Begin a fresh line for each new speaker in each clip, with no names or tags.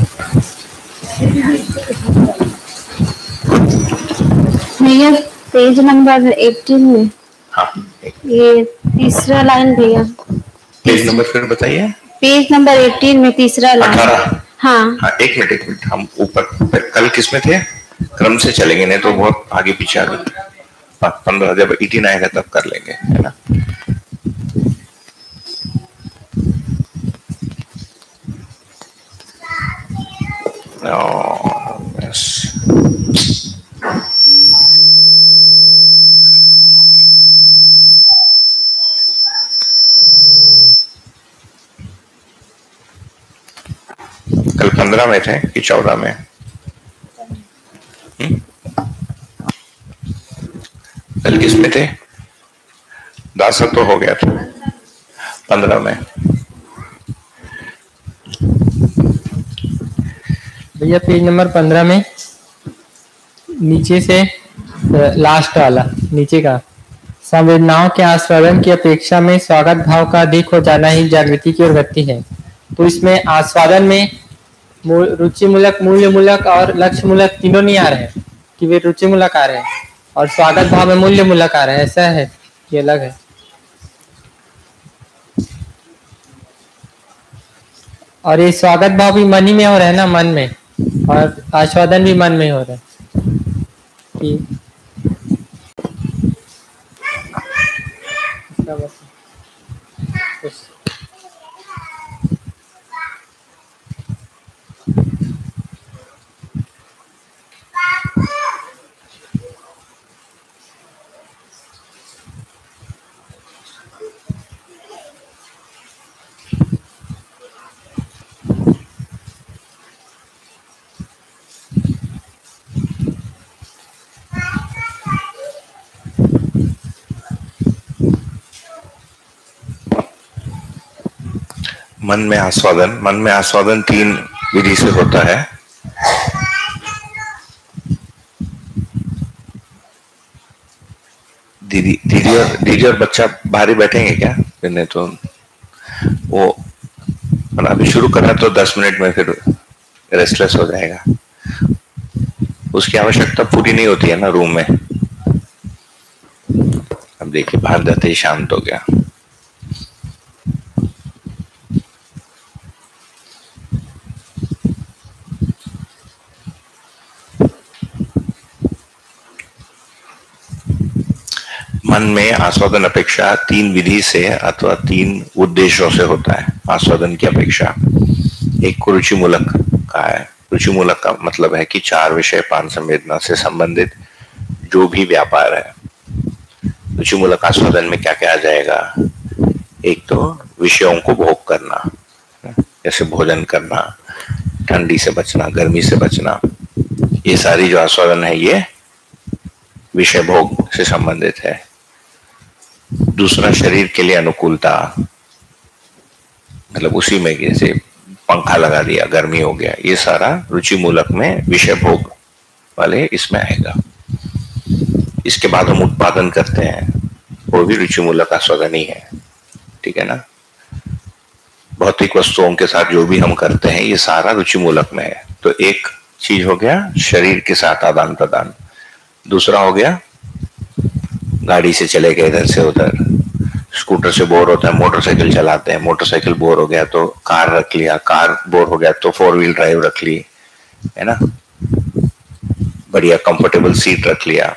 भैया page number 18 में।
हाँ,
ये तीसरा लाइन भैया।
पेज नंबर फिर बताइए।
पेज नंबर 18 में तीसरा लाइन।
18।
हाँ
हाँ, एक मिनट हम ऊपर कल किस में थे, क्रम से चलेंगे, नहीं तो बहुत आगे पीछे आ गए। 15 जब 18 आएगा तब कर लेंगे, है ना। कल 15 में थे कि 14 में? कल किस में थे? दासा तो हो गया था 15 में।
भैया पेज नंबर 15 में नीचे से लास्ट वाला नीचे का, संवेदनाओं के आस्वादन की अपेक्षा में स्वागत भाव का अधिक हो जाना ही जागृति की ओर गति है। तो इसमें आस्वादन में रुचि मूलक, मूल्य मूलक और लक्ष्य मूलक तीनों नहीं आ रहे हैं कि वे रुचि मूलक आ रहे हैं, और स्वागत भाव में मूल्य मूलक आ रहे हैं, ऐसा है कि अलग है? और ये स्वागत भाव भी मन ही में हो रहा है ना, मन में, और आस्वादन भी मन में हो रहा है कि
मन में आस्वादन 3 विधि से होता है। दीदी और बच्चा बाहर बैठेंगे क्या? नहीं तो वो अभी शुरू करा तो 10 मिनट में फिर रेस्टलेस हो जाएगा। उसकी आवश्यकता पूरी नहीं होती है ना रूम में। अब देखिए बाहर जाते ही शांत हो गया। मन में आस्वादन अपेक्षा 3 विधि से अथवा 3 उद्देश्यों से होता है आस्वादन की अपेक्षा। एक को रुचि मूलक का है। रुचि मूलक का मतलब है कि 4 विषय 5 संवेदना से संबंधित जो भी व्यापार है। रुचि मूलक आस्वादन में क्या क्या आ जाएगा? एक तो विषयों को भोग करना, जैसे भोजन करना, ठंडी से बचना, गर्मी से बचना, ये सारी जो आस्वादन है ये विषय भोग से संबंधित है। दूसरा शरीर के लिए अनुकूलता, मतलब उसी में जैसे पंखा लगा दिया, गर्मी हो गया, ये सारा रुचि मूलक में विषय भोग वाले इसमें आएगा। इसके बाद हम उत्पादन करते हैं, वो भी रुचि मूलक आस्वादन ही है, ठीक है ना। भौतिक वस्तुओं के साथ जो भी हम करते हैं ये सारा रुचि मूलक में है। तो एक चीज हो गया शरीर के साथ आदान प्रदान। दूसरा हो गया गाड़ी से चले गए इधर से उधर, स्कूटर से बोर होता है मोटरसाइकिल चलाते हैं, मोटरसाइकिल बोर हो गया तो कार रख लिया, कार बोर हो गया तो 4 व्हील ड्राइव रख ली, है ना, बढ़िया कंफर्टेबल सीट रख लिया।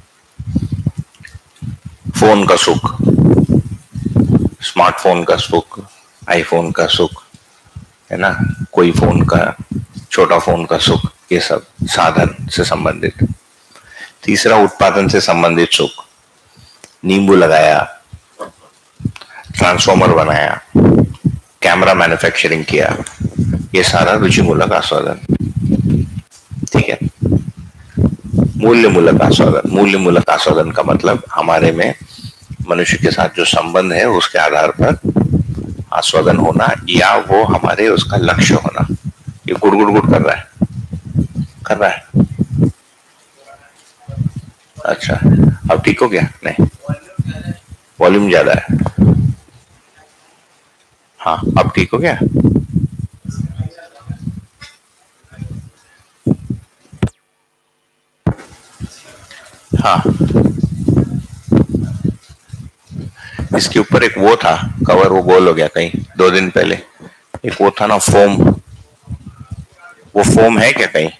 फोन का सुख, स्मार्टफोन का सुख, आईफोन का सुख, है ना, कोई फोन का, छोटा फोन का सुख, ये सब साधन से संबंधित। तीसरा उत्पादन से संबंधित सुख, नींबू लगाया, ट्रांसफॉर्मर बनाया, कैमरा मैन्युफैक्चरिंग किया, ये सारा रुचि मूलक आस्वादन, ठीक है। मूल्य मूलक आस्वादन, मूल्य मूलक आस्वादन का मतलब हमारे में मनुष्य के साथ जो संबंध है उसके आधार पर आस्वादन होना, या वो हमारे उसका लक्ष्य होना। ये गुड़ गुड़ गुड़ कर रहा है। अच्छा, अब ठीक हो गया? नहीं, वॉल्यूम ज्यादा है। हाँ, अब ठीक हो गया। हाँ, इसके ऊपर एक वो था कवर, वो गोल हो गया कहीं 2 दिन पहले। एक वो था ना फोम, वो फोम है क्या कहीं?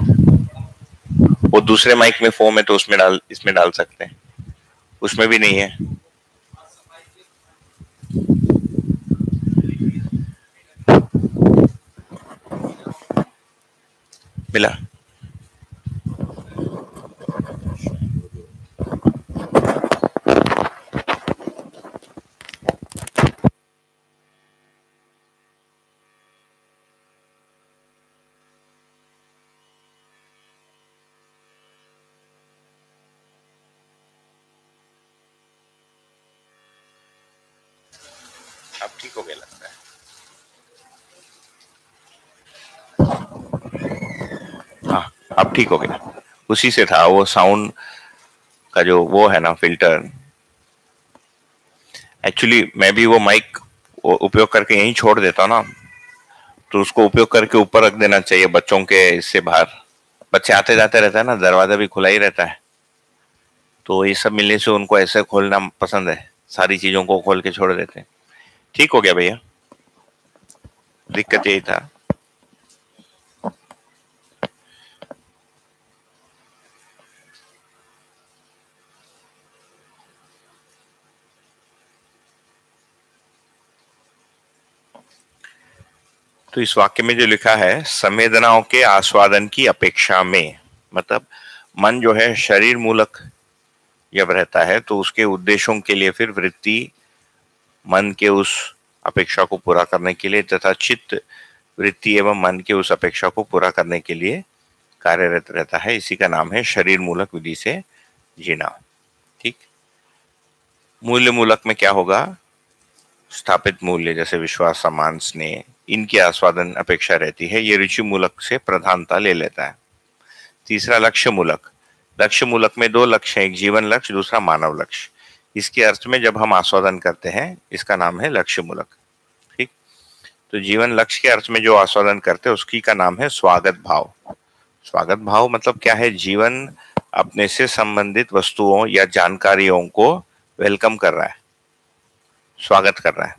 वो दूसरे माइक में फोम है तो उसमें डाल, इसमें डाल सकते हैं, उसमें भी नहीं है। मिला? अब ठीक हो गया लगता है। हाँ, अब ठीक हो गया। उसी से था वो साउंड का जो वो है ना फिल्टर। एक्चुअली मैं भी वो माइक उपयोग करके यहीं छोड़ देता ना, तो उसको उपयोग करके ऊपर रख देना चाहिए बच्चों के इससे बाहर। बच्चे आते जाते रहता है ना, दरवाजा भी खुला ही रहता है, तो ये सब मिलने से उनको ऐसे खोलना पसंद है, सारी चीजों को खोल के छोड़ देते हैं। ठीक हो गया भैया, दिक्कत यही था। तो इस वाक्य में जो लिखा है, संवेदनाओं के आस्वादन की अपेक्षा में, मतलब मन जो है शरीर मूलक जब रहता है तो उसके उद्देश्यों के लिए फिर वृत्ति मन के उस अपेक्षा को पूरा करने के लिए तथा चित्त वृत्ति एवं मन के उस अपेक्षा को पूरा करने के लिए कार्यरत रहता है। इसी का नाम है शरीर मूलक विधि से जीना। ठीक, मूल्य मूलक में क्या होगा? स्थापित मूल्य जैसे विश्वास, सम्मान, स्नेह, इनकी आस्वादन अपेक्षा रहती है। ये रुचि मूलक से प्रधानता ले लेता है। तीसरा लक्ष्य मूलक। लक्ष्य मूलक में 2 लक्ष्य हैं, एक जीवन लक्ष्य, दूसरा मानव लक्ष्य। इसके अर्थ में जब हम आस्वादन करते हैं इसका नाम है लक्ष्य मूलक। ठीक, तो जीवन लक्ष्य के अर्थ में जो आस्वादन करते हैं उसकी का नाम है स्वागत भाव। स्वागत भाव मतलब क्या है? जीवन अपने से संबंधित वस्तुओं या जानकारियों को वेलकम कर रहा है, स्वागत कर रहा है।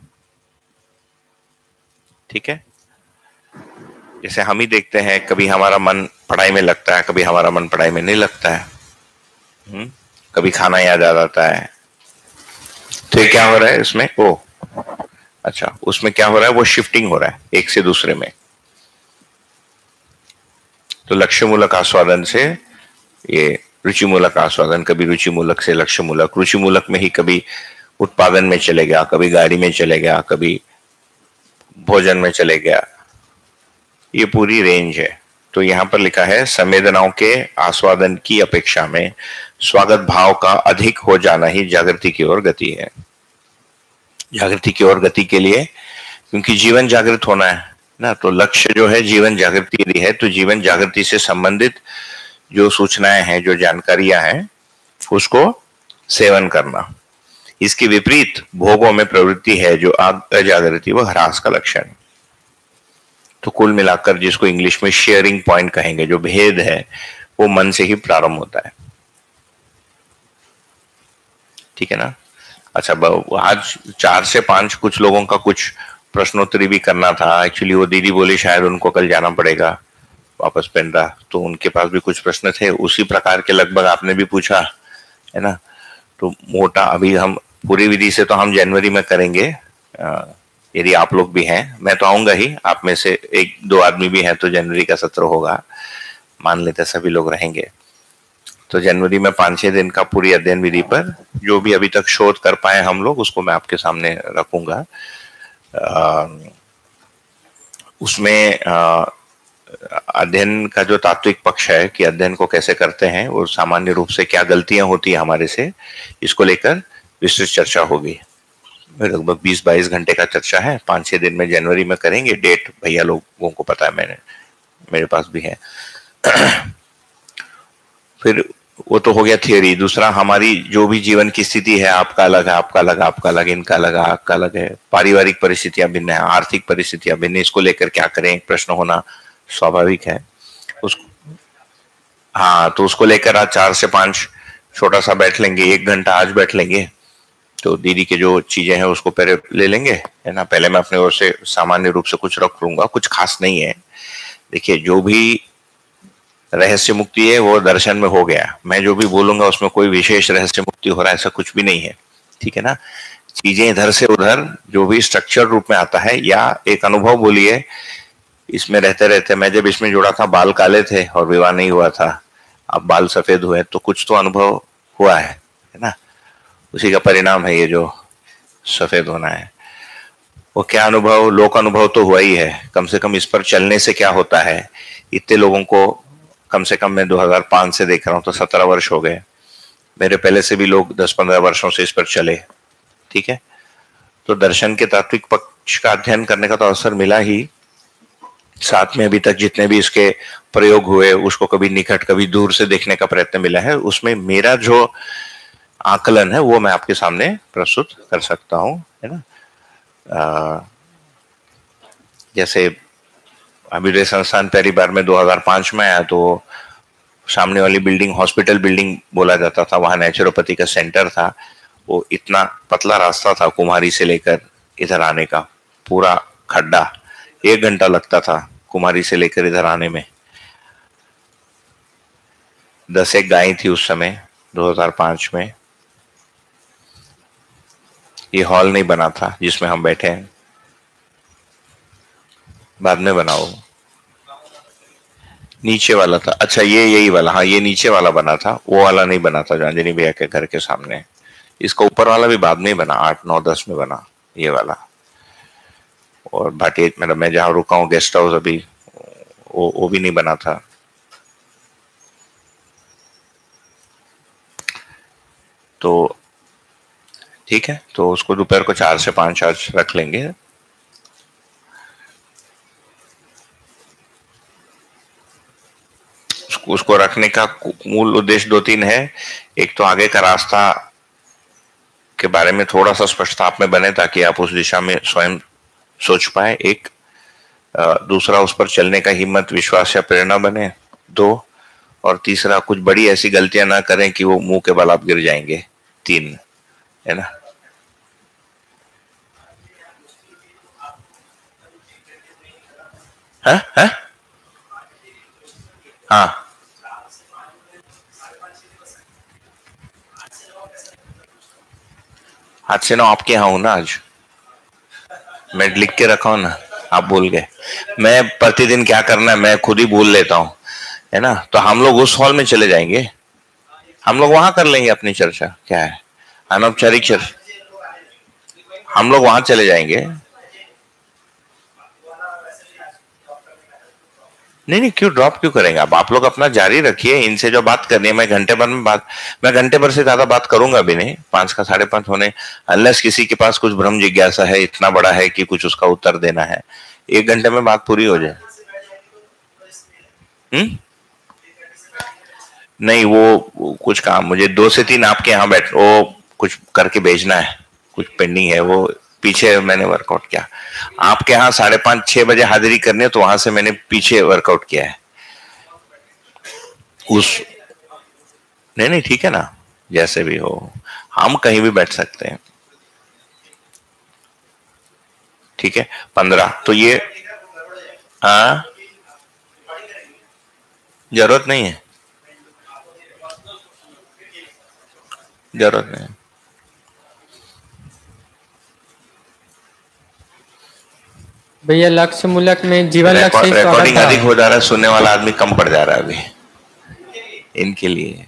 ठीक है, जैसे हम ही देखते हैं, कभी हमारा मन पढ़ाई में लगता है, कभी हमारा मन पढ़ाई में नहीं लगता है। कभी खाना याद आ जाता है। तो ये क्या हो रहा है इसमें? ओ अच्छा, उसमें क्या हो रहा है? वो शिफ्टिंग हो रहा है एक से दूसरे में। तो लक्ष्य मूलक आस्वादन से ये रुचि मूलक आस्वादन, कभी रुचि मूलक से लक्ष्य मूलक, रुचि मूलक में ही कभी उत्पादन में चले गया, कभी गाड़ी में चले गया, कभी भोजन में चले गया, ये पूरी रेंज है। तो यहां पर लिखा है संवेदनाओं के आस्वादन की अपेक्षा में स्वागत भाव का अधिक हो जाना ही जागृति की ओर गति है। जागृति की ओर गति के लिए, क्योंकि जीवन जागृत होना है ना, तो लक्ष्य जो है जीवन जागृति यदि है तो जीवन जागृति से संबंधित जो सूचनाएं हैं, जो जानकारियां हैं, उसको सेवन करना। इसके विपरीत भोगों में प्रवृत्ति है जो अजागृति व ह्रास का लक्षण। तो कुल मिलाकर जिसको इंग्लिश में शेयरिंग पॉइंट कहेंगे, जो भेद है वो मन से ही प्रारंभ होता है। ठीक है ना? अच्छा, आज 4 से 5 कुछ लोगों का कुछ प्रश्नोत्तरी भी करना था। एक्चुअली वो दीदी बोली शायद उनको कल जाना पड़ेगा वापस पेंड्रा, तो उनके पास भी कुछ प्रश्न थे उसी प्रकार के, लगभग आपने भी पूछा है ना। तो मोटा अभी हम पूरी विधि से तो हम जनवरी में करेंगे, यदि आप लोग भी हैं। मैं तो आऊंगा ही, आप में से 1-2 आदमी भी हैं तो जनवरी का सत्र होगा, मान लेते सभी लोग रहेंगे। तो जनवरी में 5-6 दिन का पूरी अध्ययन विधि पर जो भी अभी तक शोध कर पाए हम लोग, उसको मैं आपके सामने रखूंगा। उसमें अध्ययन का जो तात्विक पक्ष है कि अध्ययन को कैसे करते हैं और सामान्य रूप से क्या गलतियां होती है हमारे से, इसको लेकर विस्तृत चर्चा होगी। लगभग 20-22 घंटे का चर्चा है, 5-6 दिन में जनवरी में करेंगे। डेट भैया लोगों को पता है, मेरे पास भी है। फिर वो तो हो गया थियोरी। दूसरा, हमारी जो भी जीवन की स्थिति है, आपका अलग है, आपका अलग, आपका अलग, इनका अलग, आपका अलग है। पारिवारिक परिस्थितियां भिन्न है, आर्थिक परिस्थितियां भिन्न, इसको लेकर क्या करें, प्रश्न होना स्वाभाविक है। उसको, हाँ, तो उसको लेकर आज 4 से 5 छोटा सा बैठ लेंगे, 1 घंटा आज बैठ लेंगे, तो दीदी के जो चीजें हैं उसको पहले ले लेंगे, है ना। पहले मैं अपने ओर से सामान्य रूप से कुछ रख लूंगा, कुछ खास नहीं है। देखिए, जो भी रहस्य मुक्ति है वो दर्शन में हो गया, मैं जो भी बोलूंगा उसमें कोई विशेष रहस्य मुक्ति हो रहा है ऐसा कुछ भी नहीं है, ठीक है ना। चीजें इधर से उधर जो भी स्ट्रक्चर रूप में आता है, या एक अनुभव बोलिए, इसमें रहते रहते, मैं जब इसमें जुड़ा था बाल काले थे और विवाह नहीं हुआ था, अब बाल सफेद हुए, तो कुछ तो अनुभव हुआ है ना। उसी का परिणाम है ये जो सफेद होना है। वो क्या अनुभव, लोक अनुभव तो हुआ ही है, कम से कम इस पर चलने से क्या होता है। इतने लोगों को कम से कम मैं 2005 से देख रहा हूं, तो 17 वर्ष हो गए। मेरे पहले से भी लोग 10-15 वर्षों से इस पर चले, ठीक है। तो दर्शन के तात्विक पक्ष का अध्ययन करने का तो अवसर मिला ही, साथ में अभी तक जितने भी इसके प्रयोग हुए उसको कभी निकट कभी दूर से देखने का प्रयत्न मिला है। उसमें मेरा जो आकलन है वो मैं आपके सामने प्रस्तुत कर सकता हूं, है ना। जैसे अभ्युदय संस्थान पहली बार में 2005 में आया, तो सामने वाली बिल्डिंग हॉस्पिटल बिल्डिंग बोला जाता था, वहां नेचुरोपैथी का सेंटर था। वो इतना पतला रास्ता था कुमारी से लेकर इधर आने का, पूरा खड्डा, 1 घंटा लगता था कुमारी से लेकर इधर आने में। 10 एक गाय थी उस समय 2005 में। ये हॉल नहीं बना था जिसमें हम बैठे हैं, बाद में बनाओ। नीचे वाला था, अच्छा ये यही वाला, हाँ ये नीचे वाला बना था, वो वाला नहीं बना था जो अंजनी भैया के घर के सामने। इसका ऊपर वाला भी बाद में ही बना, 8, 9, 10 में बना ये वाला। और भाटी मतलब मैं जहाँ रुका हूँ गेस्ट हाउस, अभी वो भी नहीं बना था। तो ठीक है, तो उसको दोपहर को 4 से 5 आज रख लेंगे। उसको रखने का मूल उद्देश्य 2-3 है। एक तो आगे का रास्ता के बारे में थोड़ा सा स्पष्टता आप में बने, ताकि आप उस दिशा में स्वयं सोच पाए। एक दूसरा, उस पर चलने का हिम्मत, विश्वास या प्रेरणा बने। 2, और तीसरा, कुछ बड़ी ऐसी गलतियां ना करें कि वो मुंह के बल आप गिर जाएंगे। 3, है ना। हाँ, हाँ, आज से ना आपके यहाँ हूं ना, आज मैं लिख के रखा हूं ना, आप भूल गए। मैं प्रतिदिन क्या करना है मैं खुद ही भूल लेता हूं, है ना। तो हम लोग उस हॉल में चले जाएंगे, हम लोग वहां कर लेंगे अपनी चर्चा। क्या है, अनौपचारिक चर्चा, हम लोग वहां चले जाएंगे। नहीं, क्यों ड्रॉप क्यों करेंगे आप लोग अपना जारी रखिए। इनसे जो बात करनी है, मैं घंटे भर से ज्यादा बात करूंगा भी नहीं, 5 का 5:30 होने, अनलेस किसी के पास कुछ भ्रम जिज्ञासा है इतना बड़ा है कि कुछ उसका उत्तर देना है। 1 घंटे में बात पूरी हो जाए। नहीं, वो कुछ काम मुझे 2 से 3 आपके यहाँ बैठ, वो कुछ करके भेजना है, कुछ पेंडिंग है, वो पीछे मैंने वर्कआउट किया। आपके यहाँ 5:30 6 बजे हाजिरी करनी है, तो वहां से मैंने पीछे वर्कआउट किया है उस। नहीं ठीक है ना, जैसे भी हो हम कहीं भी बैठ सकते हैं, ठीक है। 15 तो ये, हाँ जरूरत नहीं है, जरूरत नहीं।
भैया लक्ष्य मूलक में जीवन लक्ष्य
रिकॉर्डिंग अधिक हो जा रहा है, सुनने वाला आदमी कम पड़ जा रहा है अभी इनके लिए।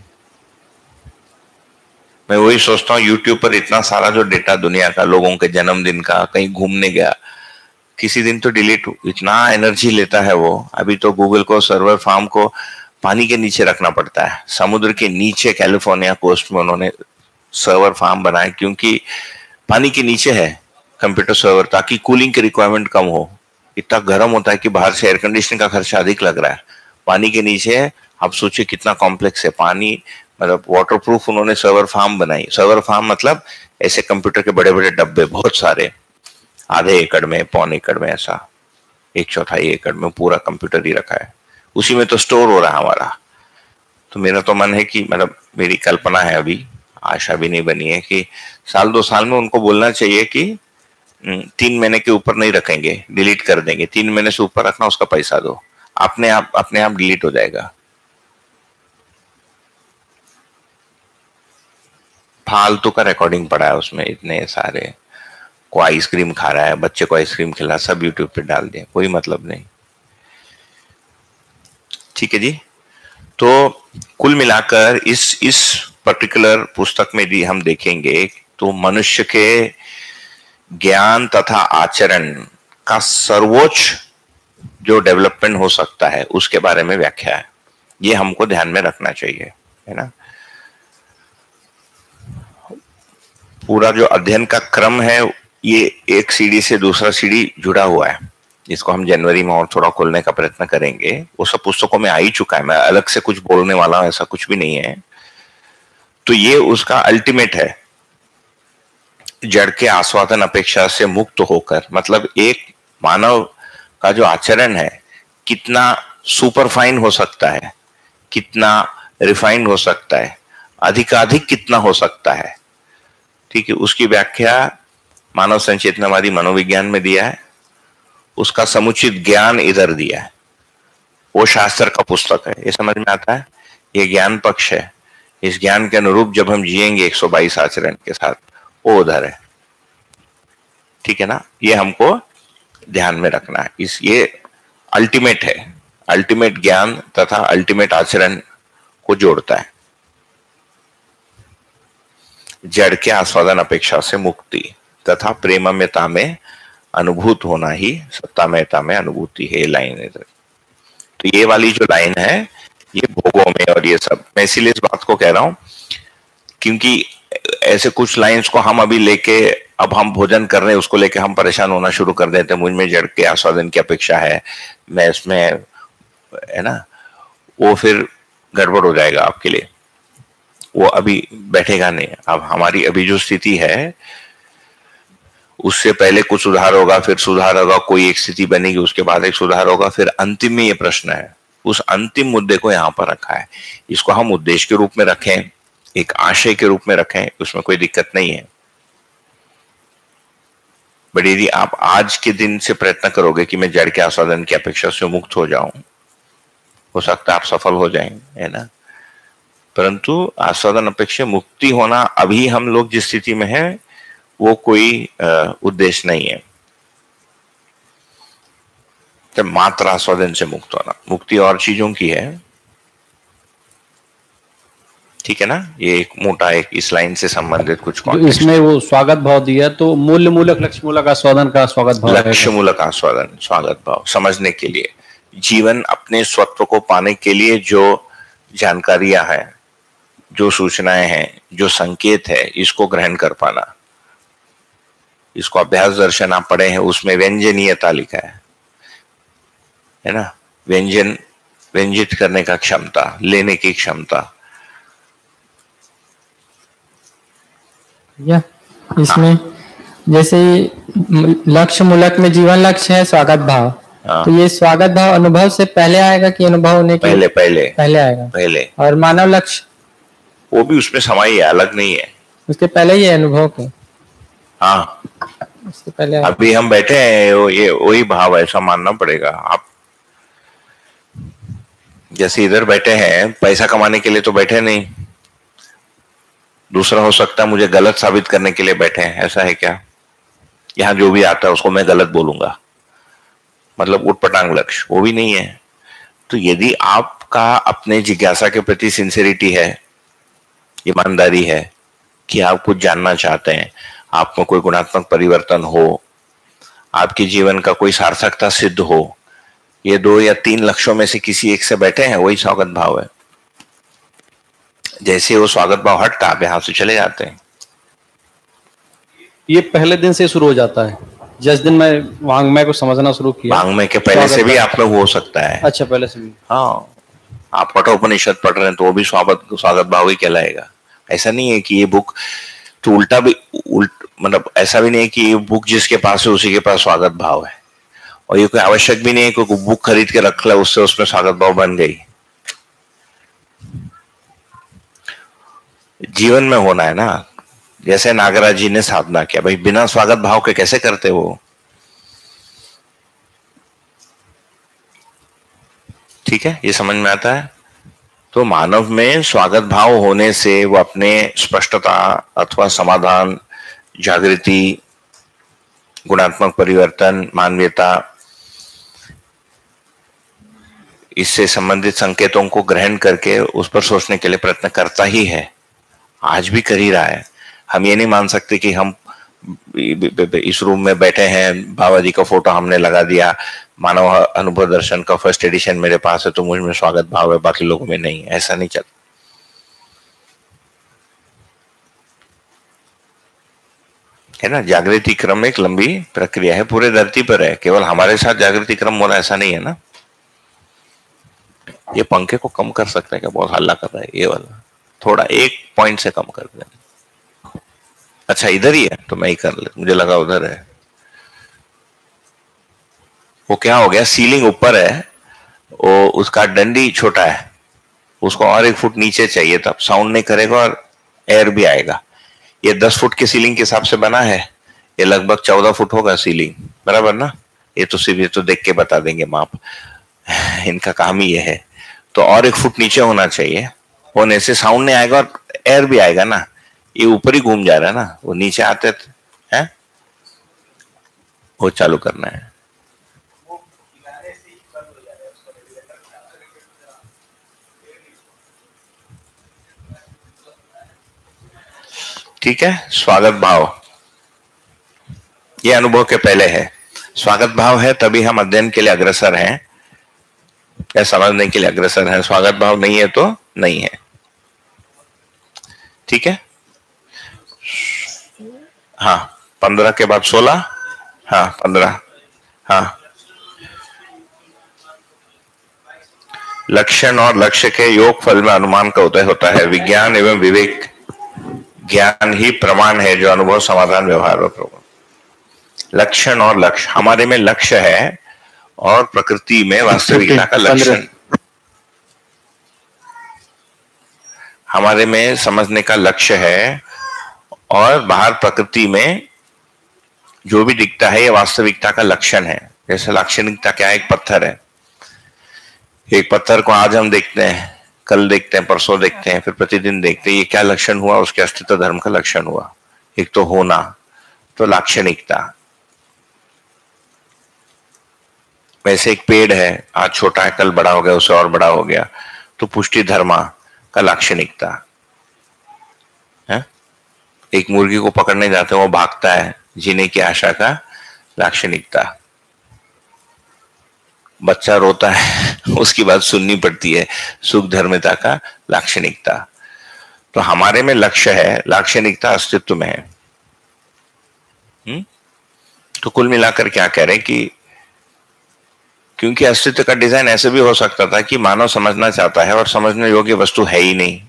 मैं वही सोचता हूँ, यूट्यूब पर इतना सारा जो डेटा दुनिया का, लोगों के जन्मदिन का, कहीं घूमने गया, किसी दिन तो डिलीट, इतना एनर्जी लेता है वो। अभी तो गूगल को, सर्वर फार्म को पानी के नीचे रखना पड़ता है, समुद्र के नीचे कैलिफोर्निया कोस्ट में उन्होंने सर्वर फार्म बनाए, क्योंकि पानी के नीचे है कंप्यूटर सर्वर, ताकि कूलिंग की रिक्वायरमेंट कम हो। इतना गर्म होता है कि बाहर से एयर कंडीशनिंग का खर्चा अधिक लग रहा है, पानी के नीचे है। आप सोचिए कितना कॉम्प्लेक्स है पानी, मतलब वाटरप्रूफ उन्होंने सर्वर फार्म बनाई। सर्वर फार्म मतलब ऐसे कंप्यूटर के बड़े बड़े डब्बे, बहुत सारे, आधे एकड़ में, पौने एकड़ में, ऐसा 1/4 एकड़ में पूरा कंप्यूटर ही रखा है, उसी में तो स्टोर हो रहा है हमारा। तो मेरा तो मन है कि मतलब मेरी कल्पना है, अभी आशा भी नहीं बनी है कि साल 2 साल में उनको बोलना चाहिए कि 3 महीने के ऊपर नहीं रखेंगे, डिलीट कर देंगे। 3 महीने से ऊपर रखना, उसका पैसा दो, अपने आप डिलीट हो जाएगा। फालतू का रिकॉर्डिंग पड़ा है उसमें, इतने सारे। को आइसक्रीम खा रहा है, बच्चे को आइसक्रीम खिला, सब यूट्यूब पे डाल दिया, कोई मतलब नहीं। ठीक है जी। तो कुल मिलाकर इस पर्टिकुलर पुस्तक में भी हम देखेंगे तो मनुष्य के ज्ञान तथा आचरण का सर्वोच्च जो डेवलपमेंट हो सकता है उसके बारे में व्याख्या है। ये हमको ध्यान में रखना चाहिए, है ना। पूरा जो अध्ययन का क्रम है, ये एक सीढ़ी से दूसरा सीढ़ी जुड़ा हुआ है, जिसको हम जनवरी में और थोड़ा खोलने का प्रयत्न करेंगे। वो सब पुस्तकों में आ ही चुका है, मैं अलग से कुछ बोलने वाला हूं ऐसा कुछ भी नहीं है। तो ये उसका अल्टीमेट है, जड़ के आस्वादन अपेक्षा से मुक्त होकर, मतलब एक मानव का जो आचरण है कितना सुपरफाइन हो सकता है, कितना रिफाइंड हो सकता है, अधिकाधिक कितना हो सकता है, ठीक है, उसकी व्याख्या मानव संचेतनावादी मनोविज्ञान में दिया है। उसका समुचित ज्ञान इधर दिया है, वो शास्त्र का पुस्तक है, ये समझ में आता है। ये ज्ञान पक्ष है, इस ज्ञान के अनुरूप जब हम जिएंगे 122 आचरण के साथ, वो उधर है, ठीक है ना। ये हमको ध्यान में रखना है। ये अल्टीमेट है, अल्टीमेट ज्ञान तथा अल्टीमेट आचरण को जोड़ता है। जड़ के आस्वादन अपेक्षा से मुक्ति तथा प्रेमम्यता में अनुभूत होना ही सत्तामयता में अनुभूति है। लाइन इधर, तो ये वाली जो लाइन है ये भोगों में, और ये सब मैं इसीलिए इस बात को कह रहा हूं क्योंकि ऐसे कुछ लाइंस को हम अभी लेके, अब हम भोजन कर रहे हैं उसको लेके हम परेशान होना शुरू कर देते हैं। मुझ में जड़ के आस्वादन की अपेक्षा है, मैं इसमें, है ना, वो फिर गड़बड़ हो जाएगा आपके लिए, वो अभी बैठेगा नहीं। अब हमारी अभी जो स्थिति है उससे पहले कुछ सुधार होगा, फिर सुधार होगा, कोई एक स्थिति बनेगी, उसके बाद एक सुधार होगा, फिर अंतिम में ये प्रश्न है, उस अंतिम मुद्दे को यहां पर रखा है। इसको हम उद्देश्य के रूप में रखें, एक आशय के रूप में रखें, उसमें कोई दिक्कत नहीं है। बट यदि आप आज के दिन से प्रयत्न करोगे कि मैं जड़ के आस्वादन की अपेक्षा से मुक्त हो जाऊं, हो सकता है आप सफल हो जाएंगे, है ना। परंतु आस्वादन अपेक्षा मुक्ति होना, अभी हम लोग जिस स्थिति में है वो कोई उद्देश्य नहीं है। तो मात्र आस्वादन से मुक्त होना, मुक्ति और चीजों की है, ठीक है ना। ये एक मोटा, एक इस लाइन से संबंधित कुछ कॉन्टेक्स्ट।
इसमें वो स्वागत भाव दिया, तो मूल्य मूलक लक्ष्य मूलक आस्वादन का स्वागत भाव,
लक्ष्य मूलक आस्वादन, स्वागत भाव समझने के लिए, जीवन अपने स्वत्व को पाने के लिए जो जानकारियां हैं, जो सूचनाएं हैं, जो संकेत है, इसको ग्रहण कर पाना। इसको अभ्यास दर्शन आप पढ़े हैं, उसमें व्यंजनीयता लिखा है ना। व्यंजन, व्यंजित करने का क्षमता, लेने की क्षमता।
या इसमें जैसे लक्ष्य मूलक में जीवन लक्ष्य है स्वागत भाव, तो ये स्वागत भाव अनुभव से पहले आएगा कि अनुभव होने के पहले आएगा? पहले। और मानव लक्ष्य
वो भी उसमें समाई है, अलग नहीं है,
उसके पहले ही है अनुभव के।
हाँ,
उसके पहले
अभी हम बैठे हैं, ये वही भाव ऐसा मानना पड़ेगा। आप जैसे इधर बैठे हैं पैसा कमाने के लिए तो बैठे नहीं, दूसरा हो सकता है मुझे गलत साबित करने के लिए बैठे हैं, ऐसा है क्या? यहाँ जो भी आता है उसको मैं गलत बोलूंगा, मतलब उटपटांग लक्ष्य वो भी नहीं है। तो यदि आपका अपने जिज्ञासा के प्रति सिंसियरिटी है, ईमानदारी है कि आप कुछ जानना चाहते हैं, आप में कोई गुणात्मक परिवर्तन हो, आपके जीवन का कोई सार्थकता सिद्ध हो, ये 2 या 3 लक्ष्यों में से किसी एक से बैठे हैं, वही स्वागत भाव है। जैसे वो स्वागत भाव हटता, आप यहां से चले जाते हैं।
ये पहले दिन से शुरू हो जाता है, जिस दिन मैं वांग्मय को समझना शुरू किया।
वांग्मय के पहले से भी आप में हो सकता है।
अच्छा, पहले से भी।
हाँ, आप कठोपनिषद पढ़ रहे हैं तो वो भी स्वागत भाव ही कहलाएगा। ऐसा नहीं है कि ये बुक, तो उल्टा भी मतलब ऐसा भी नहीं है कि ये बुक जिसके पास है उसी के पास स्वागत भाव है, और ये कोई आवश्यक भी नहीं है कि बुक खरीद के रख ले उससे उसमें स्वागत भाव बन गई। जीवन में होना है ना। जैसे नागराज जी ने साधना किया, भाई बिना स्वागत भाव के कैसे करते वो? ठीक है, ये समझ में आता है। तो मानव में स्वागत भाव होने से वो अपने स्पष्टता अथवा समाधान, जागृति, गुणात्मक परिवर्तन, मानवीयता, इससे संबंधित संकेतों को ग्रहण करके उस पर सोचने के लिए प्रयत्न करता ही है, आज भी कर ही रहा है। हम ये नहीं मान सकते कि हम इस रूम में बैठे हैं, बाबा जी का फोटो हमने लगा दिया, मानव अनुभव दर्शन का फर्स्ट एडिशन मेरे पास है तो मुझ में स्वागत भाव है, बाकी लोगों में नहीं। ऐसा नहीं चलता है ना। जागृति क्रम एक लंबी प्रक्रिया है, पूरे धरती पर है, केवल हमारे साथ जागृति क्रम हो रहा है ऐसा नहीं है ना। ये पंखे को कम कर सकते हैं क्या? बहुत हल्ला कर रहा है ये वाला, थोड़ा 1 पॉइंट से कम कर दें। अच्छा इधर ही है तो मैं ही कर ले, मुझे लगा उधर है। वो क्या हो गया, सीलिंग ऊपर है, वो उसका डंडी छोटा है, उसको और 1 फुट नीचे चाहिए, तब साउंड नहीं करेगा और एयर भी आएगा। ये 10 फुट के सीलिंग के हिसाब से बना है, ये लगभग 14 फुट होगा सीलिंग, बराबर ना। ये तो सिर्फ ये तो देख के बता देंगे माप, इनका काम ही ये है। तो और 1 फुट नीचे होना चाहिए, होने से साउंड नहीं आएगा और एयर भी आएगा ना। ये ऊपर ही घूम जा रहा है ना, वो नीचे आते हैं, वो चालू करना है। ठीक है, स्वागत भाव ये अनुभव के पहले है। स्वागत भाव है तभी हम अध्ययन के लिए अग्रसर हैं या समझने के लिए अग्रसर हैं। स्वागत भाव नहीं है तो नहीं है। ठीक है, हाँ 15 के बाद 16, हाँ 15, हाँ लक्षण और लक्ष्य के योग फल में अनुमान का उदय होता है। विज्ञान एवं विवेक ज्ञान ही प्रमाण है जो अनुभव समाधान व्यवहार और प्रमाण। लक्षण और लक्ष्य, हमारे में लक्ष्य है और प्रकृति में वास्तविकता का लक्षण। हमारे में समझने का लक्ष्य है और बाहर प्रकृति में जो भी दिखता है ये वास्तविकता का लक्षण है। जैसे लाक्षणिकता क्या है, एक पत्थर है, एक पत्थर को आज हम देखते हैं, कल देखते हैं, परसों देखते हैं, फिर प्रतिदिन देखते हैं, ये क्या लक्षण हुआ? उसके अस्तित्व धर्म का लक्षण हुआ। एक तो होना, तो लाक्षणिकता। वैसे एक पेड़ है, आज छोटा है कल बड़ा हो गया, उसे और बड़ा हो गया, तो पुष्टि धर्मा का लाक्षणिकता है। एक मुर्गी को पकड़ने जाते हैं, वो भागता है, जीने की आशा का लाक्षणिकता। बच्चा रोता है, उसकी बात सुननी पड़ती है, सुख धर्मिता का लाक्षणिकता। तो हमारे में लक्ष्य है, लाक्षणिकता अस्तित्व में है। तो कुल मिलाकर क्या कह रहे हैं कि क्योंकि अस्तित्व का डिजाइन ऐसे भी हो सकता था कि मानव समझना चाहता है और समझने योग्य वस्तु है ही नहीं।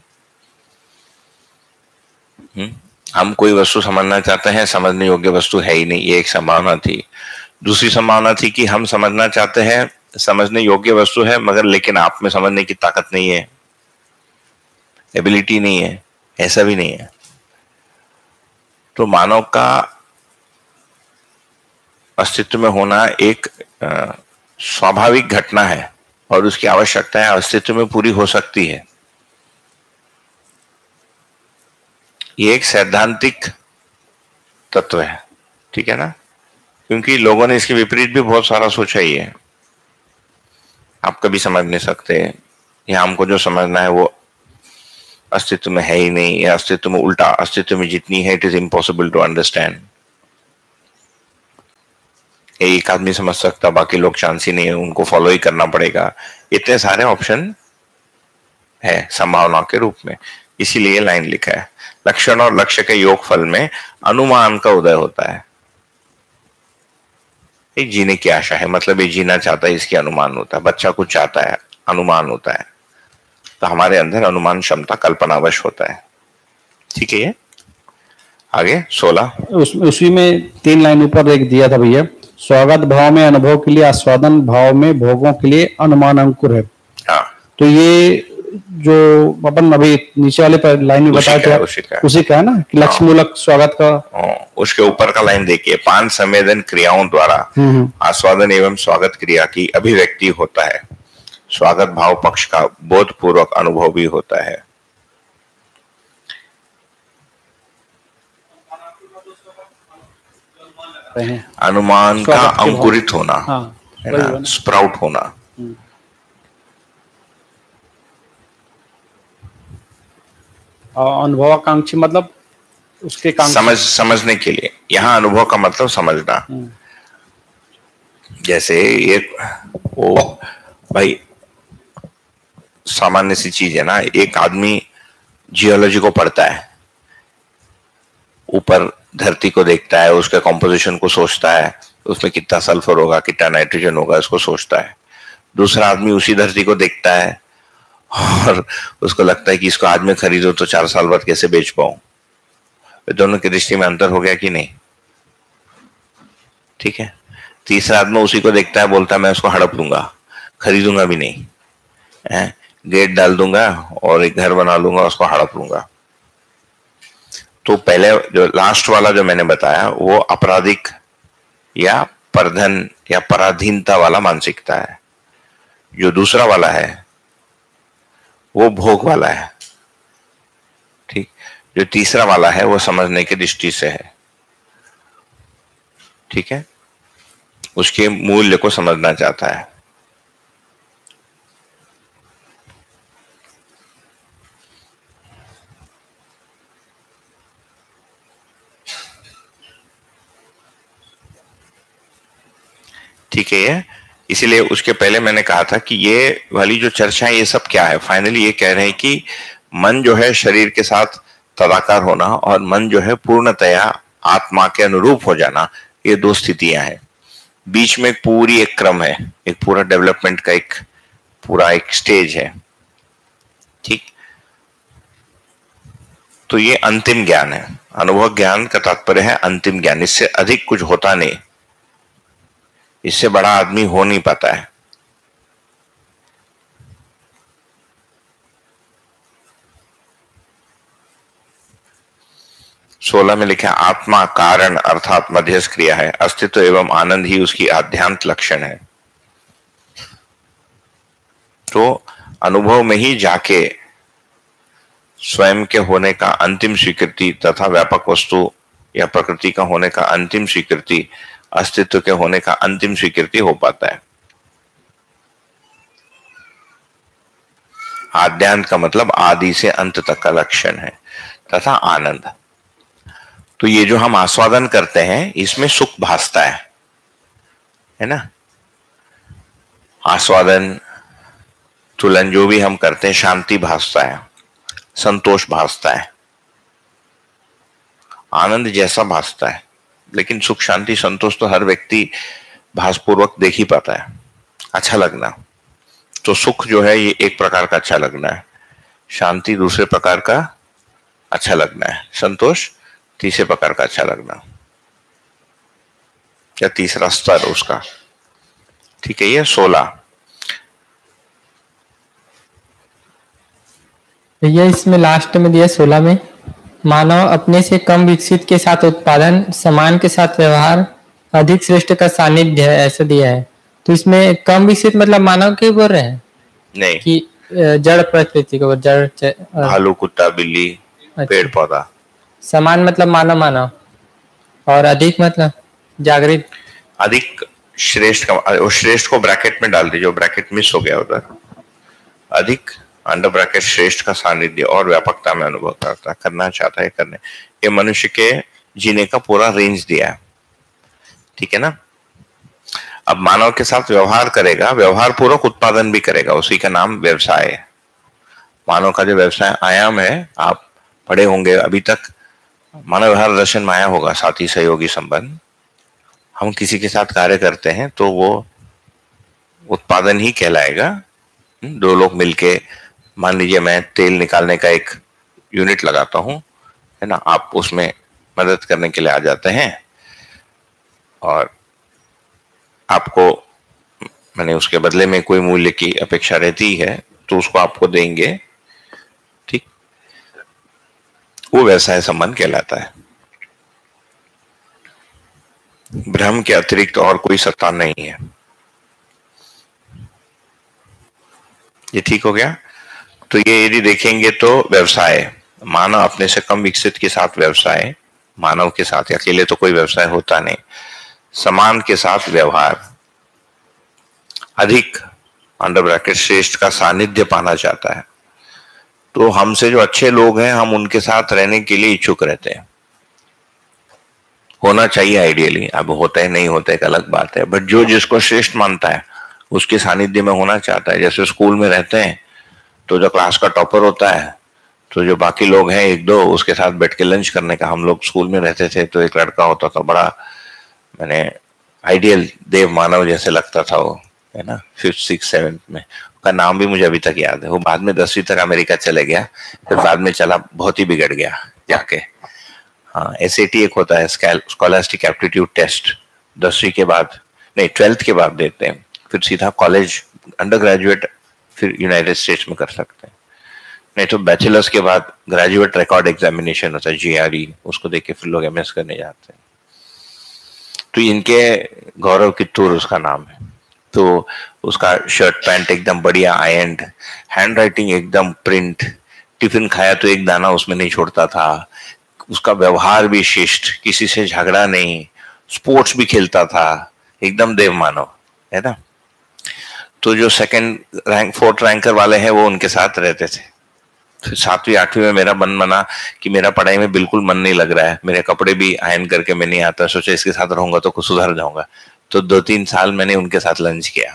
हम कोई वस्तु समझना चाहते हैं, समझने योग्य वस्तु है ही नहीं, ये एक संभावना थी। दूसरी संभावना थी कि हम समझना चाहते हैं, समझने योग्य वस्तु है, मगर लेकिन आप में समझने की ताकत नहीं है, एबिलिटी नहीं है, ऐसा भी नहीं है। तो मानव का अस्तित्व में होना एक स्वाभाविक घटना है और उसकी आवश्यकताएं अस्तित्व में पूरी हो सकती है। ये एक सैद्धांतिक तत्व है, ठीक है ना, क्योंकि लोगों ने इसके विपरीत भी बहुत सारा सोचा ही है। आप कभी समझ नहीं सकते, या हमको जो समझना है वो अस्तित्व में है ही नहीं, या अस्तित्व में उल्टा, अस्तित्व में जितनी है it is impossible to understand. एक आदमी समझ सकता, बाकी लोग चांस ही नहीं है, उनको फॉलो ही करना पड़ेगा। इतने सारे ऑप्शन है संभावना के रूप में, इसीलिए लाइन लिखा है लक्षण और लक्ष्य के योग फल में अनुमान का उदय होता है। एक जीने की आशा है, मतलब ये जीना चाहता है, इसकी अनुमान होता है। बच्चा कुछ चाहता है, अनुमान होता है। तो हमारे अंदर अनुमान क्षमता कल्पनावश होता है। ठीक है, ये आगे 16
उसी में 3 लाइन ऊपर एक दिया था भैया, स्वागत भाव में अनुभव के लिए आस्वादन, भाव में भोगों के लिए अनुमान अंकुर है।
हाँ,
तो ये जो अपन अभी नीचे वाले पर लाइन में
उसी
बताया
का है,
था
उसी का है।
ना कि लक्ष्य मूलक स्वागत का।
उसके ऊपर का लाइन देखिए, 5 संवेदन क्रियाओं द्वारा आस्वादन एवं स्वागत क्रिया की अभिव्यक्ति होता है। स्वागत भाव पक्ष का बोधपूर्वक अनुभव भी होता है। अनुमान का अंकुरित होना, है ना, स्प्राउट होना।
अनुभवाकांक्षी मतलब उसके
समझने के लिए, यहाँ अनुभव का मतलब समझना। जैसे एक वो भाई सामान्य सी चीज है ना, एक आदमी जियोलॉजी को पढ़ता है, ऊपर धरती को देखता है, उसके कॉम्पोजिशन को सोचता है, उसमें कितना सल्फर होगा, कितना नाइट्रोजन होगा, इसको सोचता है। दूसरा आदमी उसी धरती को देखता है और उसको लगता है कि इसको आज में खरीदो तो 4 साल बाद कैसे बेच पाऊं। दोनों की दृष्टि में अंतर हो गया कि नहीं? ठीक है। तीसरा आदमी उसी को देखता है, बोलता है मैं उसको हड़प लूंगा, खरीदूंगा भी नहीं, गेट डाल दूंगा और एक घर बना लूंगा, उसको हड़प लूंगा। तो पहले जो लास्ट वाला जो मैंने बताया वो आपराधिक या परधन या पराधीनता वाला मानसिकता है। जो दूसरा वाला है वो भोग वाला है। ठीक। जो तीसरा वाला है वो समझने की दृष्टि से है। ठीक है, उसके मूल्य को समझना चाहता है। ठीक है। ये इसीलिए उसके पहले मैंने कहा था कि ये वाली जो चर्चा है ये सब क्या है, फाइनली ये कह रहे हैं कि मन जो है शरीर के साथ तदाकार होना और मन जो है पूर्णतया आत्मा के अनुरूप हो जाना, ये 2 स्थितियां हैं। बीच में पूरी एक क्रम है, एक पूरा डेवलपमेंट का एक पूरा एक स्टेज है। ठीक। तो ये अंतिम ज्ञान है। अनुभव ज्ञान का तात्पर्य है अंतिम ज्ञान। इससे अधिक कुछ होता नहीं, इससे बड़ा आदमी हो नहीं पाता है। सोलह में लिखा आत्मा कारण अर्थात मध्यस्थ क्रिया है, अस्तित्व एवं आनंद ही उसकी आद्यांत लक्षण है। तो अनुभव में ही जाके स्वयं के होने का अंतिम स्वीकृति तथा व्यापक वस्तु या प्रकृति का होने का अंतिम स्वीकृति, अस्तित्व के होने का अंतिम स्वीकृति हो पाता है। आद्यांत का मतलब आदि से अंत तक का लक्षण है, तथा आनंद। तो ये जो हम आस्वादन करते हैं इसमें सुख भासता है ना। आस्वादन तुलन जो भी हम करते हैं, शांति भासता है, संतोष भासता है, आनंद जैसा भासता है। लेकिन सुख शांति संतोष तो हर व्यक्ति भासपूर्वक देख ही पाता है। अच्छा लगना, तो सुख जो है ये एक प्रकार का अच्छा लगना है, शांति दूसरे प्रकार का अच्छा लगना है, संतोष तीसरे प्रकार का अच्छा लगना, या तीसरा स्तर उसका। ठीक है। ये 16
ये इसमें लास्ट में दिया 16 में, मानव अपने से कम विकसित के साथ उत्पादन, समान के साथ व्यवहार, अधिक श्रेष्ठ का सानिध्य है, ऐसा दिया है। तो इसमें कम विकसित मतलब मानव के बोल रहे हैं
नहीं
कि जड़ प्रकृति को, जड़
भालू कुत्ता बिल्ली पेड़ पौधा।
समान मतलब मानव मानव, और अधिक मतलब जागृत।
अधिक श्रेष्ठ का, श्रेष्ठ को ब्रैकेट में डाल दीजिए, ब्रैकेट मिस हो गया उधर। अधिक अंडर ब्रैकेट श्रेष्ठ का सानिध्य और व्यापकता में अनुभव करना चाहता है करने। ये मनुष्य के जीने का पूरा रेंज दिया है। ठीक है ना। अब मानव के साथ व्यवहार करेगा, व्यवहार पूर्वक उत्पादन भी करेगा, उसी का नाम व्यवसाय है। मानव का जो व्यवसाय आयाम है, आप पढ़े होंगे अभी तक, मानव व्यवहार दर्शन में आया होगा, साथी सहयोगी संबंध। हम किसी के साथ कार्य करते हैं तो वो उत्पादन ही कहलाएगा। 2 लोग मिलके, मान लीजिए मैं तेल निकालने का एक यूनिट लगाता हूं, है ना, आप उसमें मदद करने के लिए आ जाते हैं और आपको मैंने उसके बदले में कोई मूल्य की अपेक्षा रहती है, तो उसको आपको देंगे, ठीक, वो व्यवसाय संबंध कहलाता है। ब्रह्म के अतिरिक्त और कोई सत्ता नहीं है। ये ठीक हो गया। तो ये यदि देखेंगे तो व्यवसाय, मानव अपने से कम विकसित के साथ व्यवसाय, मानव के साथ, अकेले तो कोई व्यवसाय होता नहीं, समान के साथ व्यवहार, अधिक अंडर ब्रैकेट श्रेष्ठ का सानिध्य पाना चाहता है। तो हमसे जो अच्छे लोग हैं हम उनके साथ रहने के लिए इच्छुक रहते हैं, होना चाहिए आइडियली। अब होता है नहीं होता है एक अलग बात है, बट जो जिसको श्रेष्ठ मानता है उसके सानिध्य में होना चाहता है। जैसे स्कूल में रहते हैं तो जो क्लास का टॉपर होता है तो जो बाकी लोग हैं एक दो, उसके साथ बैठ के लंच करने का, हम लोग स्कूल में रहते थे तो एक लड़का होता था बड़ा, मैंने आइडियल देव मानव जैसे लगता था वो, है ना, 5th 6th 7th में। उसका नाम भी मुझे अभी तक याद है। वो बाद में 10वीं तक अमेरिका चले गया, फिर बाद में चला, बहुत ही बिगड़ गया जाके। हाँ, SAT एक होता है, स्कॉलास्टिक एप्टीट्यूड टेस्ट, 10वीं के बाद नहीं 12th के बाद देते हैं, फिर सीधा कॉलेज अंडर ग्रेजुएट फिर यूनाइटेड स्टेट्स में कर सकते हैं। नहीं तो बैचलर्स के बाद ग्रेजुएट रिकॉर्ड एग्जामिनेशन होता है, GRE, उसको देख के फिर लोग MS करने जाते हैं। तो इनके गौरव कित्तूर उसका नाम है। तो उसका शर्ट पैंट एकदम बढ़िया आयरन्ड, हैंड राइटिंग एकदम प्रिंट, टिफिन खाया तो एक दाना उसमें नहीं छोड़ता था, उसका व्यवहार भी शिष्ट, किसी से झगड़ा नहीं, स्पोर्ट्स भी खेलता था, एकदम देव मानव, है ना। तो जो 2nd रैंक 4th रैंकर वाले हैं वो उनके साथ रहते थे। फिर 7वीं 8वीं में मेरा मन बना कि मेरा पढ़ाई में बिल्कुल मन नहीं लग रहा है, मेरे कपड़े भी आयरन करके मैं नहीं आता, सोचा इसके साथ रहूंगा तो कुछ सुधर जाऊंगा। तो 2-3 साल मैंने उनके साथ लंच किया।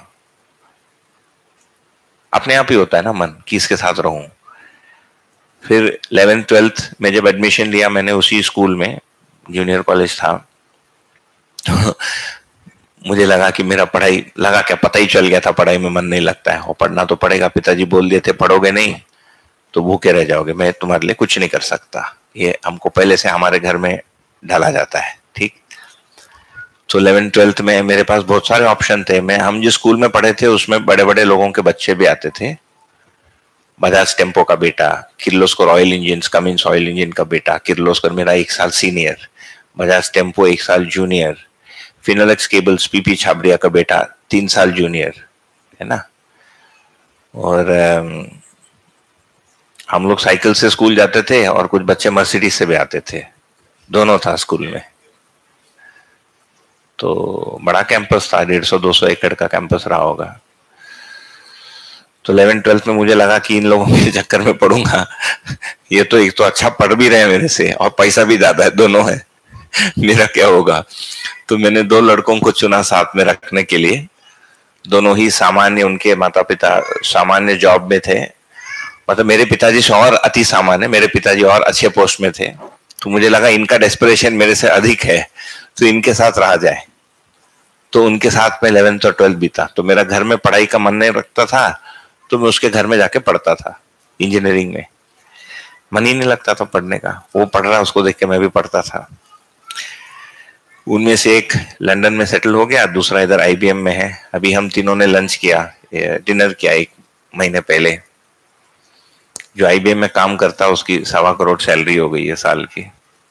अपने आप ही होता है ना मन कि इसके साथ रहूं। फिर 11th 12th में जब एडमिशन लिया मैंने उसी स्कूल में, जूनियर कॉलेज था, तो मुझे लगा कि मेरा पढ़ाई लगा क्या, पता ही चल गया था पढ़ाई में मन नहीं लगता है, और पढ़ना तो पड़ेगा। पिताजी बोल दिए थे पढ़ोगे नहीं तो भूखे रह जाओगे, मैं तुम्हारे लिए कुछ नहीं कर सकता, ये हमको पहले से हमारे घर में ढाला जाता है, ठीक। तो 11th 12th में मेरे पास बहुत सारे ऑप्शन थे। हम जिस स्कूल में पढ़े थे उसमें बड़े बड़े लोगों के बच्चे भी आते थे। बजाज टेम्पो का बेटा, Kirloskar oil engine, Cummins oil engine का बेटा, किर्लोस्कर मेरा 1 साल सीनियर, बजाज टेम्पो 1 साल junior, Finolex cables PP Chhabria का बेटा 3 साल जूनियर, है ना। और हम लोग साइकिल से स्कूल जाते थे और कुछ बच्चे मर्सिडीज से भी आते थे, दोनों था स्कूल में। तो बड़ा कैंपस था, 150-200 एकड़ का कैंपस रहा होगा। तो 11th 12th में मुझे लगा कि इन लोगों के चक्कर में पढ़ूंगा, ये तो एक तो अच्छा पढ़ भी रहे हैं मेरे से और पैसा भी ज्यादा है, दोनों है, मेरा क्या होगा। तो मैंने 2 लड़कों को चुना साथ में रखने के लिए, दोनों ही सामान्य, उनके माता पिता सामान्य जॉब में थे, मतलब मेरे पिताजी से और अति सामान्य, मेरे पिताजी और अच्छे पोस्ट में थे। तो मुझे लगा इनका डेस्परेशन मेरे से अधिक है तो इनके साथ रहा जाए। तो उनके साथ में 11th और 12th बीता। तो मेरा घर में पढ़ाई का मन नहीं रखता था तो मैं उसके घर में जाके पढ़ता था। इंजीनियरिंग में मन ही नहीं लगता था पढ़ने का, वो पढ़ रहा उसको देख के मैं भी पढ़ता था। उनमें से एक लंदन में सेटल हो गया, दूसरा इधर IBM में है। अभी हम तीनों ने लंच किया, डिनर किया 1 महीने पहले। जो IBM में काम करता है उसकी 1.25 करोड़ सैलरी हो गई है साल की।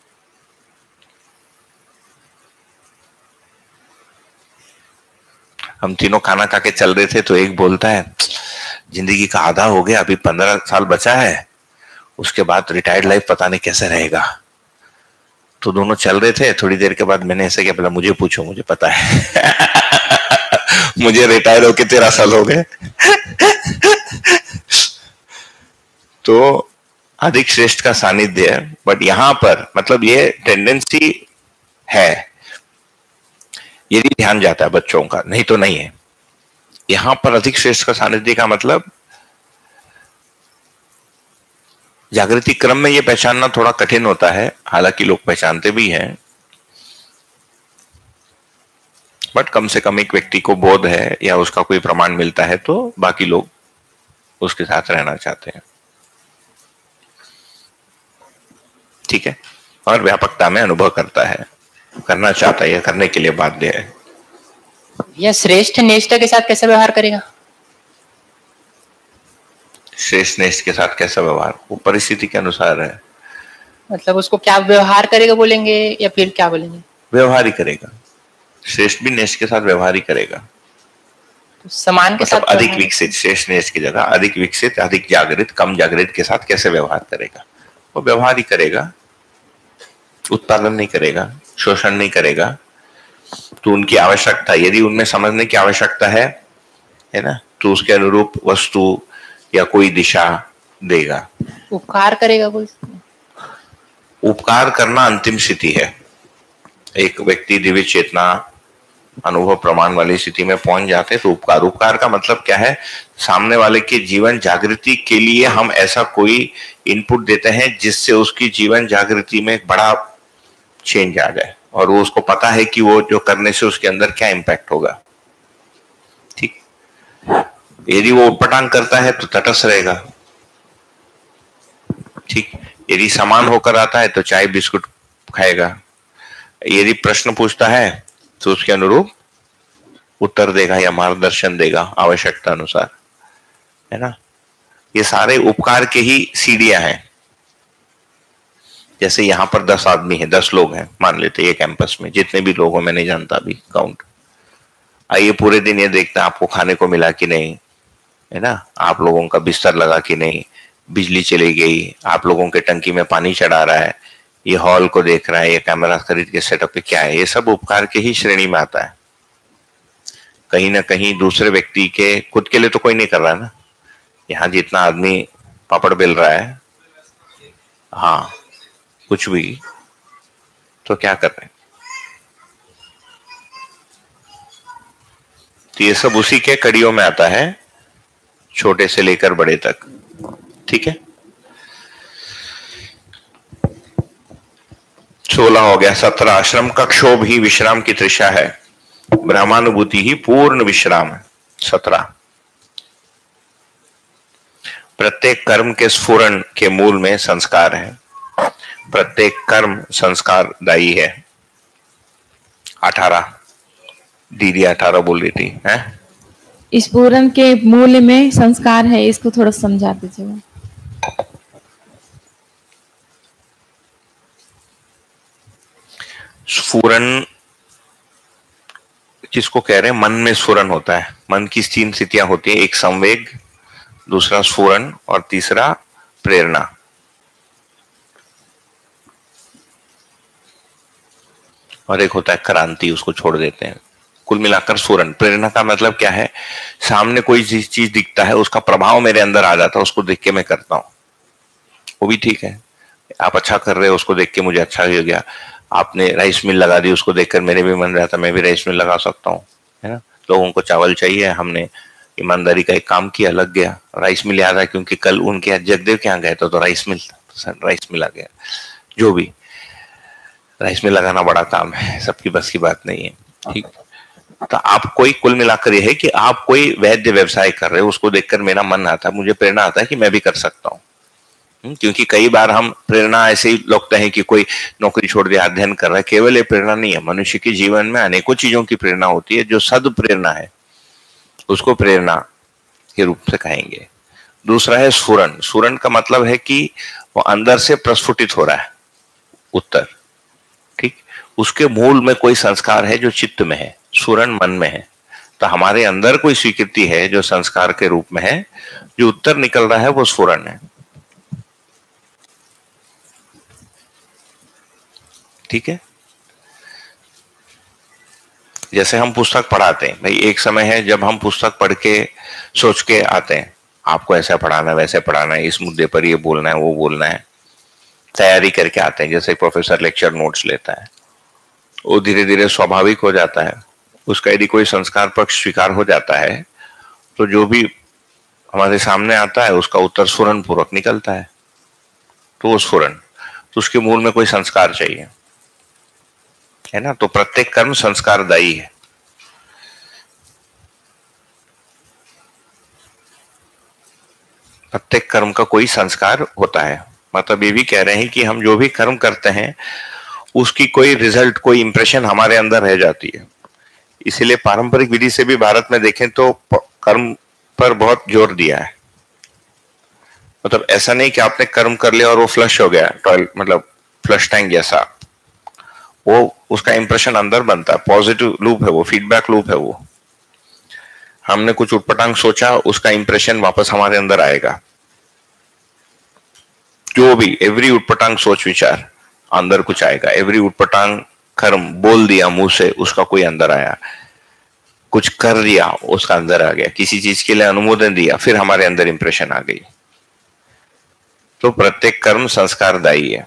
हम तीनों खाना खा के चल रहे थे तो एक बोलता है जिंदगी का आधा हो गया, अभी 15 साल बचा है, उसके बाद रिटायर्ड लाइफ पता नहीं कैसे रहेगा। तो दोनों चल रहे थे, थोड़ी देर के बाद मैंने ऐसे किया, पहले मुझे पूछो, मुझे पता है मुझे रिटायर होके 13 साल हो गए तो अधिक श्रेष्ठ का सानिध्य है। बट यहां पर मतलब ये टेंडेंसी है, यदि ध्यान जाता है बच्चों का, नहीं तो नहीं है। यहां पर अधिक श्रेष्ठ का सानिध्य का मतलब जागृति क्रम में ये पहचानना थोड़ा कठिन होता है, हालांकि लोग पहचानते भी हैं, बट कम से कम एक व्यक्ति को बोध है या उसका कोई प्रमाण मिलता है तो बाकी लोग उसके साथ रहना चाहते हैं, ठीक है। और व्यापकता में अनुभव करता है, करना चाहता है या करने के लिए बाध्य है।
यह श्रेष्ठ निष्ठा के साथ कैसे व्यवहार करेगा?
श्रेष्ठ नेष्ठ के साथ कैसा व्यवहार, वो परिस्थिति के अनुसार है।
मतलब उसको क्या व्यवहार करेगा बोलेंगे या फिर क्या बोलेंगे?
व्यवहार ही करेगा, श्रेष्ठ भी नेष्ठ के साथ व्यवहार ही करेगा।
तो समान के
मतलब
साथ
अधिक विकसित, श्रेष्ठ नेष्ठ की जगह अधिक विकसित, अधिक जागृत, कम जागृत के साथ कैसे व्यवहार करेगा, वो व्यवहार ही करेगा, उत्पादन नहीं करेगा, शोषण नहीं करेगा। तो उनकी आवश्यकता, यदि उनमें समझने की आवश्यकता है ना, तो उसके अनुरूप वस्तु या कोई दिशा देगा।
उपकार करेगा बोलते हैं।
उपकार करना अंतिम स्थिति है। एक व्यक्ति दिव्य चेतना अनुभव प्रमाण वाली स्थिति में पहुंच जाते हैं तो उपकार का मतलब क्या है, सामने वाले के जीवन जागृति के लिए हम ऐसा कोई इनपुट देते हैं जिससे उसकी जीवन जागृति में एक बड़ा चेंज आ जाए और वो उसको पता है कि वो जो करने से उसके अंदर क्या इंपैक्ट होगा। ठीक, यदि वो उटपटांग करता है तो तटस्थ रहेगा। ठीक, यदि समान होकर आता है तो चाय बिस्कुट खाएगा, यदि प्रश्न पूछता है तो उसके अनुरूप उत्तर देगा या मार्गदर्शन देगा आवश्यकता अनुसार, है ना। ये सारे उपकार के ही सीढ़ियां हैं। जैसे यहाँ पर 10 आदमी हैं, 10 लोग हैं मान लेते हैं ये कैंपस में, जितने भी लोग हो मैं नहीं जानता अभी काउंट। आइए पूरे दिन ये देखते हैं आपको खाने को मिला कि नहीं, है ना, आप लोगों का बिस्तर लगा कि नहीं, बिजली चली गई, आप लोगों के टंकी में पानी चढ़ा रहा है, ये हॉल को देख रहा है, ये कैमरा खरीद के सेटअप पे क्या है, ये सब उपकार के ही श्रेणी में आता है। कहीं ना कहीं दूसरे व्यक्ति के, खुद के लिए तो कोई नहीं कर रहा है ना। यहाँ जितना आदमी पापड़ बेल रहा है, हाँ कुछ भी, तो क्या कर रहे हैं, तो ये सब उसी के कड़ियों में आता है, छोटे से लेकर बड़े तक। ठीक है, 16 हो गया। 17 आश्रम का क्षोभ ही विश्राम की तृषा है, ब्रह्मानुभूति ही पूर्ण विश्राम है। 17 प्रत्येक कर्म के स्फुरण के मूल में संस्कार है, प्रत्येक कर्म संस्कारदायी है। 18 दीदी 18 बोल रही थी, है
इस पूर्ण के मूल में संस्कार है, इसको थोड़ा समझा दीजिएगा।
स्फुरन किसको कह रहे हैं, मन में स्फुरन होता है। मन की 3 स्थितियां होती है, एक संवेग, दूसरा स्फुरन और तीसरा प्रेरणा। और एक होता है क्रांति, उसको छोड़ देते हैं। कुल मिलाकर स्फुरन। प्रेरणा का मतलब क्या है, सामने कोई चीज दिखता है, उसका प्रभाव मेरे अंदर आ जाता है, उसको देख के मैं करता हूं, वो भी ठीक है। आप अच्छा कर रहे हो, उसको देख के मुझे अच्छा हो गया। आपने राइस मिल लगा दी, उसको देखकर मेरे भी मन रहता मैं भी राइस मिल लगा सकता हूँ, है ना। लोगों को चावल चाहिए, हमने ईमानदारी का एक काम किया, लग गया, राइस मिल याद है क्योंकि कल उनके जगदेव के यहाँ गए तो राइस मिल आ गया। जो भी, राइस मिल लगाना बड़ा काम है, सबकी बस की बात नहीं है। ठीक, तो आप कोई, कुल मिलाकर यह है कि आप कोई वैद्य व्यवसाय कर रहे हो, उसको देखकर मेरा मन आता है, मुझे प्रेरणा आता है कि मैं भी कर सकता हूँ। क्योंकि कई बार हम प्रेरणा ऐसे ही लगता है कि कोई नौकरी छोड़ दिया अध्ययन कर रहा है, केवल ये प्रेरणा नहीं है। मनुष्य के जीवन में अनेकों चीजों की प्रेरणा होती है, जो सद प्रेरणा है उसको प्रेरणा के रूप से कहेंगे। दूसरा है स्फुरन। स्फुरन का मतलब है कि वो अंदर से प्रस्फुटित हो रहा है उत्तर। ठीक, उसके मूल में कोई संस्कार है जो चित्त में है, स्फुरन मन में है। तो हमारे अंदर कोई स्वीकृति है जो संस्कार के रूप में है, जो उत्तर निकल रहा है वो स्फुरन है। ठीक है, जैसे हम पुस्तक पढ़ाते हैं भाई, एक समय है जब हम पुस्तक पढ़ के सोच के आते हैं, आपको ऐसा पढ़ाना है, वैसे पढ़ाना है, इस मुद्दे पर ये बोलना है, वो बोलना है, तैयारी करके आते हैं। जैसे प्रोफेसर लेक्चर नोट्स लेता है, वो धीरे धीरे स्वाभाविक हो जाता है। उसका यदि कोई संस्कार पक्ष स्वीकार हो जाता है तो जो भी हमारे सामने आता है उसका उत्तर स्फुरन पूर्वक निकलता है। तो वो स्फुरन, तो उसके मूल में कोई संस्कार चाहिए, है ना। तो प्रत्येक कर्म संस्कारदायी है। प्रत्येक कर्म का कोई संस्कार होता है। मतलब ये भी कह रहे हैं कि हम जो भी कर्म करते हैं उसकी कोई रिजल्ट, कोई इंप्रेशन हमारे अंदर रह जाती है। इसीलिए पारंपरिक विधि से भी भारत में देखें तो कर्म पर बहुत जोर दिया है। मतलब ऐसा नहीं कि आपने कर्म कर लिया और वो फ्लश हो गया, टॉयलेट मतलब फ्लश टैंक जैसा, वो उसका इंप्रेशन अंदर बनता है, पॉजिटिव लूप है वो, फीडबैक लूप है वो। हमने कुछ उटपटांग सोचा, उसका इंप्रेशन वापस हमारे अंदर आएगा। जो भी एवरी उटपटांग सोच विचार अंदर कुछ आएगा, एवरी उटपटांग कर्म बोल दिया मुंह से, उसका कोई अंदर आया, कुछ कर दिया उसका अंदर आ गया, किसी चीज के लिए अनुमोदन दिया, फिर हमारे अंदर इंप्रेशन आ गई। तो प्रत्येक कर्म संस्कारदायी है।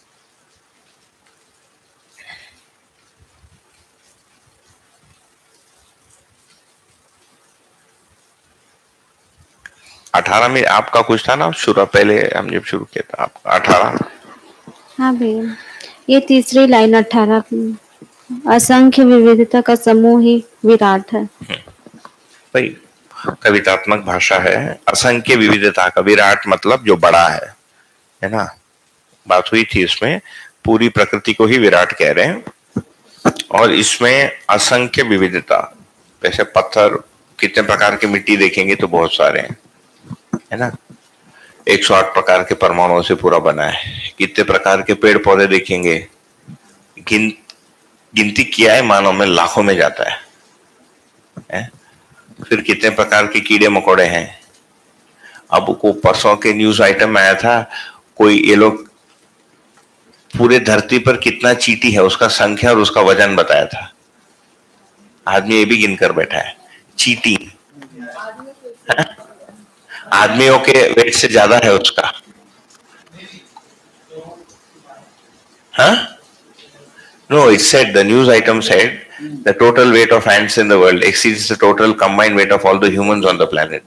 अठारह में आपका कुछ था ना शुरू, पहले हम जब शुरू किया था आपका 18।
हाँ भैया, ये तीसरी लाइन 18 की, असंख्य विविधता का समूह ही विराट है।
भाई कवितात्मक भाषा है, असंख्य विविधता का, विराट मतलब जो बड़ा है ना। बात हुई थी इसमें, पूरी प्रकृति को ही विराट कह रहे हैं, और इसमें असंख्य विविधता, जैसे पत्थर, कितने प्रकार की मिट्टी देखेंगे तो बहुत सारे हैं, है ना। 108 प्रकार के परमाणुओं से पूरा बना है। कितने प्रकार के पेड़ पौधे देखेंगे, गिनती किया है मानव में लाखों में जाता है? फिर कितने प्रकार के कीड़े मकोड़े हैं। अब को परसों के न्यूज आइटम में आया था, कोई ये लोग पूरे धरती पर कितना चींटी है उसका संख्या और उसका वजन बताया था। आदमी ये भी गिनकर बैठा है, चींटी आदमियों के वेट से ज्यादा है उसका। हाँ, no, it said, the news item said the total weight of ants in the world exceeds the total combined weight of all the humans on the planet.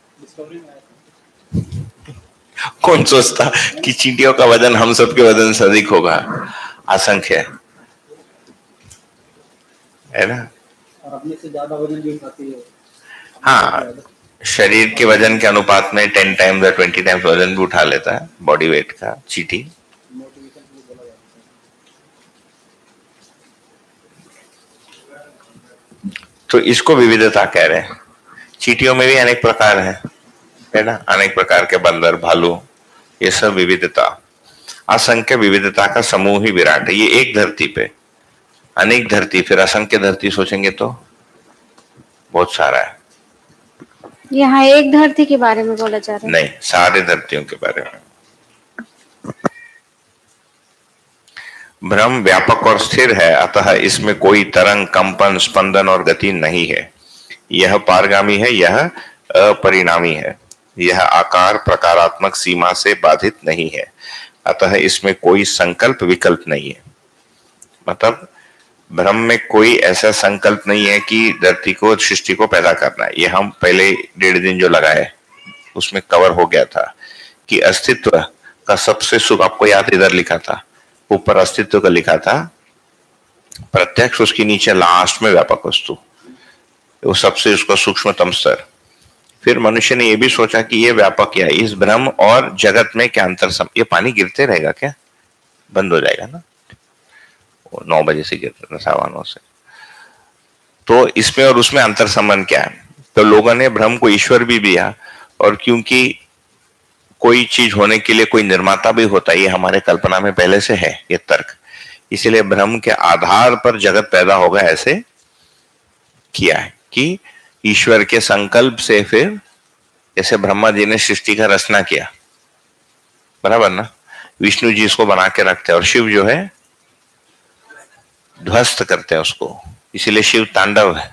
कौन सोचता कि चींटियों का वजन हम सबके वजन से अधिक होगा? असंख्य है ना।
और अपने से ज्यादा वजन जो उठाती है,
हाँ, शरीर के वजन के अनुपात में 10 टाइम्स या 20 टाइम्स वजन भी उठा लेता है बॉडी वेट का चींटी। तो इसको विविधता कह रहे हैं। चींटियों में भी अनेक प्रकार है ना, अनेक प्रकार के बंदर, भालू, ये सब विविधता। असंख्य विविधता का समूह ही विराट है। ये एक धरती पे, अनेक धरती, फिर असंख्य धरती सोचेंगे तो बहुत सारा है।
यहाँ एक धरती के बारे में बोला जा रहा है?
नहीं, सारे धरतियों के बारे में। ब्रह्म व्यापक और स्थिर है, अतः इसमें कोई तरंग, कंपन, स्पंदन और गति नहीं है। यह पारगामी है, यह अपरिणामी है, यह आकार प्रकारात्मक सीमा से बाधित नहीं है, अतः इसमें कोई संकल्प विकल्प नहीं है। मतलब ब्रह्म में कोई ऐसा संकल्प नहीं है कि धरती को, सृष्टि को पैदा करना है। ये हम पहले 1.5 दिन जो लगाए उसमें कवर हो गया था कि अस्तित्व का सबसे सुख, आपको याद, इधर लिखा था ऊपर अस्तित्व का लिखा था, प्रत्यक्ष, उसके नीचे लास्ट में व्यापक वस्तु, वो सबसे उसका सूक्ष्मतम स्तर। फिर मनुष्य ने यह भी सोचा कि ये व्यापक क्या है, इस ब्रह्म और जगत में क्या अंतर ये पानी गिरते रहेगा क्या? बंद हो जाएगा ना, 9 बजे से गिर रहा, 9:15 से। तो इसमें और उसमें अंतर संबंध क्या है? तो लोगों ने ब्रह्म को ईश्वर भी दिया, और क्योंकि कोई चीज होने के लिए कोई निर्माता भी होता है, ये हमारे कल्पना में पहले से है ये तर्क, इसीलिए ब्रह्म के आधार पर जगत पैदा होगा ऐसे किया है कि ईश्वर के संकल्प से फिर जैसे ब्रह्मा जी ने सृष्टि का रचना किया, बराबर ना, विष्णु जी इसको बना के रखते हैं और शिव जो है ध्वस्त करते हैं उसको, इसीलिए शिव तांडव है।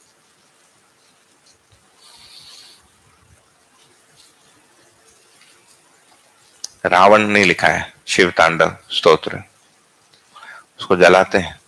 रावण ने लिखा है शिव तांडव स्तोत्र, उसको जलाते हैं।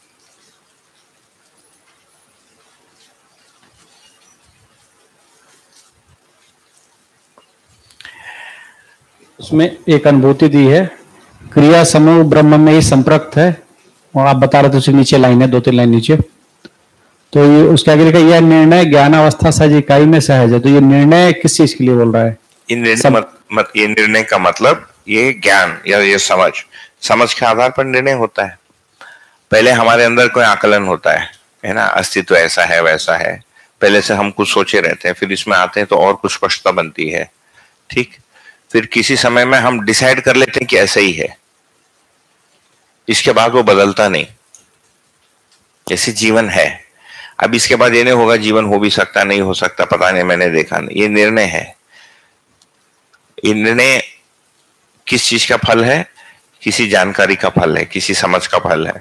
उसमें एक अनुभूति दी है, क्रिया समूह ब्रह्म में ही संप्रक्त है, और आप बता रहे थे उसके नीचे लाइन है, 2-3 लाइन नीचे, तो ये उसके आगे लिखा, यह निर्णय ज्ञान अवस्था सहज इकाई में सहज है। तो ये निर्णय किस चीज के लिए बोल रहा है?
ये निर्णय का मतलब ये ज्ञान या ये समझ के आधार पर निर्णय होता है। पहले हमारे अंदर कोई आकलन होता है ना, अस्तित्व ऐसा है वैसा है, पहले से हम कुछ सोचे रहते हैं, फिर इसमें आते हैं तो और कुछ स्पष्टता बनती है, ठीक। फिर किसी समय में हम डिसाइड कर लेते हैं कि ऐसा ही है, इसके बाद वो बदलता नहीं, जैसे जीवन है। अब इसके बाद ये नहीं होगा जीवन हो भी सकता नहीं हो सकता, पता नहीं, मैंने देखा नहीं, ये निर्णय है। ये निर्णय किस चीज का फल है? किसी जानकारी का फल है, किसी समझ का फल है।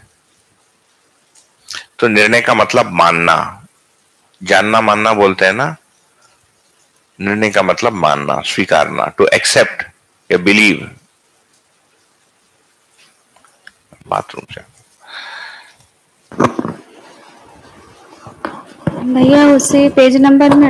तो निर्णय का मतलब मानना, जानना मानना बोलते हैं ना, निर्णय का मतलब मानना, स्वीकारना, टू एक्सेप्ट या बिलीव। बाथरूम से
भैया उसी पेज नंबर में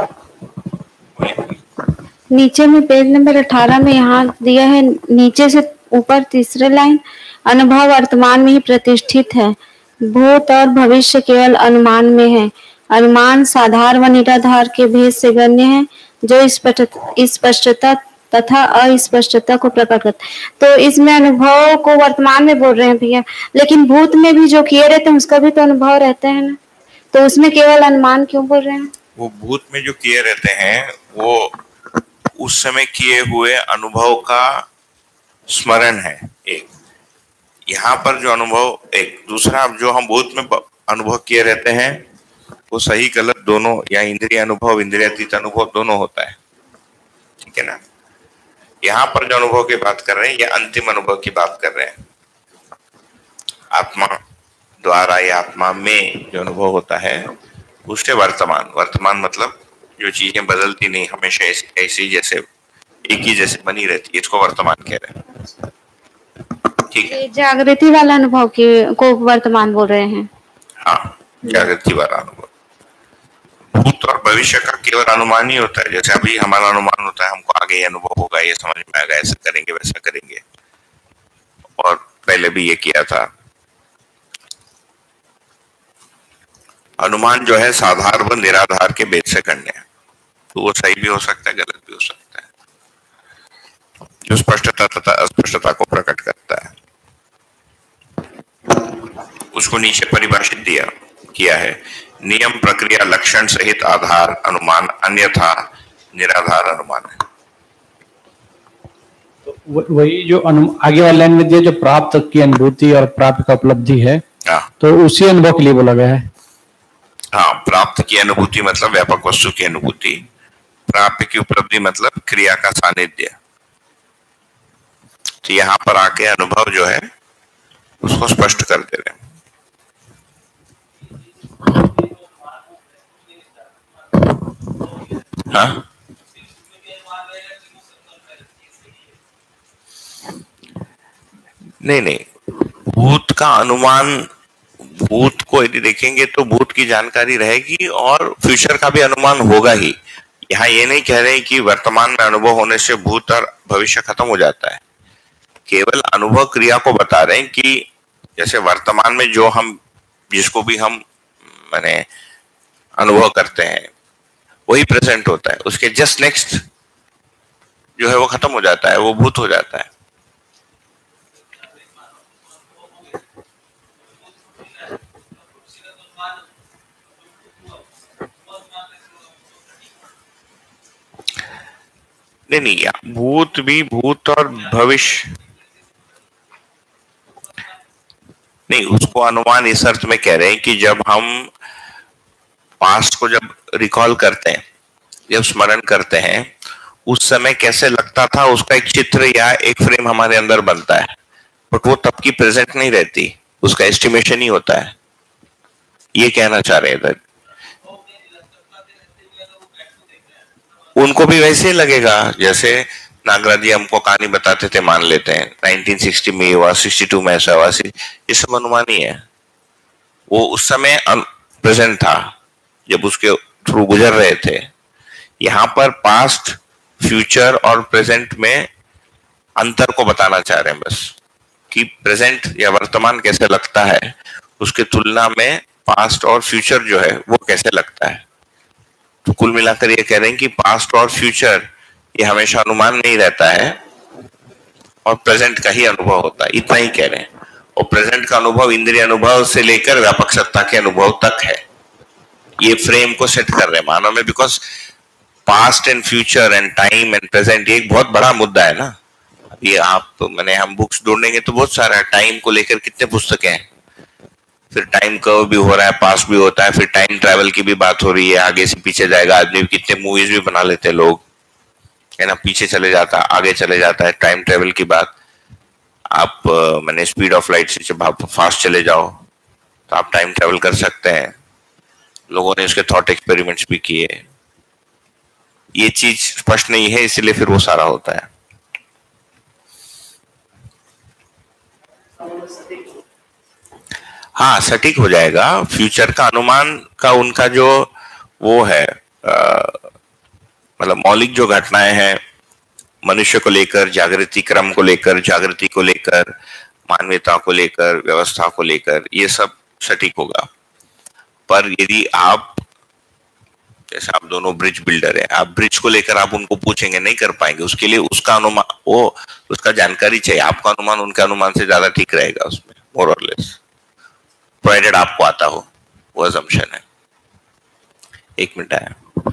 नीचे में पेज नंबर 18 में यहाँ दिया है, नीचे से ऊपर तीसरे लाइन, अनुभव वर्तमान में ही प्रतिष्ठित है, भूत और भविष्य केवल अनुमान में है। अनुमान साधार व निराधार के भेद से गण्य है, जो स्पष्टता तथा अस्पष्टता को प्रकट करता है। तो इसमें अनुभव को वर्तमान में बोल रहे हैं भैया, लेकिन भूत में भी जो किए रहते हैं उसका भी तो अनुभव रहता है ना, तो उसमें केवल अनुमान क्यों बोल रहे हैं?
वो भूत में जो किए रहते हैं वो उस समय किए हुए अनुभव का स्मरण है एक, यहाँ पर जो अनुभव एक, दूसरा जो हम भूत में अनुभव किए रहते हैं वो सही गलत दोनों, या इंद्रिय अनुभव इंद्रियातीत अनुभव दोनों होता है, ठीक है ना। यहाँ पर जो अनुभव की बात कर रहे हैं ये अंतिम अनुभव की बात कर रहे हैं, आत्मा द्वारा या आत्मा में जो अनुभव होता है उससे वर्तमान। वर्तमान मतलब जो चीजें बदलती नहीं, हमेशा ऐसी जैसे एक ही जैसे बनी रहती है, इसको वर्तमान कह रहे हैं, ठीक है।
जागृति वाला अनुभव को वर्तमान बोल रहे हैं।
हाँ, जागृति वाला अनुभव। भूत और भविष्य का केवल अनुमान ही होता है, जैसे अभी हमारा अनुमान होता है हमको आगे ये अनुभव होगा, ये समझ में आएगा, ऐसा करेंगे वैसा करेंगे, और पहले भी ये किया था। अनुमान जो है साधार व निराधार के भेद से गण्य है, तो वो सही भी हो सकता है गलत भी हो सकता है, जो स्पष्टता तथा अस्पष्टता को प्रकट करता है। उसको नीचे परिभाषित किया है, नियम प्रक्रिया लक्षण सहित आधार अनुमान, अन्यथा निराधार अनुमान है।
तो वही जो आगे वाले लाइन में दिया, जो प्राप्त की अनुभूति और प्राप्त का उपलब्धि है, तो उसी अनुभव के लिए बोला गया है।
हाँ, प्राप्त की अनुभूति मतलब व्यापक वस्तु की अनुभूति, प्राप्त की उपलब्धि मतलब क्रिया का सानिध्य। तो यहाँ पर आके अनुभव जो है उसको स्पष्ट कर दे रहे हैं। हाँ, नहीं, भूत का अनुमान, भूत को यदि देखेंगे तो भूत की जानकारी रहेगी और फ्यूचर का भी अनुमान होगा ही। यहाँ ये नहीं कह रहे कि वर्तमान में अनुभव होने से भूत और भविष्य खत्म हो जाता है, केवल अनुभव क्रिया को बता रहे हैं कि जैसे वर्तमान में जो हम जिसको भी हम माने अनुभव करते हैं वही प्रेजेंट होता है, उसके जस्ट नेक्स्ट जो है वो खत्म हो जाता है, वो भूत हो जाता है। नहीं, भूत भी, भूत और भविष्य नहीं, उसको अनुमान इस अर्थ में कह रहे हैं कि जब हम पास्ट को जब रिकॉल करते हैं, जब स्मरण करते हैं, उस समय कैसे लगता था उसका एक चित्र या एक फ्रेम हमारे अंदर बनता है, बट वो तब की प्रेजेंट नहीं रहती, उसका एस्टिमेशन ही होता है, ये कहना चाह रहे हैं। उनको भी वैसे ही लगेगा जैसे नागराज जी हमको कहानी बताते थे, मान लेते हैं 1960 में हुआ, 62 में ऐसा हुआ, ये सब अनुमान ही है। वो उस समय प्रेजेंट था जब उसके थ्रू गुजर रहे थे। यहाँ पर पास्ट, फ्यूचर और प्रेजेंट में अंतर को बताना चाह रहे हैं बस, कि प्रेजेंट या वर्तमान कैसे लगता है उसके तुलना में पास्ट और फ्यूचर जो है वो कैसे लगता है। तो कुल मिलाकर ये कह रहे हैं कि पास्ट और फ्यूचर ये हमेशा अनुमान नहीं रहता है और प्रेजेंट का ही अनुभव होता है, इतना ही कह रहे हैं। और प्रेजेंट का अनुभव इंद्रिय अनुभव से लेकर व्यापक सत्ता के अनुभव तक है, ये फ्रेम को सेट कर रहे हैं मानव में, because past and future and time and present, ये एक बहुत बड़ा मुद्दा है ना। अभी हम बुक्स ढूंढेंगे तो बहुत सारा टाइम को लेकर कितने पुस्तकें हैं, फिर टाइम कर्व भी हो रहा है, पास्ट भी होता है, फिर टाइम ट्रैवल की भी बात हो रही है, आगे से पीछे जाएगा आदमी, कितने मूवीज भी बना लेते हैं लोग, है ना, पीछे चले जाता आगे चले जाता है। टाइम ट्रैवल की बात, आप मैंने स्पीड ऑफ लाइट से जब आप फास्ट चले जाओ तो आप टाइम ट्रैवल कर सकते हैं। लोगों ने उसके थॉट एक्सपेरिमेंट्स भी किए। ये चीज स्पष्ट नहीं है, इसलिए फिर वो सारा होता है। हाँ, सटीक हो जाएगा। फ्यूचर का अनुमान का उनका जो वो है, मतलब मौलिक जो घटनाएं हैं मनुष्य को लेकर, जागृति क्रम को लेकर, जागृति को लेकर, मानवीयता को लेकर, व्यवस्था को लेकर, ये सब सटीक होगा। पर यदि आप, जैसे आप दोनों ब्रिज बिल्डर है, आप ब्रिज को लेकर आप उनको पूछेंगे, नहीं कर पाएंगे। उसके लिए उसका अनुमान, वो उसका जानकारी चाहिए। आपका अनुमान उनके अनुमान से ज्यादा ठीक रहेगा उसमें, मोर और लेस, प्रोवाइडेड आपको आता हो, वो असम्पशन है। 1 मिनट आया।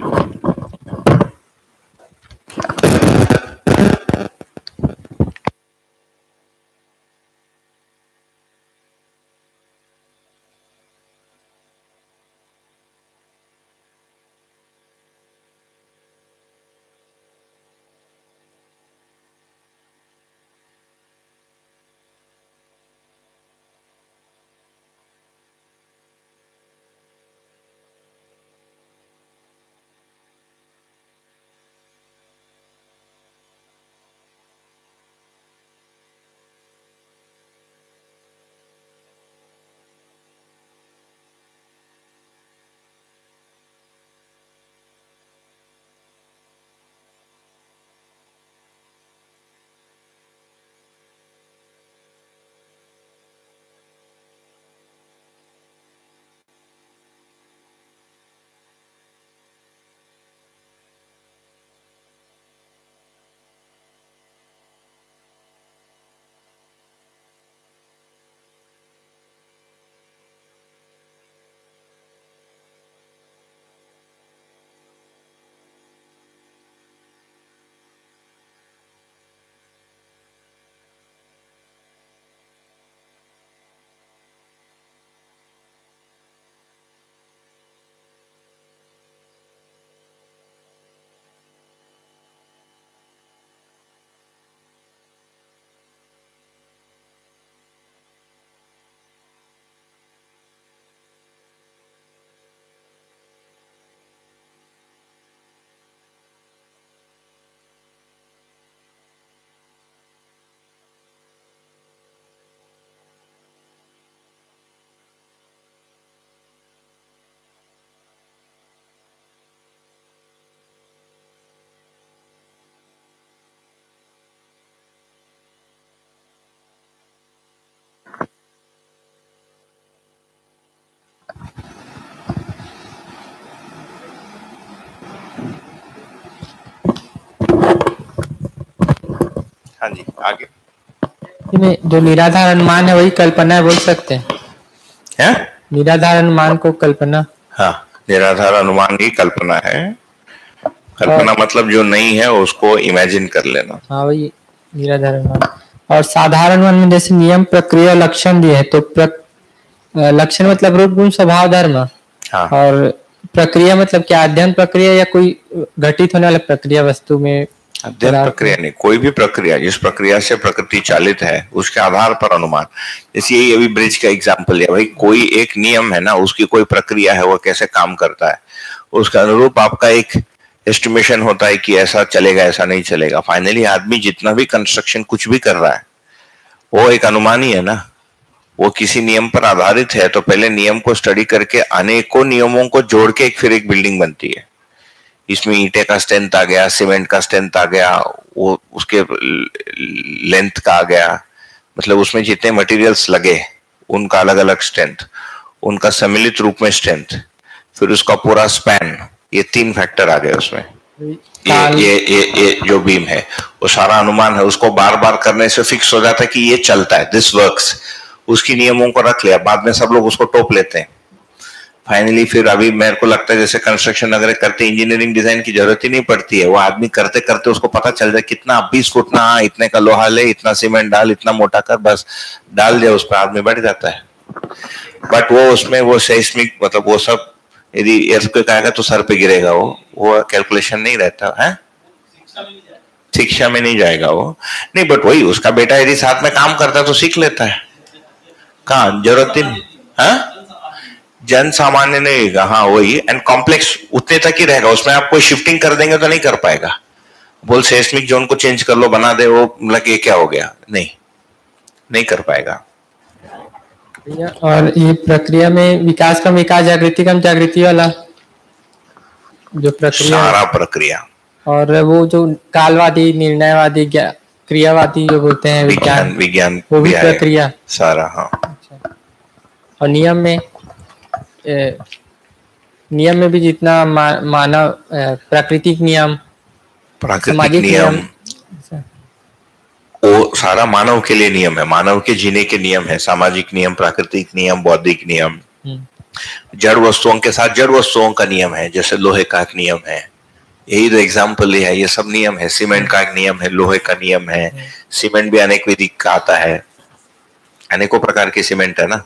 हाँ जी, आगे।
जो निराधार अनुमान है वही कल्पना है, बोल सकते हैं? निराधार अनुमान को कल्पना।
हाँ, निराधार अनुमान ही कल्पना है। कल्पना मतलब जो नहीं है उसको इमेजिन कर लेना।
हाँ, वही निराधार अनुमान। और साधारण अनुमान में जैसे नियम, प्रक्रिया, लक्षण दिए है, तो लक्षण मतलब रूप, गुण, स्वभाव, धर्म।
हाँ।
और प्रक्रिया मतलब क्या? अध्ययन प्रक्रिया या कोई घटित होने वाला प्रक्रिया वस्तु में?
अध्ययन प्रक्रिया नहीं, कोई भी प्रक्रिया जिस प्रक्रिया से प्रकृति चालित है उसके आधार पर अनुमान। जैसे यही अभी ब्रिज का एग्जाम्पल है, भाई कोई एक नियम है ना, उसकी कोई प्रक्रिया है, वो कैसे काम करता है, उसके अनुरूप आपका एक एस्टिमेशन होता है कि ऐसा चलेगा, ऐसा नहीं चलेगा। फाइनली आदमी जितना भी कंस्ट्रक्शन कुछ भी कर रहा है वो एक अनुमान ही है ना, वो किसी नियम पर आधारित है। तो पहले नियम को स्टडी करके अनेकों नियमों को जोड़ के फिर एक बिल्डिंग बनती है। इसमें ईंटे का स्ट्रेंथ आ गया, सीमेंट का स्ट्रेंथ आ गया, वो उसके लेंथ का आ गया, मतलब उसमें जितने मटेरियल्स लगे उनका अलग अलग स्ट्रेंथ, उनका सम्मिलित रूप में स्ट्रेंथ, फिर उसका पूरा स्पैन, ये 3 फैक्टर आ गए उसमें। ये जो बीम है वो सारा अनुमान है। उसको बार बार करने से फिक्स हो जाता है कि ये चलता है, दिस वर्क्स। उसकी नियमों को रख लिया, बाद में सब लोग उसको टोप लेते हैं। फाइनली फिर अभी मेरे को लगता है जैसे कंस्ट्रक्शन अगर करते इंजीनियरिंग डिजाइन की जरूरत ही नहीं पड़ती है, वो आदमी करते करते उसको पता चल जाए कितना 20 फुट ना, इतने का लोहा ले, इतना सीमेंट डाल, इतना मोटा कर, बस डाल दिया, उस पर आदमी बैठ जाता है। बट वो उसमें वो सेस्मिक मतलब वो सब यदि earthquake आएगा तो सर पे गिरेगा, वो कैलकुलेशन नहीं रहता है, शिक्षा में नहीं जाएगा वो नहीं। बट वही उसका बेटा यदि साथ में काम करता है तो सीख लेता है, कहाँ जरूरत ही नहीं। हाँ जन सामान्य नहीं रहेगा, हाँ वही, एंड कॉम्प्लेक्स उतने तक ही रहेगा, उसमें आप कोई शिफ्टिंग कर देंगे तो नहीं कर पाएगा। बोल सेस्मिक जोन को चेंज कर लो, बना दे, वो मतलब ये क्या हो गया, नहीं कर पाएगा।
और ये प्रक्रिया में विकास कम विकास, जागृति कम जागृति वाला जो प्रक्रिया,
सारा प्रक्रिया,
और वो जो कालवादी, निर्णयवादी, क्रियावादी जो बोलते हैं
विज्ञान
वो भी प्रक्रिया
सारा। हाँ
और नियम में भी जितना मानव प्राकृतिक नियम,
प्राकृतिक नियम वो सारा मानव के लिए नियम है, मानव के जीने के नियम है, सामाजिक नियम, प्राकृतिक नियम, बौद्धिक नियम। जड़ वस्तुओं के साथ जड़ वस्तुओं का नियम है, जैसे लोहे का एक नियम है, यही तो एग्जाम्पल है, ये सब नियम है। सीमेंट का एक नियम है, लोहे का नियम है, सीमेंट भी अनेक विधि का आता है, अनेकों प्रकार के सीमेंट है ना,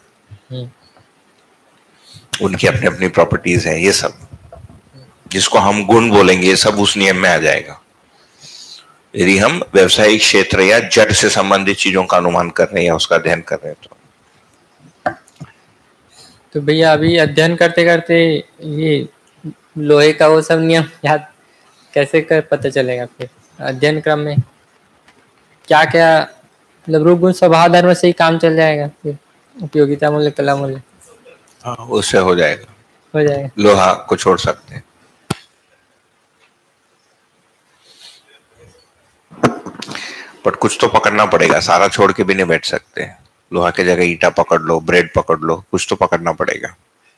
उनकी अपनी अपनी प्रॉपर्टीज है। ये सब जिसको हम गुण बोलेंगे ये सब उस नियम में आ जाएगा, यदि हम व्यवसायिक क्षेत्र या जड़ से संबंधित चीजों का अनुमान कर रहे हैं या उसका अध्ययन कर रहे हैं।
तो भैया अभी अध्ययन करते करते ये लोहे का वो सब नियम याद कैसे कर पता चलेगा? फिर अध्ययन क्रम में क्या क्या मतलब रूप गुण स्वभाव धर्म से ही काम चल जाएगा, फिर उपयोगिता मूल्य, कला मूल्य,
हाँ उससे हो जाएगा। लोहा को छोड़ सकते हैं, बट कुछ तो पकड़ना पड़ेगा, सारा छोड़ के भी नहीं बैठ सकते। लोहा के जगह ईटा पकड़ लो, ब्रेड पकड़ लो, कुछ तो पकड़ना पड़ेगा।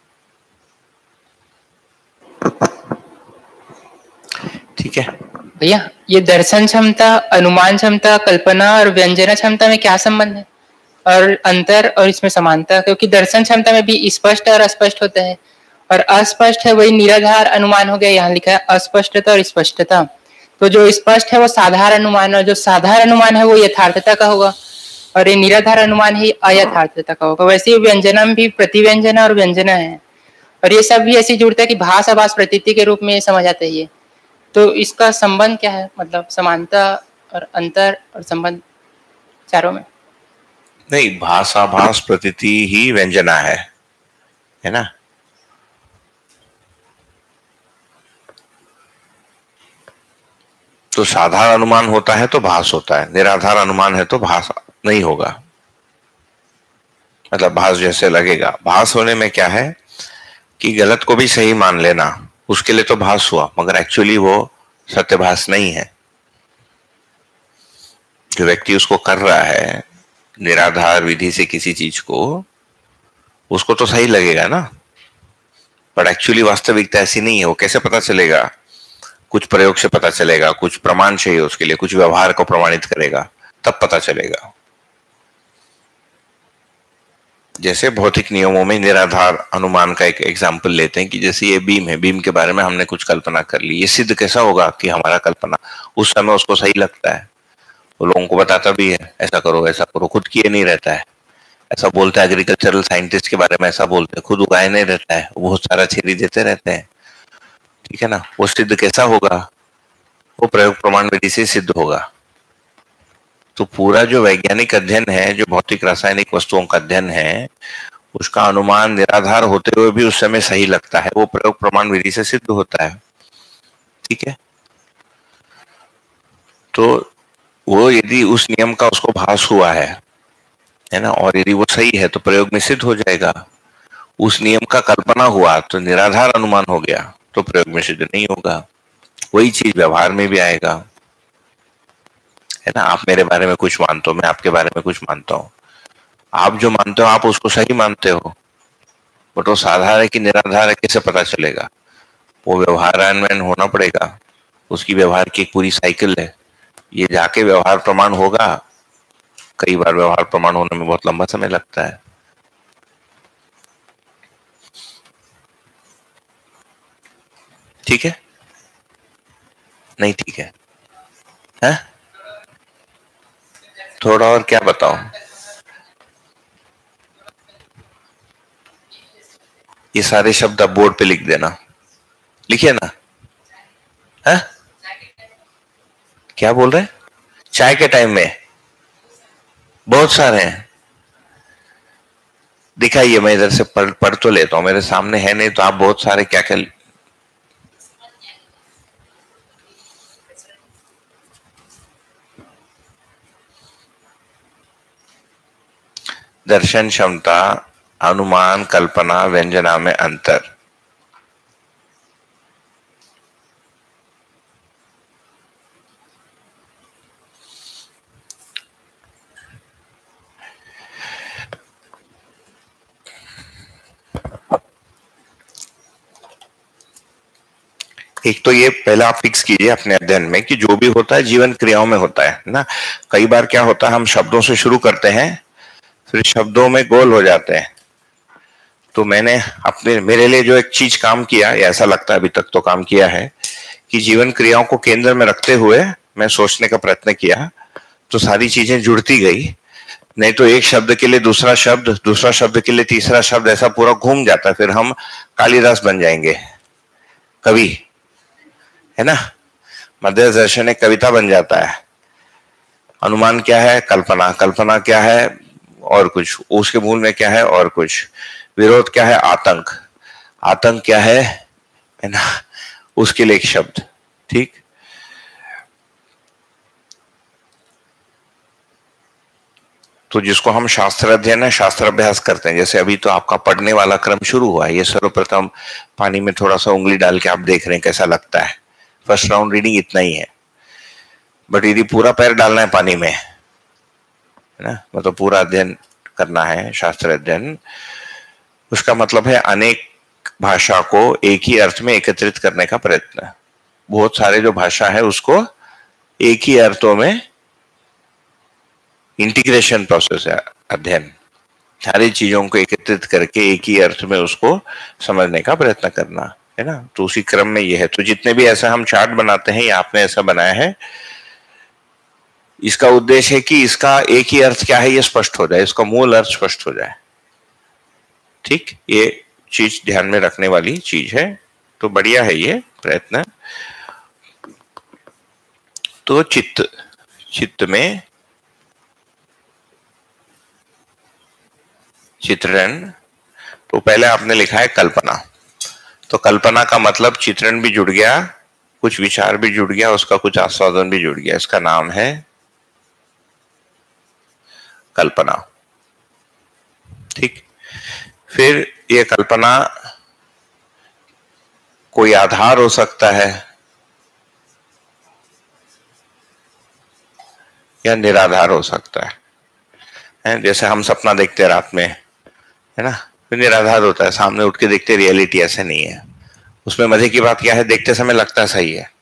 ठीक है
भैया, ये दर्शन क्षमता, अनुमान क्षमता, कल्पना और व्यंजना क्षमता में क्या संबंध है और अंतर और इसमें समानता? क्योंकि दर्शन क्षमता में भी स्पष्ट और अस्पष्ट होता है, और अस्पष्ट है वही निराधार अनुमान हो गया, यहाँ लिखा है अस्पष्टता और स्पष्टता। तो जो स्पष्ट है वो साधारण अनुमान, और जो साधारण अनुमान है वो यथार्थता का होगा, और ये निराधार अनुमान ही अयथार्थता का होगा। वैसे ही व्यंजना में भी प्रतिव्यंजना और व्यंजना है, और ये सब भी ऐसे जुड़ता है कि भास आभास प्रतीति के रूप में समझ आता है ये। तो इसका संबंध क्या है, मतलब समानता और अंतर और संबंध चारों में?
नहीं, भास आभास प्रतीति ही व्यंजना है ना। तो साधारण अनुमान होता है तो भास होता है, निराधार अनुमान है तो भास नहीं होगा, मतलब भास जैसे लगेगा। भास होने में क्या है कि गलत को भी सही मान लेना, उसके लिए तो भास हुआ, मगर एक्चुअली वो सत्यभास नहीं है। जो व्यक्ति उसको कर रहा है निराधार विधि से किसी चीज को, उसको तो सही लगेगा ना, पर एक्चुअली वास्तविकता ऐसी नहीं है। वो कैसे पता चलेगा? कुछ प्रयोग से पता चलेगा, कुछ प्रमाण चाहिए उसके लिए, कुछ व्यवहार को प्रमाणित करेगा, तब पता चलेगा। जैसे भौतिक नियमों में निराधार अनुमान का एक एग्जाम्पल लेते हैं कि जैसे ये बीम है, बीम के बारे में हमने कुछ कल्पना कर ली, ये सिद्ध कैसा होगा कि हमारा कल्पना उस समय उसको सही लगता है, वो लोगों को बताता भी है ऐसा करो ऐसा करो, खुद किए नहीं रहता है। ऐसा बोलते हैं एग्रीकल्चरल साइंटिस्ट के बारे में, ऐसा बोलते हैं, खुद उगाए नहीं रहता है, बहुत सारा छेरी देते रहते हैं, ठीक है ना। वो सिद्ध कैसा होगा? वो प्रयोग प्रमाण विधि से सिद्ध होगा। तो पूरा जो वैज्ञानिक अध्ययन है, जो भौतिक रासायनिक वस्तुओं का अध्ययन है, उसका अनुमान निराधार होते हुए भी उस समय सही लगता है, वो प्रयोग प्रमाण विधि से सिद्ध होता है, ठीक है। तो वो यदि उस नियम का उसको भास हुआ है ना, और यदि वो सही है तो प्रयोग में सिद्ध हो जाएगा। उस नियम का कल्पना हुआ तो निराधार अनुमान हो गया, तो प्रयोग में सिद्ध नहीं होगा। वही चीज व्यवहार में भी आएगा, है ना। आप मेरे बारे में कुछ मानते हो, मैं आपके बारे में कुछ मानता हूँ, आप जो मानते हो आप उसको सही मानते हो, बट वो साधारण है कि निराधार है कैसे पता चलेगा? वो व्यवहारान्वयन होना पड़ेगा, उसकी व्यवहार की एक पूरी साइकिल है, ये जाके व्यवहार प्रमाण होगा। कई बार व्यवहार प्रमाण होने में बहुत लंबा समय लगता है। ठीक है? नहीं ठीक है? हैं? थोड़ा और क्या बताओ? ये सारे शब्द आप बोर्ड पे लिख देना, लिखिए ना। है? क्या बोल रहे हैं? चाय के टाइम में बहुत सारे हैं, दिखाइए, मैं इधर से पढ़ तो लेता हूं, मेरे सामने है नहीं तो आप बहुत सारे क्या क्या। दर्शन क्षमता, अनुमान, कल्पना, व्यंजना में अंतर। एक तो ये पहला आप फिक्स कीजिए अपने अध्ययन में कि जो भी होता है जीवन क्रियाओं में होता है ना। कई बार क्या होता है, हम शब्दों से शुरू करते हैं, फिर शब्दों में गोल हो जाते हैं। तो मैंने अपने मेरे लिए जो एक चीज काम किया, या ऐसा लगता है अभी तक तो काम किया है, कि जीवन क्रियाओं को केंद्र में रखते हुए मैं सोचने का प्रयत्न किया, तो सारी चीजें जुड़ती गई। नहीं तो एक शब्द के लिए दूसरा शब्द के लिए तीसरा शब्द, ऐसा पूरा घूम जाता है, फिर हम कालिदास बन जाएंगे, कवि, है ना। मध्य दर्शन एक कविता बन जाता है। अनुमान क्या है? कल्पना। कल्पना क्या है? और कुछ। उसके मूल में क्या है? और कुछ। विरोध क्या है? आतंक। आतंक क्या है ना, उसके लिए एक शब्द। ठीक। तो जिसको हम शास्त्र अध्ययन है, शास्त्र अभ्यास करते हैं, जैसे अभी तो आपका पढ़ने वाला क्रम शुरू हुआ है। ये सर्वप्रथम पानी में थोड़ा सा उंगली डाल के आप देख रहे हैं कैसा लगता है। फर्स्ट राउंड रीडिंग इतना ही है, बट यदि पूरा पैर डालना है पानी में, है ना, मतलब पूरा अध्ययन करना है, शास्त्र अध्ययन, उसका मतलब है अनेक भाषा को एक ही अर्थ में एकत्रित करने का प्रयत्न। बहुत सारे जो भाषा है उसको एक ही अर्थों में इंटीग्रेशन प्रोसेस है अध्ययन। सारी चीजों को एकत्रित करके एक ही अर्थ में उसको समझने का प्रयत्न करना, है ना। तो उसी क्रम में ये है। तो जितने भी ऐसा हम चार्ट बनाते हैं या आपने ऐसा बनाया है, इसका उद्देश्य है कि इसका एक ही अर्थ क्या है ये स्पष्ट हो जाए, इसका मूल अर्थ स्पष्ट हो जाए। ठीक, ये चीज ध्यान में रखने वाली चीज है। तो बढ़िया है ये प्रयत्न। तो चित्त में चित्रण, तो पहले आपने लिखा है कल्पना। तो कल्पना का मतलब चित्रण भी जुड़ गया, कुछ विचार भी जुड़ गया, उसका कुछ आस्वादन भी जुड़ गया, इसका नाम है कल्पना। ठीक। फिर ये कल्पना कोई आधार हो सकता है या निराधार हो सकता है। जैसे हम सपना देखते हैं रात में, है ना, फिर निराधार होता है, सामने उठ के देखते रियलिटी ऐसे नहीं है। उसमें मजे की बात क्या है, देखते समय लगता सही है,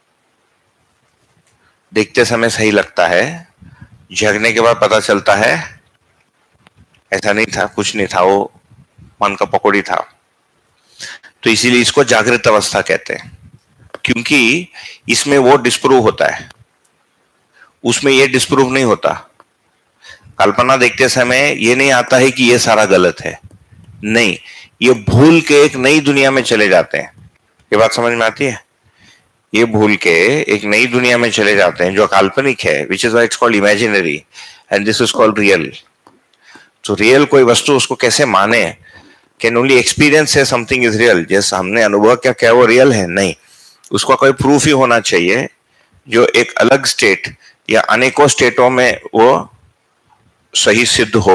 देखते समय सही लगता है, जगने के बाद पता चलता है ऐसा नहीं था, कुछ नहीं था, वो मन का पकौड़ी था। तो इसीलिए इसको जागृत अवस्था कहते हैं, क्योंकि इसमें वो डिस्प्रूव होता है, उसमें ये डिस्प्रूव नहीं होता। कल्पना देखते समय ये नहीं आता है कि ये सारा गलत है, नहीं, ये भूल के एक नई दुनिया में चले जाते हैं। ये बात समझ में आती है? ये भूल के एक नई दुनिया में चले जाते हैं जो काल्पनिक है, which is why it's called imaginary and this is called real. तो रियल कोई वस्तु उसको कैसे माने, कैन ओनली एक्सपीरियंस है समथिंग इज रियल। जैसे हमने अनुभव किया, क्या वो रियल है? नहीं, उसका कोई प्रूफ ही होना चाहिए जो एक अलग स्टेट या अनेकों स्टेटों में वो सही सिद्ध हो।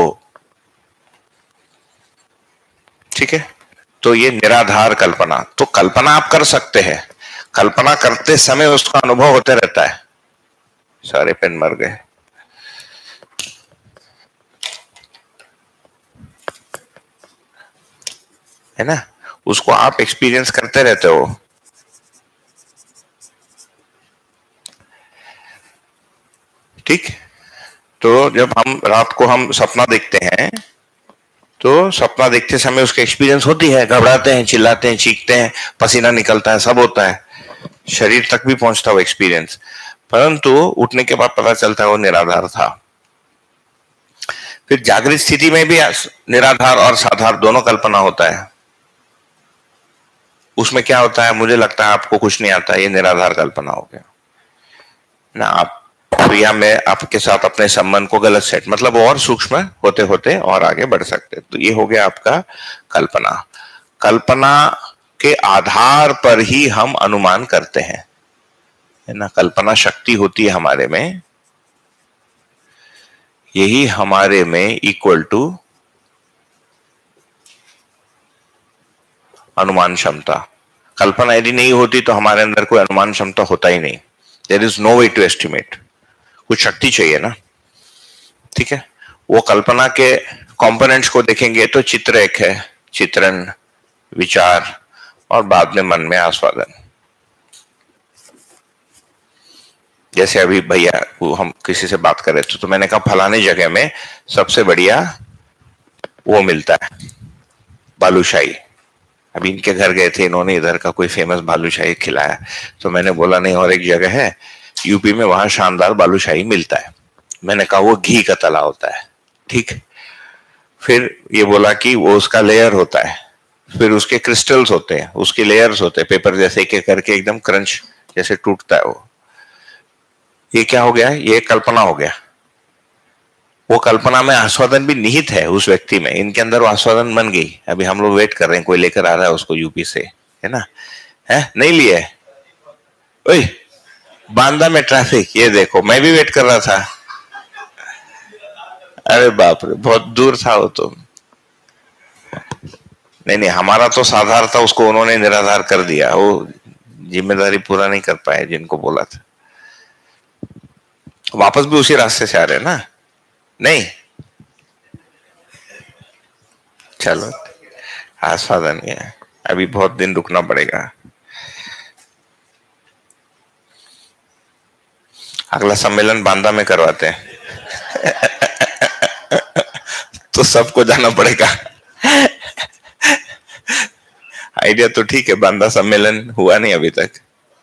ठीक है। तो ये निराधार कल्पना। तो कल्पना आप कर सकते हैं, कल्पना करते समय उसका अनुभव होते रहता है। सारे पेन मर गए, है ना, उसको आप एक्सपीरियंस करते रहते हो। ठीक। तो जब हम रात को हम सपना देखते हैं, तो सपना देखते समय उसका एक्सपीरियंस होती है, घबराते हैं, चिल्लाते हैं, चीखते हैं, पसीना निकलता है, सब होता है। शरीर तक भी पहुंचता वो एक्सपीरियंस, परंतु उठने के बाद पता चलता है वो निराधार था। फिर जागृत स्थिति में भी निराधार और साधार दोनों कल्पना होता है। उसमें क्या होता है, मुझे लगता है आपको कुछ नहीं आता, ये निराधार कल्पना हो गया ना। आप क्रिया में आपके साथ अपने संबंध को गलत सेट, मतलब और सूक्ष्म होते होते और आगे बढ़ सकते। तो ये हो गया आपका कल्पना। कल्पना के आधार पर ही हम अनुमान करते हैं, है ना। कल्पना शक्ति होती है हमारे में, यही हमारे में इक्वल टू अनुमान क्षमता। कल्पना यदि नहीं होती तो हमारे अंदर कोई अनुमान क्षमता होता ही नहीं। There is no way to estimate. कुछ शक्ति चाहिए ना, ठीक है। वो कल्पना के कंपोनेंट्स को देखेंगे तो चित्र एक है, चित्रण, विचार और बाद में मन में आस्वादन। जैसे अभी भैया वो हम किसी से बात कर रहे थे तो मैंने कहा फलाने जगह में सबसे बढ़िया वो मिलता है बालूशाही। अभी इनके घर गए थे, इन्होंने इधर का कोई फेमस बालूशाही खिलाया, तो मैंने बोला नहीं और एक जगह है यूपी में, वहां शानदार बालूशाही मिलता है। मैंने कहा वो घी का तला होता है, ठीक। फिर ये बोला कि वो उसका लेयर होता है, फिर उसके क्रिस्टल्स होते हैं, उसके लेयर्स होते हैं, पेपर जैसे एक एक करके एकदम क्रंच जैसे टूटता है वो। ये क्या हो गया, ये कल्पना हो गया। वो कल्पना में आस्वादन भी निहित है उस व्यक्ति में, इनके अंदर वो आस्वादन बन गई। अभी हम लोग वेट कर रहे हैं, कोई लेकर आ रहा है उसको यूपी से, है ना, है नहीं लिए। ओए बांदा में ट्रैफिक, ये देखो मैं भी वेट कर रहा था। अरे बाप रे, बहुत दूर था वो तो। नहीं, हमारा तो साधार था, उसको उन्होंने निराधार कर दिया। वो जिम्मेदारी पूरा नहीं कर पाए जिनको बोला था। वापस भी उसी रास्ते से आ रहे हैं ना, नहीं चलो आस्वादन है, अभी बहुत दिन रुकना पड़ेगा। अगला सम्मेलन बांदा में करवाते हैं तो सबको जाना पड़ेगा। आइडिया तो ठीक है, बांदा सम्मेलन हुआ नहीं अभी तक।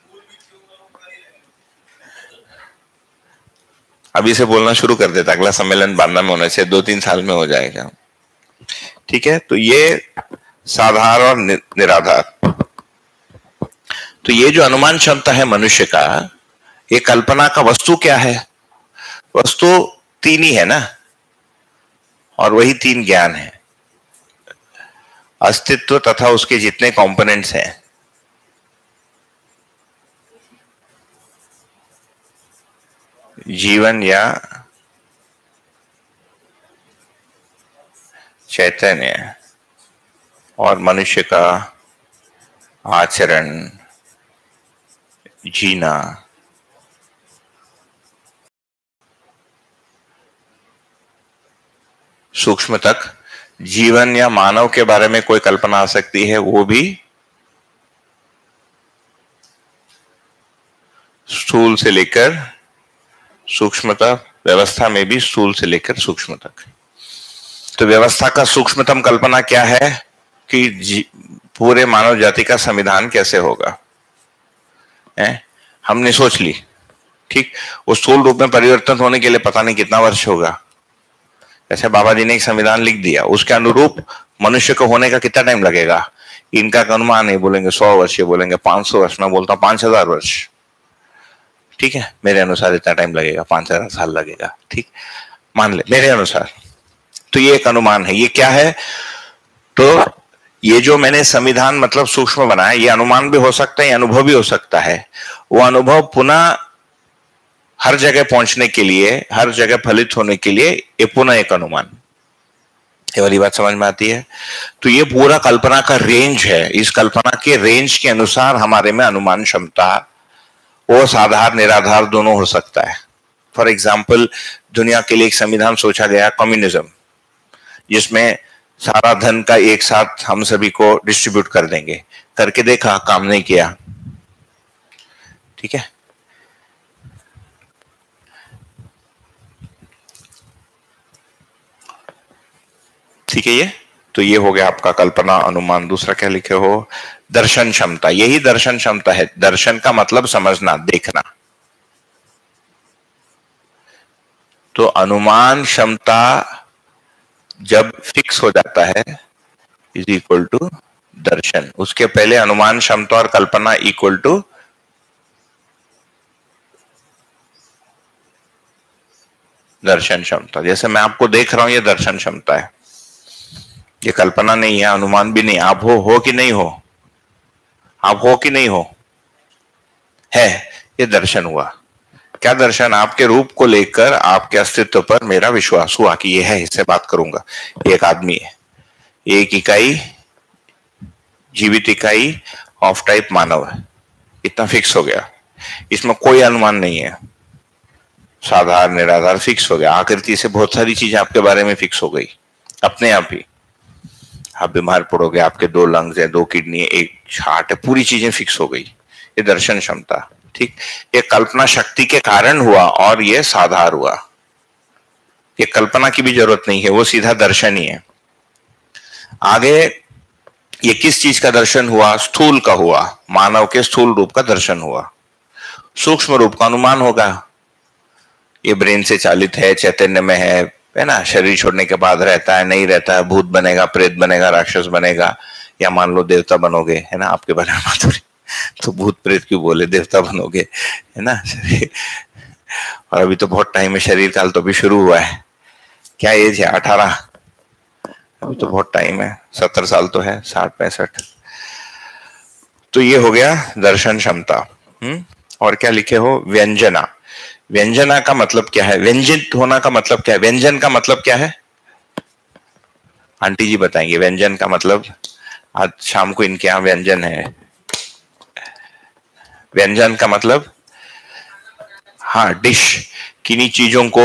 अभी से बोलना शुरू कर देता, अगला सम्मेलन बांदा में होने से 2-3 साल में हो जाएगा, ठीक है। तो ये साधार और निराधार। तो ये जो अनुमान क्षमता है मनुष्य का, ये कल्पना का वस्तु क्या है? वस्तु 3 ही है ना, और वही 3 ज्ञान है, अस्तित्व तथा उसके जितने कंपोनेंट्स हैं। जीवन या चैतन्य और मनुष्य का आचरण, जीना, सूक्ष्म तक जीवन या मानव के बारे में कोई कल्पना आ सकती है, वो भी स्थूल से लेकर सूक्ष्म तक, व्यवस्था में भी स्थूल से लेकर सूक्ष्म तक। तो व्यवस्था का सूक्ष्मतम कल्पना क्या है कि पूरे मानव जाति का संविधान कैसे होगा, हमने सोच ली, ठीक। वो स्थूल रूप में परिवर्तन होने के लिए पता नहीं कितना वर्ष होगा। जैसे बाबा जी ने एक संविधान लिख दिया, उसके अनुरूप मनुष्य को होने का कितना टाइम लगेगा? इनका अनुमान है, बोलेंगे 100 वर्ष, ये बोलेंगे 500 वर्ष, मैं बोलता हूं 5000 वर्ष, ठीक है। मेरे अनुसार इतना टाइम लगेगा, 5000 साल लगेगा, ठीक, मान ले मेरे अनुसार। तो ये एक अनुमान है। ये क्या है? तो ये जो मैंने संविधान मतलब सूक्ष्म बनाया, ये अनुमान भी हो सकता है, अनुभव भी हो सकता है। वो अनुभव पुनः हर जगह पहुंचने के लिए, हर जगह फलित होने के लिए ये पुनः एक अनुमान। ये वाली बात समझ में आती है? तो ये पूरा कल्पना का रेंज है। इस कल्पना के रेंज के अनुसार हमारे में अनुमान क्षमता वो साधार निराधार दोनों हो सकता है। फॉर एग्जाम्पल, दुनिया के लिए एक संविधान सोचा गया कम्युनिज्म, जिसमें सारा धन का एक साथ हम सभी को डिस्ट्रीब्यूट कर देंगे। करके देखा, काम नहीं किया, ठीक है। ठीक है, ये तो ये हो गया आपका कल्पना, अनुमान। दूसरा क्या लिखे हो? दर्शन क्षमता। यही दर्शन क्षमता है। दर्शन का मतलब समझना, देखना। तो अनुमान क्षमता जब फिक्स हो जाता है इज इक्वल टू दर्शन। उसके पहले अनुमान क्षमता और कल्पना इक्वल टू दर्शन क्षमता। जैसे मैं आपको देख रहा हूं, ये दर्शन क्षमता है, ये कल्पना नहीं है, अनुमान भी नहीं। आप हो कि नहीं हो? आप हो कि नहीं हो? है, ये दर्शन हुआ। क्या दर्शन? आपके रूप को लेकर आपके अस्तित्व पर मेरा विश्वास हुआ कि ये है, इससे बात करूंगा। ये एक आदमी है, एक इकाई, जीवित इकाई ऑफ टाइप मानव है। इतना फिक्स हो गया, इसमें कोई अनुमान नहीं है। साधारण निराधार फिक्स हो गया। आकृति से बहुत सारी चीजें आपके बारे में फिक्स हो गई अपने आप ही। आप बीमार पड़ोगे, आपके 2 लंग्स है, 2 किडनी है, 1 हार्ट है, पूरी चीजें फिक्स हो गई। ये दर्शन क्षमता। ठीक, ये कल्पना शक्ति के कारण हुआ और ये साधार हुआ। ये कल्पना की भी जरूरत नहीं है, वो सीधा दर्शन ही है। आगे ये किस चीज का दर्शन हुआ? स्थूल का हुआ, मानव के स्थूल रूप का दर्शन हुआ। सूक्ष्म रूप का अनुमान होगा। ये ब्रेन से चालित है, चैतन्य में है ना? शरीर छोड़ने के बाद रहता है, नहीं रहता है, भूत बनेगा, प्रेत बनेगा, राक्षस बनेगा, या मान लो देवता बनोगे, है ना? आपके बारे में माधुरी, तो भूत प्रेत क्यों बोले, देवता बनोगे, है ना? और अभी तो बहुत टाइम है, शरीर काल तो अभी शुरू हुआ है। क्या एज है? 18। अभी तो बहुत टाइम है, 70 साल तो है, 60-65। तो ये हो गया दर्शन क्षमता। और क्या लिखे हो? व्यंजना। व्यंजना का मतलब क्या है? व्यंजित होना का मतलब क्या है? व्यंजन का मतलब क्या है? आंटी जी बताएंगे व्यंजन का मतलब। आज शाम को इनके यहाँ व्यंजन है। व्यंजन का मतलब, हाँ, डिश, किन्हीं चीजों को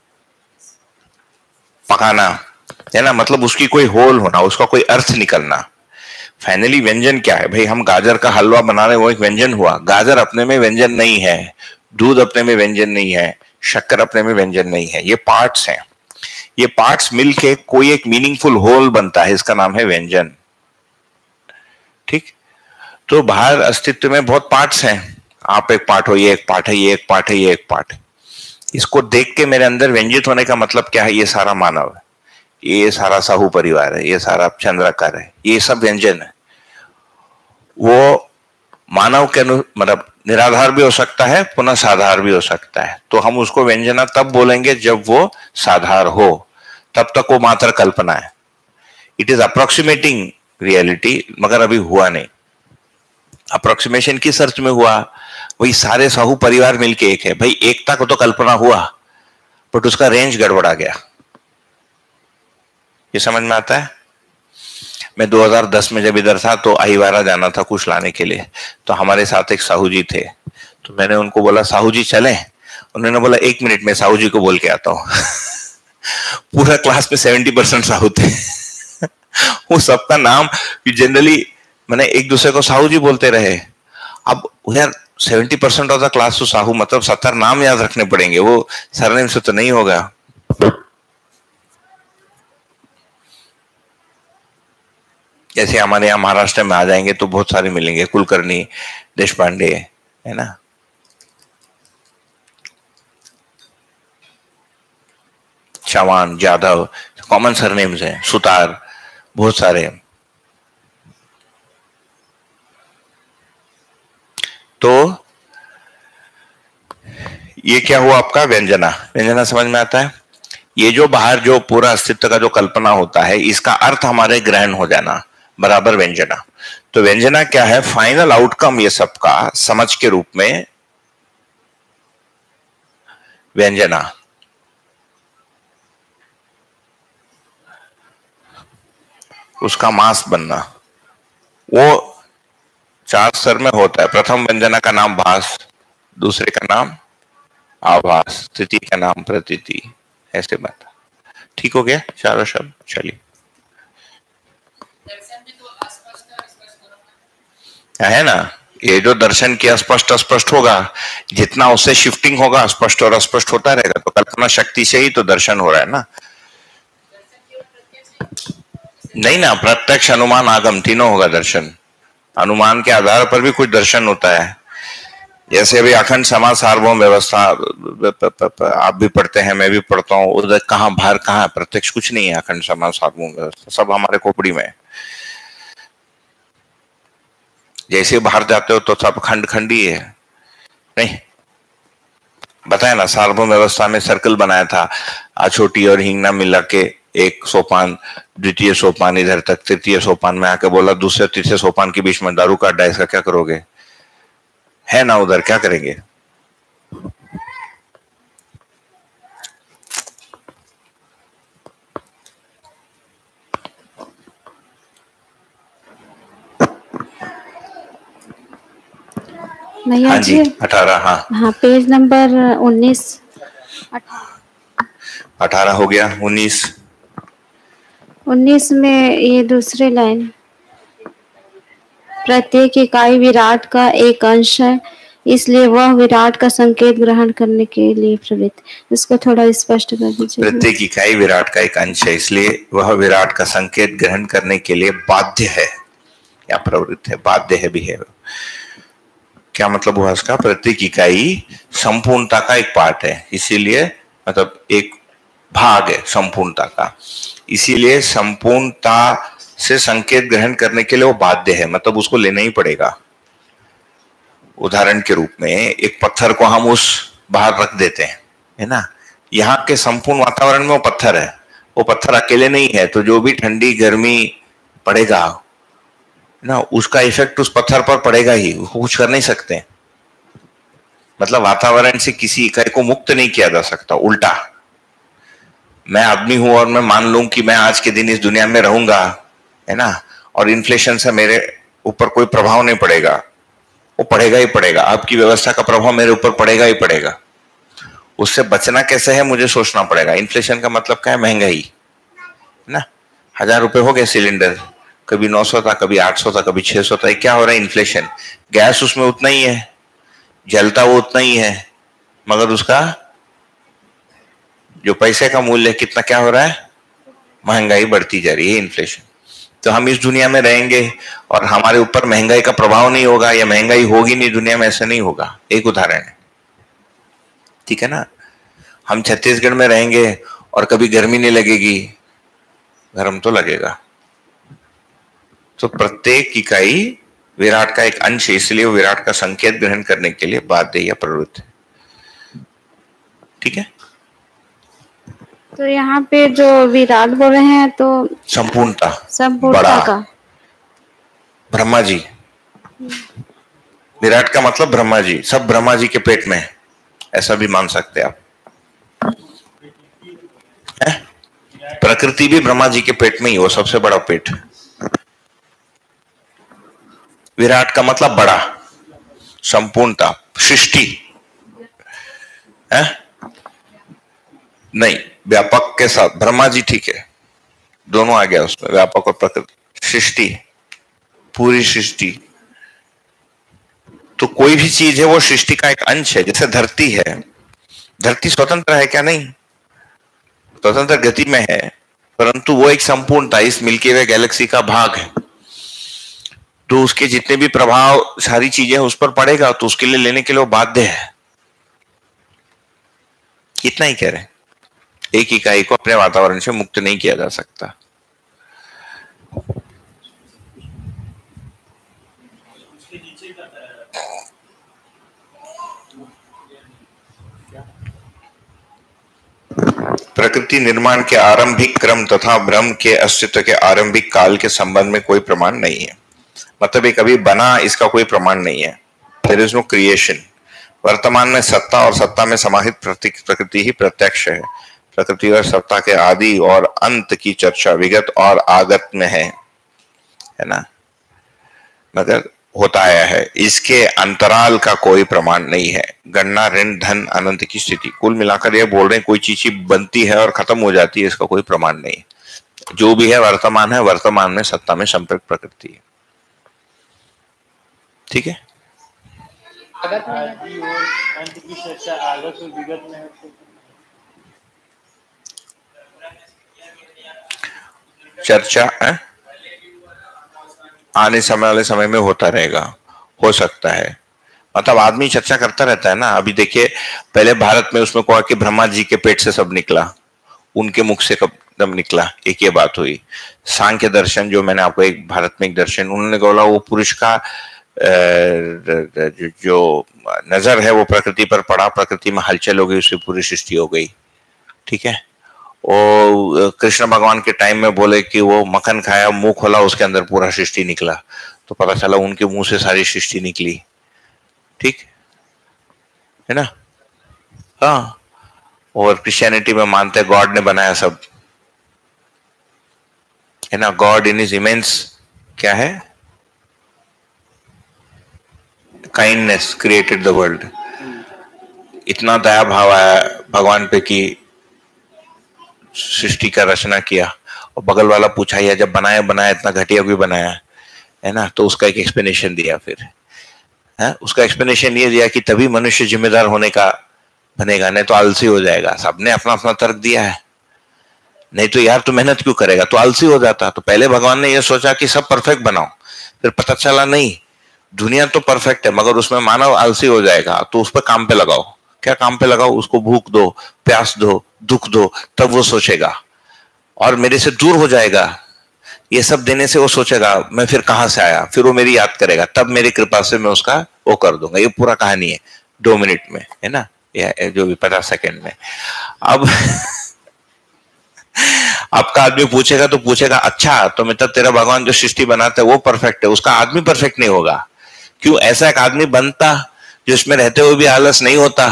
पकाना, है ना? मतलब उसकी कोई होल होना, उसका कोई अर्थ निकलना। फाइनली व्यंजन क्या है भाई? हम गाजर का हलवा बना रहे, वो एक व्यंजन हुआ। गाजर अपने में व्यंजन नहीं है, दूध अपने में व्यंजन नहीं है, शक्कर अपने में व्यंजन नहीं है। ये पार्ट्स हैं। ये पार्ट्स मिलके कोई एक मीनिंगफुल होल बनता है, इसका नाम है व्यंजन। ठीक, तो बाहर अस्तित्व में बहुत पार्ट्स हैं। आप एक पार्ट हो, ये एक पार्ट है, ये एक पार्ट है, ये एक पार्ट है। इसको देख के मेरे अंदर व्यंजित होने का मतलब क्या है? ये सारा मानव है, ये सारा साहू परिवार है, ये सारा चंद्राकार है, ये सब व्यंजन है। वो मानव के मतलब निराधार भी हो सकता है, पुनः साधार भी हो सकता है। तो हम उसको व्यंजना तब बोलेंगे जब वो साधार हो, तब तक वो मात्र कल्पना है। इट इज अप्रोक्सीमेटिंग रियलिटी, मगर अभी हुआ नहीं। अप्रोक्सीमेशन किस अर्थ में हुआ? वही सारे साहू परिवार मिलके एक है भाई। एकता को तो कल्पना हुआ, बट उसका रेंज गड़बड़ा गया। ये समझ में आता है? मैं 2010 में जब इधर था तो अहिवारा जाना था कुछ लाने के लिए, तो हमारे साथ एक साहू जी थे। तो मैंने उनको बोला साहू जी चलें? उन्होंने बोला 1 मिनट में साहू जी को बोल के आता हूँ। पूरा क्लास में 70% साहू थे। वो सबका नाम जनरली मैंने एक दूसरे को साहू जी बोलते रहे। अब यार 70% ऑफ द क्लास तो साहू, मतलब 70 नाम याद रखने पड़ेंगे, वो सरनेम से तो नहीं होगा। जैसे हमारे यहाँ महाराष्ट्र में आ जाएंगे तो बहुत सारे मिलेंगे, कुलकर्णी, देशपांडे, है ना? चौहान, जाधव, कॉमन सरनेम्स हैं, सुतार, बहुत सारे। तो ये क्या हुआ आपका? व्यंजना। व्यंजना समझ में आता है? ये जो बाहर जो पूरा अस्तित्व का जो कल्पना होता है, इसका अर्थ हमारे ग्रहण हो जाना, बराबर व्यंजना। तो व्यंजना क्या है? फाइनल आउटकम ये सब का समझ के रूप में व्यंजना। उसका मास बनना, वो 4 स्तर में होता है। प्रथम व्यंजना का नाम भास, दूसरे का नाम आभास, तृतीय का नाम प्रतीति, ऐसे बता। ठीक हो गया 4 शब्द? चलिए, है ना? ये जो दर्शन की अस्पष्ट अस्पष्ट होगा, जितना उससे शिफ्टिंग होगा स्पष्ट और अस्पष्ट होता रहेगा। तो कल्पना शक्ति से ही तो दर्शन हो रहा है ना। नहीं ना, प्रत्यक्ष अनुमान आगम तीनों होगा दर्शन। अनुमान के आधार पर भी कुछ दर्शन होता है। जैसे अभी अखंड समाज सार्वभौम व्यवस्था आप भी पढ़ते हैं, मैं भी पढ़ता हूँ, उधर कहाँ बाहर कहाँ प्रत्यक्ष कुछ नहीं है। अखंड समाज सार्वभौम व्यवस्था सब हमारे खोपड़ी में है। जैसे बाहर जाते हो तो सब खंड खंड ही है। नहीं बताया ना, सार्वभौम व्यवस्था में सर्कल बनाया था, आछोटी और हिंगना मिला के एक सोपान, द्वितीय सोपान इधर तक, तृतीय सोपान में आके बोला दूसरे तीसरे सोपान के बीच में दारू का अड्डा, इसका क्या करोगे? है ना उधर, क्या करेंगे?
भैया
हाँ जी, 18। हाँ
हाँ, पेज नंबर 19।
18 हो गया,
19 में ये दूसरी लाइन, प्रत्येक इकाई विराट का एक अंश है, इसलिए वह विराट का संकेत ग्रहण करने के लिए प्रवृत्त। इसको थोड़ा स्पष्ट कर दीजिए।
प्रत्येक इकाई विराट का एक अंश है, इसलिए वह विराट का संकेत ग्रहण करने के लिए बाध्य है या प्रवृत्त है। बाध्य है भी है। क्या मतलब हुआ इसका? प्रत्येक इकाई संपूर्णता का एक पार्ट है, इसीलिए मतलब एक भाग है संपूर्णता का, इसीलिए संपूर्णता से संकेत ग्रहण करने के लिए वो बाध्य है, मतलब उसको लेना ही पड़ेगा। उदाहरण के रूप में एक पत्थर को हम उस बाहर रख देते हैं, है ना, यहाँ के संपूर्ण वातावरण में वो पत्थर है, वो पत्थर अकेले नहीं है, तो जो भी ठंडी गर्मी पड़ेगा ना, उसका इफेक्ट उस पत्थर पर पड़ेगा ही, उसको कुछ कर नहीं सकते। मतलब वातावरण से किसी इकाई को मुक्त नहीं किया जा सकता। उल्टा मैं आदमी हूं और मैं मान लूं कि मैं आज के दिन इस दुनिया में रहूंगा, है ना, और इन्फ्लेशन से मेरे ऊपर कोई प्रभाव नहीं पड़ेगा, वो पड़ेगा ही पड़ेगा। आपकी व्यवस्था का प्रभाव मेरे ऊपर पड़ेगा ही पड़ेगा। उससे बचना कैसे है मुझे सोचना पड़ेगा। इन्फ्लेशन का मतलब क्या है? महंगाई, है ना। 1000 रुपए हो गए सिलेंडर, कभी 900 था, कभी 800 था, कभी 600 था। क्या हो रहा है? इन्फ्लेशन। गैस उसमें उतना ही है, जलता वो उतना ही है, मगर उसका जो पैसे का मूल्य कितना क्या हो रहा है? महंगाई बढ़ती जा रही है, इन्फ्लेशन। तो हम इस दुनिया में रहेंगे और हमारे ऊपर महंगाई का प्रभाव नहीं होगा या महंगाई होगी नहीं दुनिया में, ऐसा नहीं होगा। एक उदाहरण है, ठीक है ना। हम छत्तीसगढ़ में रहेंगे और कभी गर्मी नहीं लगेगी, गर्म तो लगेगा। तो प्रत्येक इकाई विराट का एक अंश है, इसलिए वो विराट का संकेत ग्रहण करने के लिए बाध्य या प्रवृत्त है। ठीक है।
तो यहाँ पे जो विराट बोल रहे हैं तो
संपूर्णता,
संपूर्णता का
ब्रह्मा जी। विराट का मतलब ब्रह्मा जी, सब ब्रह्मा जी के पेट में है, ऐसा भी मान सकते हैं आप। प्रकृति भी ब्रह्मा जी के पेट में ही, वो सबसे बड़ा पेट। विराट का मतलब बड़ा, संपूर्णता, सृष्टि है नहीं, व्यापक के साथ ब्रह्मा जी, ठीक है, दोनों आ गया उसमें, व्यापक और प्रकृति, सृष्टि, पूरी सृष्टि। तो कोई भी चीज है वो सृष्टि का एक अंश है। जैसे धरती है, धरती स्वतंत्र है क्या? नहीं, स्वतंत्र गति में है, परंतु वो एक संपूर्णता, इस मिल्की वे गैलेक्सी का भाग है। तो उसके जितने भी प्रभाव सारी चीजें उस पर पड़ेगा, तो उसके लिए लेने के लिए वो बाध्य है। कितना ही कह रहे हैं, एक इकाई को अपने वातावरण से मुक्त नहीं किया जा सकता। प्रकृति निर्माण के आरंभिक क्रम तथा ब्रह्म के अस्तित्व के आरंभिक काल के संबंध में कोई प्रमाण नहीं है। मतलब ये कभी बना, इसका कोई प्रमाण नहीं है। There is no creation. वर्तमान में सत्ता और सत्ता में समाहित प्रकृति ही प्रत्यक्ष है। प्रकृति और सत्ता के आदि और अंत की चर्चा विगत और आगत में है ना, मगर होता आया है। इसके अंतराल का कोई प्रमाण नहीं है। गणना, ऋण, धन, अनंत की स्थिति, कुल मिलाकर ये बोल रहे हैं कोई चीज बनती है और खत्म हो जाती है, इसका कोई प्रमाण नहीं। जो भी है वर्तमान है, वर्तमान में सत्ता में संपर्क प्रकृति है। ठीक है।
आदि और अंत की चर्चा आगत और विगत में है।
चर्चा आने समय वाले समय में होता रहेगा, हो सकता है। मतलब आदमी चर्चा करता रहता है ना। अभी देखिए पहले भारत में उसमें कहा कि ब्रह्मा जी के पेट से सब निकला, उनके मुख से कब निकला, एक ये बात हुई। सांख्य दर्शन जो मैंने आपको एक भारत में एक दर्शन, उन्होंने बोला वो पुरुष का जो नजर है वो प्रकृति पर पड़ा, प्रकृति में हलचल हो गई, उससे पूरी सृष्टि हो गई। ठीक है। और कृष्ण भगवान के टाइम में बोले कि वो मक्खन खाया, मुंह खोला, उसके अंदर पूरा सृष्टि निकला, तो पता चला उनके मुंह से सारी सृष्टि निकली। ठीक है ना। हाँ। और क्रिश्चियनिटी में मानते गॉड ने बनाया सब, है ना। गॉड इन हिज इमेंस क्या है, काइंडनेस क्रिएटेड द वर्ल्ड। इतना दया भाव आया भगवान पे कि सृष्टि का रचना किया। और बगल वाला पूछा या जब बनाया इतना घटिया भी बनाया, है ना। तो उसका एक एक्सप्लेनेशन दिया फिर, है उसका एक्सप्लेनेशन ये दिया कि तभी मनुष्य जिम्मेदार होने का बनेगा, नहीं तो आलसी हो जाएगा। सबने अपना अपना तर्क दिया है, नहीं तो यार तू मेहनत क्यों करेगा, तो आलसी हो जाता। तो पहले भगवान ने यह सोचा कि सब परफेक्ट बनाओ, फिर पता चला नहीं दुनिया तो परफेक्ट है मगर उसमें मानव आलसी हो जाएगा, तो उस पर काम पे लगाओ। क्या काम पे लगाओ, उसको भूख दो, प्यास दो, दुख दो, तब वो सोचेगा और मेरे से दूर हो जाएगा। ये सब देने से वो सोचेगा मैं फिर कहां से आया, फिर वो मेरी याद करेगा, तब मेरी कृपा से मैं उसका वो कर दूंगा। ये पूरा कहानी है 2 मिनट में, है ना, या जो भी 50 सेकंड में। अब आपका आदमी पूछेगा तो पूछेगा अच्छा तो मतलब तेरा भगवान जो सृष्टि बनाता है वो परफेक्ट है, उसका आदमी परफेक्ट नहीं होगा। क्यों ऐसा एक आदमी बनता जो इसमें रहते हुए भी आलस नहीं होता?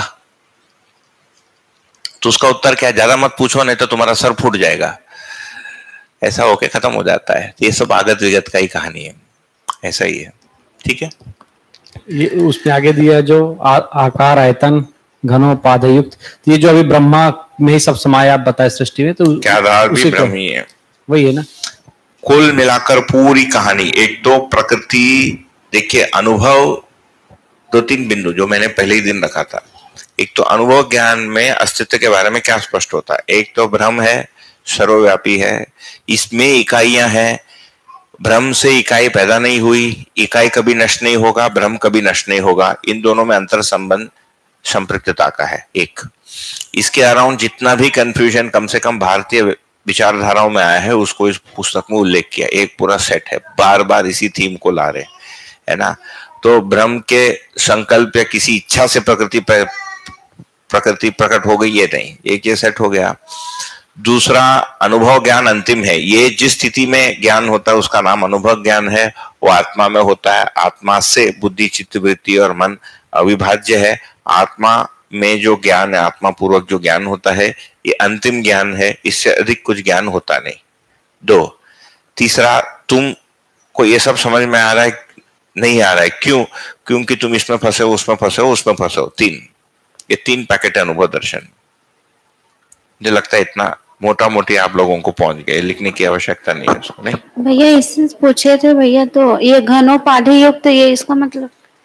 तो उसका उत्तर क्या है, ज्यादा मत पूछो नहीं तो तुम्हारा सर फूट जाएगा। ऐसा होके खत्म हो जाता है। ये सब आगत विगत का ही कहानी है, ऐसा ही है। ठीक है।
ये उसमें आगे दिया जो आकार आयतन घनोपाधयुक्त, ये जो अभी ब्रह्मा में ही सब समाया आप बताए सृष्टि में, तो
क्या आधार भी ब्रह्म ही है,
वही है ना।
कुल मिलाकर पूरी कहानी। एक तो प्रकृति, देखिए अनुभव 2-3 बिंदु जो मैंने पहले ही दिन रखा था। एक तो अनुभव ज्ञान में अस्तित्व के बारे में क्या स्पष्ट होता है, एक तो ब्रह्म है, सर्वव्यापी है, इसमें इकाइयां हैं। ब्रह्म से इकाई पैदा नहीं हुई, इकाई कभी नष्ट नहीं होगा, ब्रह्म कभी नष्ट नहीं होगा। इन दोनों में अंतर संबंध संपृक्तता का है। एक इसके अराउंड जितना भी कंफ्यूजन कम से कम भारतीय विचारधाराओं में आया है उसको इस पुस्तक में उल्लेख किया। एक पूरा सेट है, बार बार इसी थीम को ला रहे, है ना। तो ब्रह्म के संकल्प या किसी इच्छा से प्रकृति प्रकट हो गई, ये नहीं, एक ये सेट हो गया। दूसरा, अनुभव ज्ञान अंतिम है। ये जिस स्थिति में ज्ञान होता है उसका नाम अनुभव ज्ञान है, वो आत्मा में होता है। आत्मा से बुद्धि चित्त वृत्ति और मन अविभाज्य है। आत्मा में जो ज्ञान है, आत्मा पूर्वक जो ज्ञान होता है, ये अंतिम ज्ञान है, इससे अधिक कुछ ज्ञान होता नहीं। 2, तीसरा, तुम को ये सब समझ में आ रहा है नहीं आ रहा है, क्यों? क्योंकि तुम इसमें फंसे हो, उसमें फंसे हो, उसमें फंसे हो। 3, ये 3 पैकेट है अनुभव दर्शन। मुझे लगता है इतना मोटा मोटी आप लोगों को पहुंच गए, लिखने की आवश्यकता नहीं है उसको। नहीं
भैया इससे पूछे थे भैया, तो ये घनोपाधि युक्त, ये इसका मतलब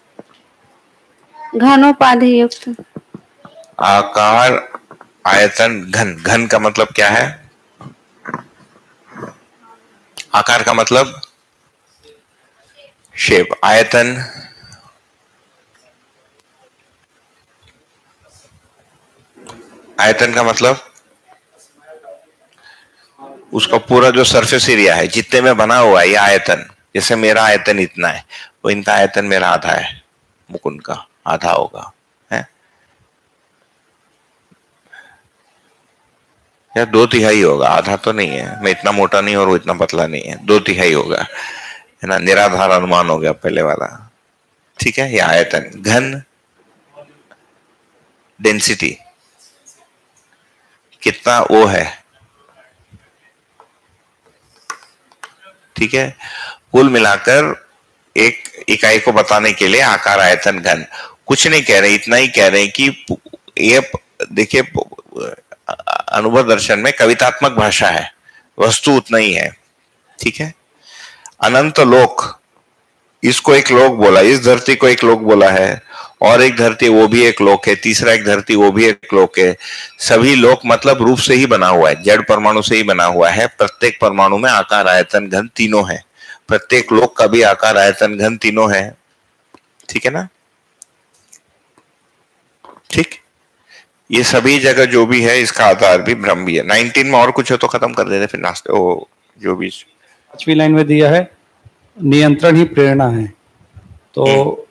घनोपाधि युक्त
आकार आयतन घन। घन का मतलब क्या है? आकार का मतलब शेप, आयतन आयतन का मतलब उसका पूरा जो सरफेस एरिया है, जितने में बना हुआ है ये आयतन। जैसे मेरा आयतन इतना है, वो इनका आयतन मेरा आधा है, मुकुंद का आधा होगा, है या 2/3 होगा, आधा तो नहीं है। मैं इतना मोटा नहीं और वो इतना पतला नहीं है, 2/3 होगा, है ना। निराधार अनुमान हो गया पहले वाला। ठीक है। ये आयतन। घन डेंसिटी कितना वो है, ठीक है। कुल मिलाकर एक इकाई को बताने के लिए आकार आयतन घन। कुछ नहीं कह रहे, इतना ही कह रहे हैं कि ये देखिए अनुभव दर्शन में कवितात्मक भाषा है, वस्तु उतना ही है। ठीक है। अनंत लोक, इसको एक लोक बोला, इस धरती को एक लोक बोला है, और एक धरती वो भी एक लोक है, तीसरा एक धरती वो भी एक लोक है। सभी लोक मतलब रूप से ही बना हुआ है, जड़ परमाणु से ही बना हुआ है। प्रत्येक परमाणु में आकार आयतन घन तीनों है, प्रत्येक लोक का भी आकार आयतन घन तीनों है। ठीक है ना? ठीक, ये सभी जगह जो भी है इसका आधार भी ब्रह्म भी है। 19 में और कुछ है तो खत्म कर देते फिर नाश्ते वो जो भी।
5वीं लाइन में दिया है नियंत्रण ही प्रेरणा है, तो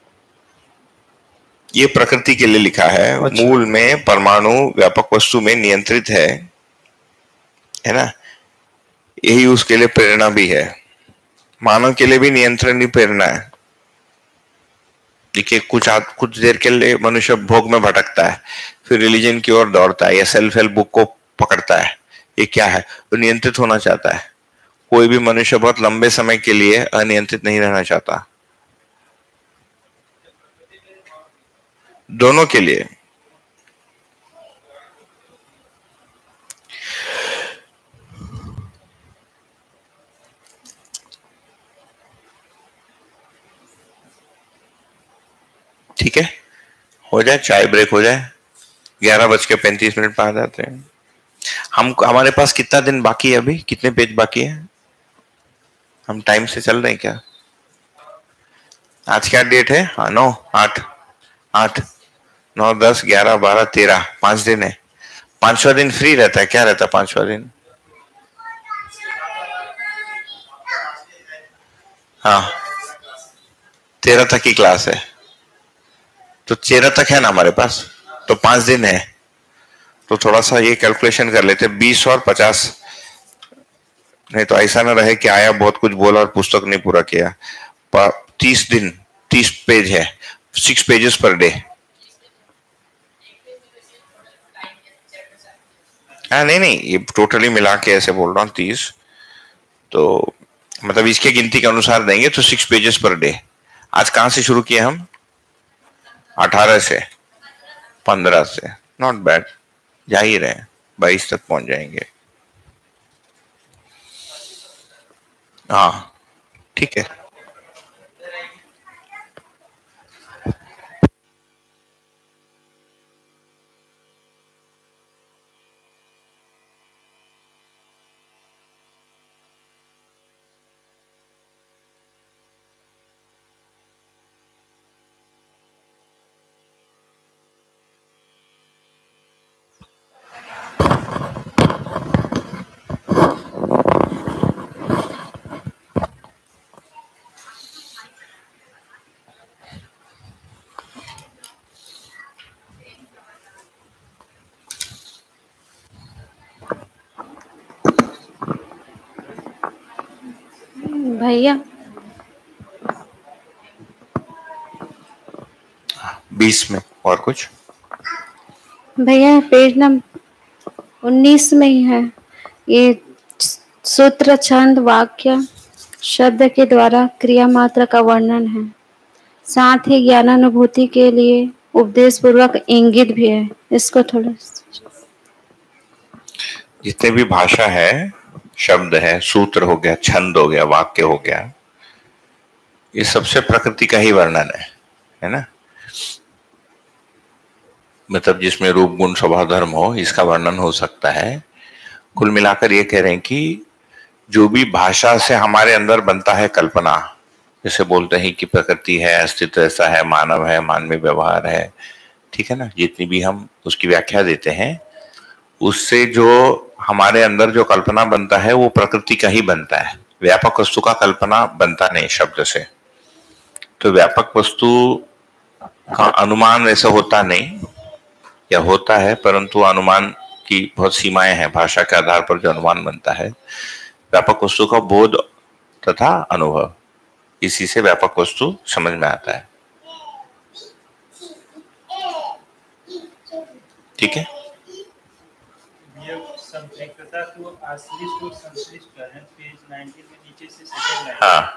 ये प्रकृति के लिए लिखा है।
अच्छा।
मूल में परमाणु व्यापक वस्तु में नियंत्रित है ना? यही उसके लिए प्रेरणा भी है। मानव के लिए भी नियंत्रण ही प्रेरणा है। देखिए कुछ देर के लिए मनुष्य भोग में भटकता है, फिर रिलीजन की ओर दौड़ता है या सेल्फ हेल्प बुक को पकड़ता है। ये क्या है? वो नियंत्रित होना चाहता है। कोई भी मनुष्य बहुत लंबे समय के लिए अनियंत्रित नहीं रहना चाहता, दोनों के लिए। ठीक है, हो जाए, चाय ब्रेक हो जाए। 11:35 पर आ जाते हैं हम। हमारे पास कितना दिन बाकी है अभी? कितने पेज बाकी है? हम टाइम से चल रहे हैं क्या? आज क्या डेट है? हाँ 9, 8, 9, 10, 11, 12, 13, 5 दिन है। 5वां दिन फ्री रहता है। क्या रहता है 5वां दिन? हाँ 13 तक की क्लास है, तो 13 तक है ना हमारे पास, तो 5 दिन है। तो थोड़ा सा ये कैलकुलेशन कर लेते, 20 और 50। नहीं तो ऐसा ना रहे कि आया बहुत कुछ बोला और पुस्तक नहीं पूरा किया। 30 दिन, 30 पेज है, 6 पेजेस पर डे। हाँ नहीं, ये टोटली मिला के ऐसे बोल रहा हूँ 30, तो मतलब इसके गिनती के अनुसार देंगे तो 6 पेजेस पर डे। आज कहां से शुरू किए हम? 18 से 15 से, नॉट बैड, जा ही रहे हैं, 22 तक पहुंच जाएंगे। हाँ ठीक है।
भैया
20 में और कुछ?
भैया पेज नंबर 19 में ही है। ये सूत्र, छंद, वाक्य, शब्द के द्वारा क्रिया मात्र का वर्णन है, साथ ही ज्ञानानुभूति के लिए उपदेश पूर्वक इंगित भी है। इसको थोड़ा
जितने भी भाषा है, शब्द है, सूत्र हो गया, छंद हो गया, वाक्य हो गया, ये सबसे प्रकृति का ही वर्णन है ना? मतलब जिसमें रूप गुण स्वभाव धर्म हो, इसका वर्णन हो सकता है। कुल मिलाकर ये कह रहे हैं कि जो भी भाषा से हमारे अंदर बनता है कल्पना, जैसे बोलते हैं कि प्रकृति है, अस्तित्व ऐसा है, मानव है, मानवीय व्यवहार है, ठीक है ना, जितनी भी हम उसकी व्याख्या देते हैं, उससे जो हमारे अंदर जो कल्पना बनता है वो प्रकृति का ही बनता है। व्यापक वस्तु का कल्पना बनता नहीं शब्द से। तो व्यापक वस्तु का अनुमान वैसे होता नहीं, या होता है परंतु अनुमान की बहुत सीमाएं हैं। भाषा के आधार पर जो अनुमान बनता है, व्यापक वस्तु का बोध तथा अनुभव, इसी से व्यापक वस्तु समझ में आता है। ठीक है, हाँ,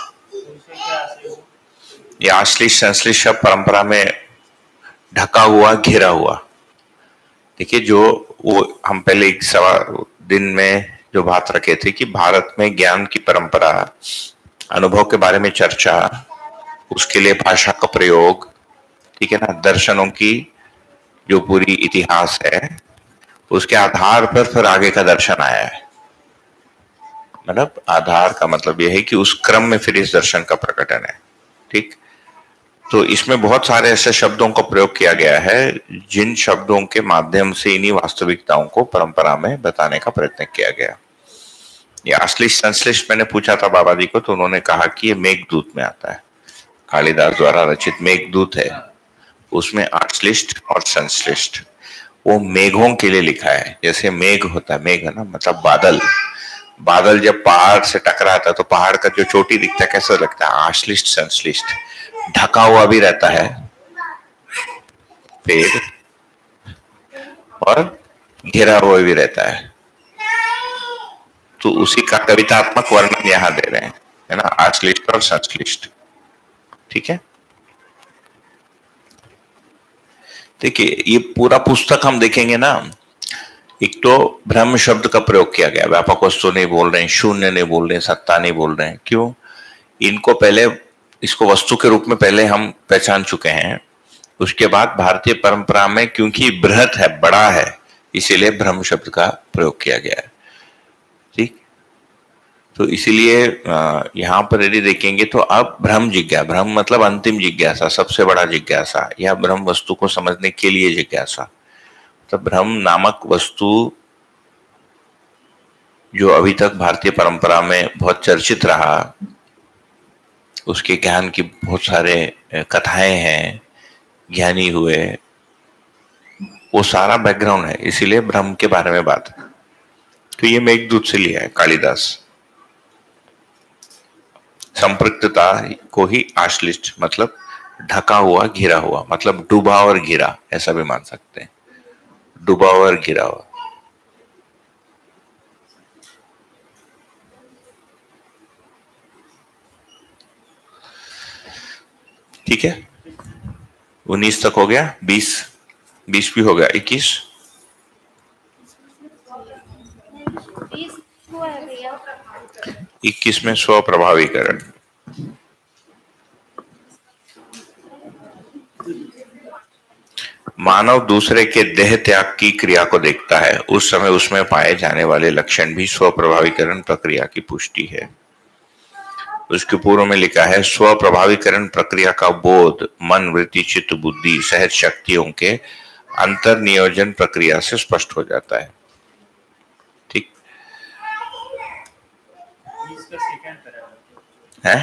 ये आश्लिष संश्लिष शब्द परंपरा में ढका हुआ, घेरा हुआ। देखिए, जो वो हम पहले एक दिन में जो बात रखे थे कि भारत में ज्ञान की परंपरा, अनुभव के बारे में चर्चा, उसके लिए भाषा का प्रयोग, ठीक है ना। दर्शनों की जो पूरी इतिहास है उसके आधार पर फिर आगे का दर्शन आया है। मतलब आधार का मतलब यह है कि उस क्रम में फिर इस दर्शन का प्रकटन है। ठीक, तो इसमें बहुत सारे ऐसे शब्दों का प्रयोग किया गया है जिन शब्दों के माध्यम से इन्हीं वास्तविकताओं को परंपरा में बताने का प्रयत्न किया गया। ये आश्लिष्ट संश्लिष्ट मैंने पूछा था बाबा जी को, तो उन्होंने कहा कि ये मेघदूत में आता है। कालिदास द्वारा रचित मेघदूत है, उसमें आश्लिष्ट और संश्लिष्ट वो मेघों के लिए लिखा है। जैसे मेघ होता है, मेघ है ना, मतलब बादल। बादल जब पहाड़ से टकराता है तो पहाड़ का जो चोटी दिखता है कैसा लगता है? आश्लिष्ट संश्लिष्ट, ढका हुआ भी रहता है पेड़ और घिरा हुआ भी रहता है। तो उसी का कवितात्मक वर्णन यहां दे रहे हैं, है ना, आश्लिष्ट और संश्लिष्ट। ठीक है, देखिए ये पूरा पुस्तक हम देखेंगे ना, एक तो ब्रह्म शब्द का प्रयोग किया गया, व्यापक वस्तु नहीं बोल रहे हैं, शून्य नहीं बोल रहे हैं, सत्ता नहीं बोल रहे हैं। क्यों? इनको पहले, इसको वस्तु के रूप में पहले हम पहचान चुके हैं। उसके बाद भारतीय परंपरा में क्योंकि बृहत है, बड़ा है, इसीलिए ब्रह्म शब्द का प्रयोग किया गया है। ठीक, तो इसीलिए यहां पर यदि देखेंगे तो अब ब्रह्म जिज्ञा, ब्रह्म मतलब अंतिम जिज्ञासा, सबसे बड़ा जिज्ञासा, या ब्रह्म वस्तु को समझने के लिए जिज्ञासा। तो ब्रह्म नामक वस्तु जो अभी तक भारतीय परंपरा में बहुत चर्चित रहा, उसके ज्ञान की बहुत सारे कथाएं हैं, ज्ञानी हुए, वो सारा बैकग्राउंड है, इसीलिए ब्रह्म के बारे में बात है। तो ये मेघदूत से लिया है कालिदास। संपृक्तता को ही आश्लिष्ट मतलब ढका हुआ, घिरा हुआ, मतलब डूबा और घिरा, ऐसा भी मान सकते हैं, डूबा और घिरा हुआ। ठीक है, 19 तक हो गया, 20 भी हो गया, 21 में स्वप्रभावीकरण। मानव दूसरे के देह त्याग की क्रिया को देखता है, उस समय उसमें पाए जाने वाले लक्षण भी स्वप्रभावीकरण प्रक्रिया की पुष्टि है। उसके पूर्व में लिखा है, स्वप्रभावीकरण प्रक्रिया का बोध मन, वृत्ति, चित्त, बुद्धि, सहज शक्तियों के अंतर नियोजन प्रक्रिया से स्पष्ट हो जाता है। ठीक है,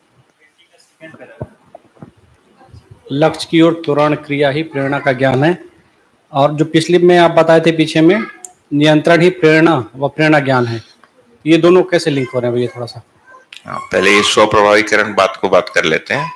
लक्ष्य की ओर त्वरण क्रिया ही प्रेरणा का ज्ञान है। और जो पिछली में आप बताए थे पीछे में, नियंत्रण ही प्रेरणा व प्रेरणा ज्ञान है। ये दोनों कैसे लिंक हो रहे हैं भैया? थोड़ा सा
पहले ये स्वप्रभावीकरण बात कर लेते हैं।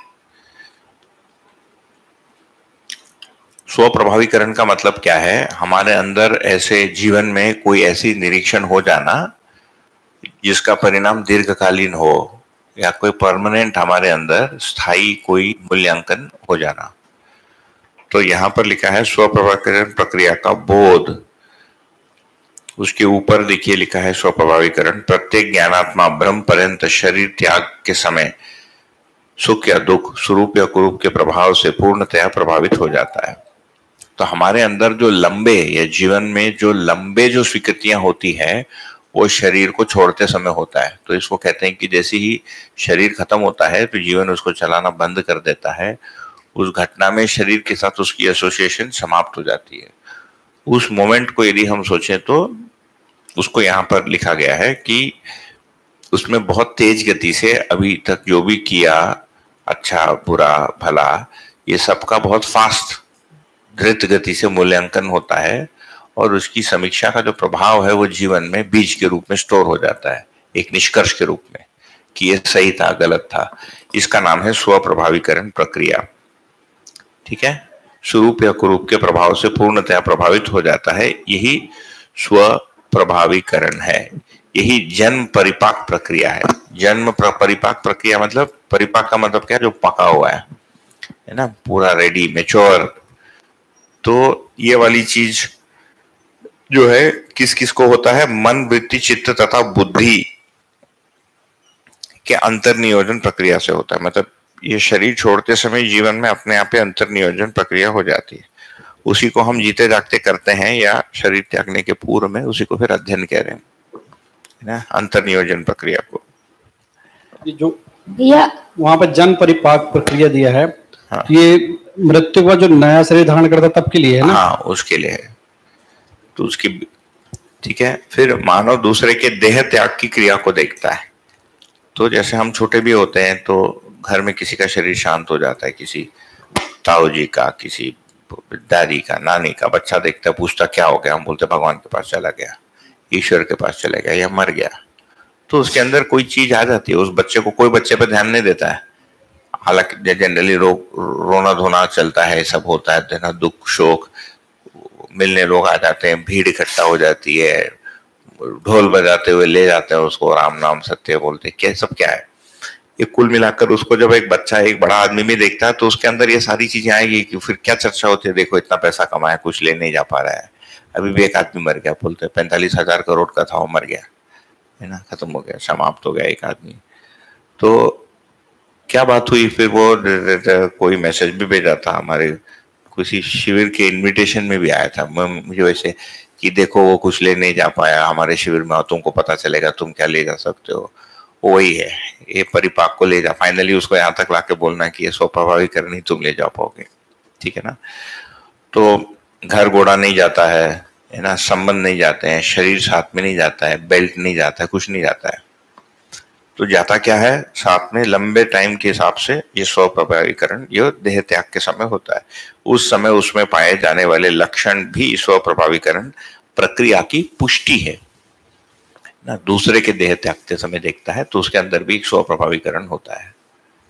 स्वप्रभावीकरण का मतलब क्या है? हमारे अंदर ऐसे जीवन में कोई ऐसी निरीक्षण हो जाना जिसका परिणाम दीर्घकालीन हो, या कोई परमानेंट हमारे अंदर स्थायी कोई मूल्यांकन हो जाना। तो यहां पर लिखा है स्वप्रभावीकरण प्रक्रिया का बोध। उसके ऊपर देखिए लिखा है स्वप्रभावीकरण, प्रत्येक ज्ञानात्मा ब्रह्म पर्यंत शरीर त्याग के समय सुख या दुख, स्वरूप या कुरूप के प्रभाव से पूर्णतया प्रभावित हो जाता है। तो हमारे अंदर जो लंबे, या जीवन में जो लंबे जो स्वीकृतियां होती हैं वो शरीर को छोड़ते समय होता है। तो इसको कहते हैं कि जैसे ही शरीर खत्म होता है तो जीवन उसको चलाना बंद कर देता है। उस घटना में शरीर के साथ उसकी एसोसिएशन समाप्त हो जाती है। उस मोमेंट को यदि हम सोचें तो उसको यहाँ पर लिखा गया है कि उसमें बहुत तेज गति से अभी तक जो भी किया, अच्छा बुरा भला, ये सबका बहुत फास्ट धृत गति से मूल्यांकन होता है, और उसकी समीक्षा का जो प्रभाव है वो जीवन में बीज के रूप में स्टोर हो जाता है, एक निष्कर्ष के रूप में कि ये सही था, गलत था। इसका नाम है स्वप्रभावीकरण प्रक्रिया। ठीक है, स्वरूप या कुरूप के प्रभाव से पूर्णतया प्रभावित हो जाता है, यही स्वप्रभावीकरण है। यही जन्म परिपाक प्रक्रिया है। जन्म परिपाक प्रक्रिया मतलब, परिपाक का मतलब क्या? जो पका हुआ है ना, पूरा रेडी, मैच्योर। तो ये वाली चीज जो है किस किस को होता है? मन, वृत्ति, चित्त तथा बुद्धि के अंतर नियोजन प्रक्रिया से होता है। मतलब ये शरीर छोड़ते समय जीवन में अपने आप ही अंतर्नियोजन प्रक्रिया हो जाती है। उसी को हम जीते जागते करते हैं या शरीर त्यागने के पूर्व में, उसी को फिर अध्ययन कह रहे हैं ना, अंतर्नियोजन प्रक्रिया को।
ये जो वहां पर जन परिपाक प्रक्रिया दिया है,
हाँ।
ये मृत्यु का जो नया शरीर धारण करता तब के लिए है ना?
हाँ, उसके लिए है। तो उसकी ठीक है। फिर मानव दूसरे के देह त्याग की क्रिया को देखता है। तो जैसे हम छोटे भी होते हैं तो घर में किसी का शरीर शांत हो जाता है, किसी ताऊ जी का, किसी दादी का, नानी का, बच्चा देखता है, पूछता क्या हो गया, हम बोलते भगवान के पास चला गया, ईश्वर के पास चला गया या मर गया। तो उसके अंदर कोई चीज आ जाती है। उस बच्चे को कोई बच्चे पे ध्यान नहीं देता है, हालांकि जनरली रोना धोना चलता है, सब होता है, दुख शोक, मिलने लोग आ जाते हैं, भीड़ इकट्ठा हो जाती है, ढोल बजाते हुए ले जाते हैं उसको, राम नाम सत्य बोलते, क्या सब क्या है। ये कुल मिलाकर उसको जब एक बच्चा एक बड़ा आदमी में देखता है तो उसके अंदर ये सारी चीजें आएगी कि फिर क्या चर्चा होती है, देखो इतना पैसा कमाया, कुछ ले नहीं जा पा रहा है, अभी भी एक आदमी मर गया, बोलते 45,000 करोड़ का था, वो मर गया है ना, खत्म हो गया, समाप्त हो गया एक आदमी। तो क्या बात हुई फिर, वो कोई मैसेज भी भेजा था, हमारे किसी शिविर के इनविटेशन में भी आया था मुझे वैसे, कि देखो वो कुछ ले नहीं जा पाया हमारे शिविर में, तुमको पता चलेगा तुम क्या ले जा सकते हो। वही है, ये परिपाक को ले जा, फाइनली उसको यहाँ तक लाके बोलना कि ये स्वप्रभावीकरण ही तुम ले जा पाओगे, ठीक है ना। तो घर घोड़ा नहीं जाता है ना, संबंध नहीं जाते हैं, शरीर साथ में नहीं जाता है, बेल्ट नहीं जाता है, कुछ नहीं जाता है। तो जाता क्या है साथ में, लंबे टाइम के हिसाब से ये स्वप्रभावीकरण ये देह त्याग के समय होता है। उस समय उसमें पाए जाने वाले लक्षण भी स्वप्रभावीकरण प्रक्रिया की पुष्टि है ना। दूसरे के देह त्यागते समय देखता है तो उसके अंदर भी एक स्वप्रभावीकरण होता है।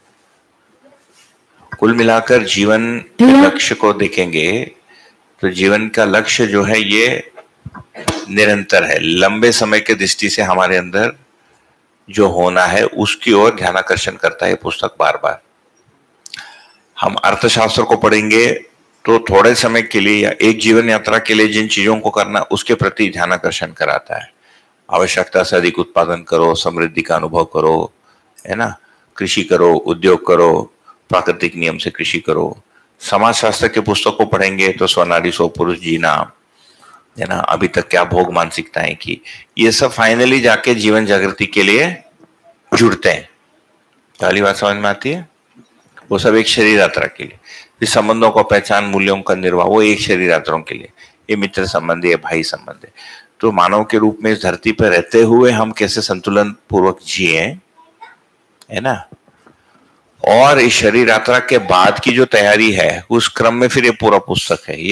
कुल मिलाकर जीवन के लक्ष्य को देखेंगे तो जीवन का लक्ष्य जो है ये निरंतर है, लंबे समय के दृष्टि से हमारे अंदर जो होना है उसकी ओर ध्यानाकर्षण करता है पुस्तक बार बार। हम अर्थशास्त्र को पढ़ेंगे तो थोड़े समय के लिए या एक जीवन यात्रा के लिए जिन चीजों को करना उसके प्रति ध्यानाकर्षण कराता है। आवश्यकता से अधिक उत्पादन करो, समृद्धि का अनुभव करो, है ना, कृषि करो, उद्योग करो, प्राकृतिक नियम से कृषि करो। समाजशास्त्र के पुस्तक को पढ़ेंगे तो स्वनारी सो पुरुष जीना, है ना, अभी तक क्या भोग मानसिकताएं की, ये सब फाइनली जाके जीवन जागृति के लिए जुड़ते हैं। पहली बात समझ में आती है, वो सब एक शरीर यात्रा के लिए, इस संबंधों को पहचान, मूल्यों का निर्वाह, वो एक शरीर यात्राओं के लिए, ये मित्र संबंध है, भाई संबंध है। तो मानव के रूप में इस धरती पर रहते हुए हम कैसे संतुलन पूर्वक जिए, है ना, और इस शरीर यात्रा के बाद की जो तैयारी है उस क्रम में फिर ये पूरा पुस्तक है।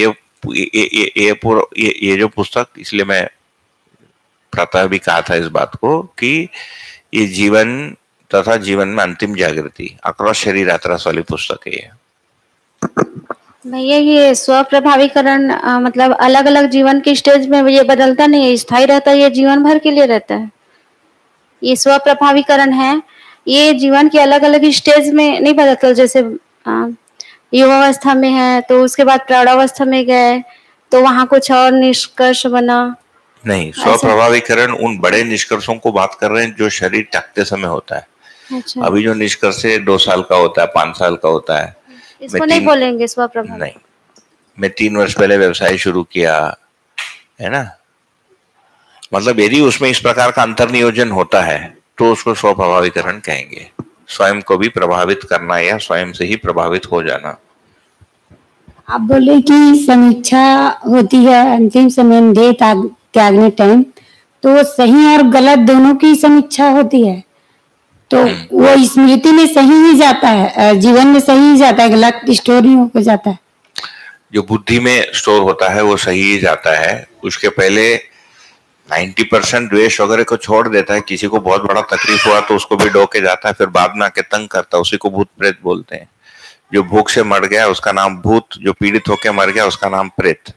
ये जो पुस्तक, इसलिए मैं प्रातः भी कहा था इस बात को कि ये जीवन तथा जीवन में अंतिम जागृति अक्रॉस शरीर यात्रा वाली पुस्तक है ये।
भैया ये स्व प्रभावीकरण मतलब अलग अलग जीवन के स्टेज में ये बदलता नहीं है, स्थायी रहता है, ये जीवन भर के लिए रहता है। ये स्व प्रभावीकरण है, ये जीवन के अलग अलग स्टेज में नहीं बदलता। जैसे युवावस्था में है तो उसके बाद प्रौढ़ावस्था में गए तो वहां कुछ और निष्कर्ष बना
नहीं। स्व प्रभावीकरण उन बड़े निष्कर्षों को बात कर रहे हैं जो शरीर त्यागते समय होता है।
अच्छा।
अभी जो निष्कर्ष 2 साल का होता है, 5 साल का होता है,
इसको नहीं बोलेंगे स्व प्रभाव।
नहीं, मैं 3 वर्ष पहले व्यवसाय शुरू किया, है ना, मतलब यदि उसमें इस प्रकार का अंतर्नियोजन होता है तो उसको स्व प्रभावीकरण कहेंगे। स्वयं को भी प्रभावित करना या स्वयं से ही प्रभावित हो जाना।
आप बोले कि समीक्षा होती है अंतिम समय में देह त्यागने टाइम, तो सही और गलत दोनों की समीक्षा होती है, तो वो स्मृति में सही ही जाता है, जीवन में सही ही जाता है, गलत स्टोर नहीं हो जाता है।
जो बुद्धि में स्टोर होता है वो सही ही जाता है। उसके पहले 90% द्वेष वगैरह को छोड़ देता है। किसी को बहुत बड़ा तकलीफ हुआ तो उसको भी डोके जाता है, फिर बाद में आके तंग करता है, उसी को भूत प्रेत बोलते हैं। जो भूख से मर गया उसका नाम भूत, जो पीड़ित होकर मर गया उसका नाम प्रेत।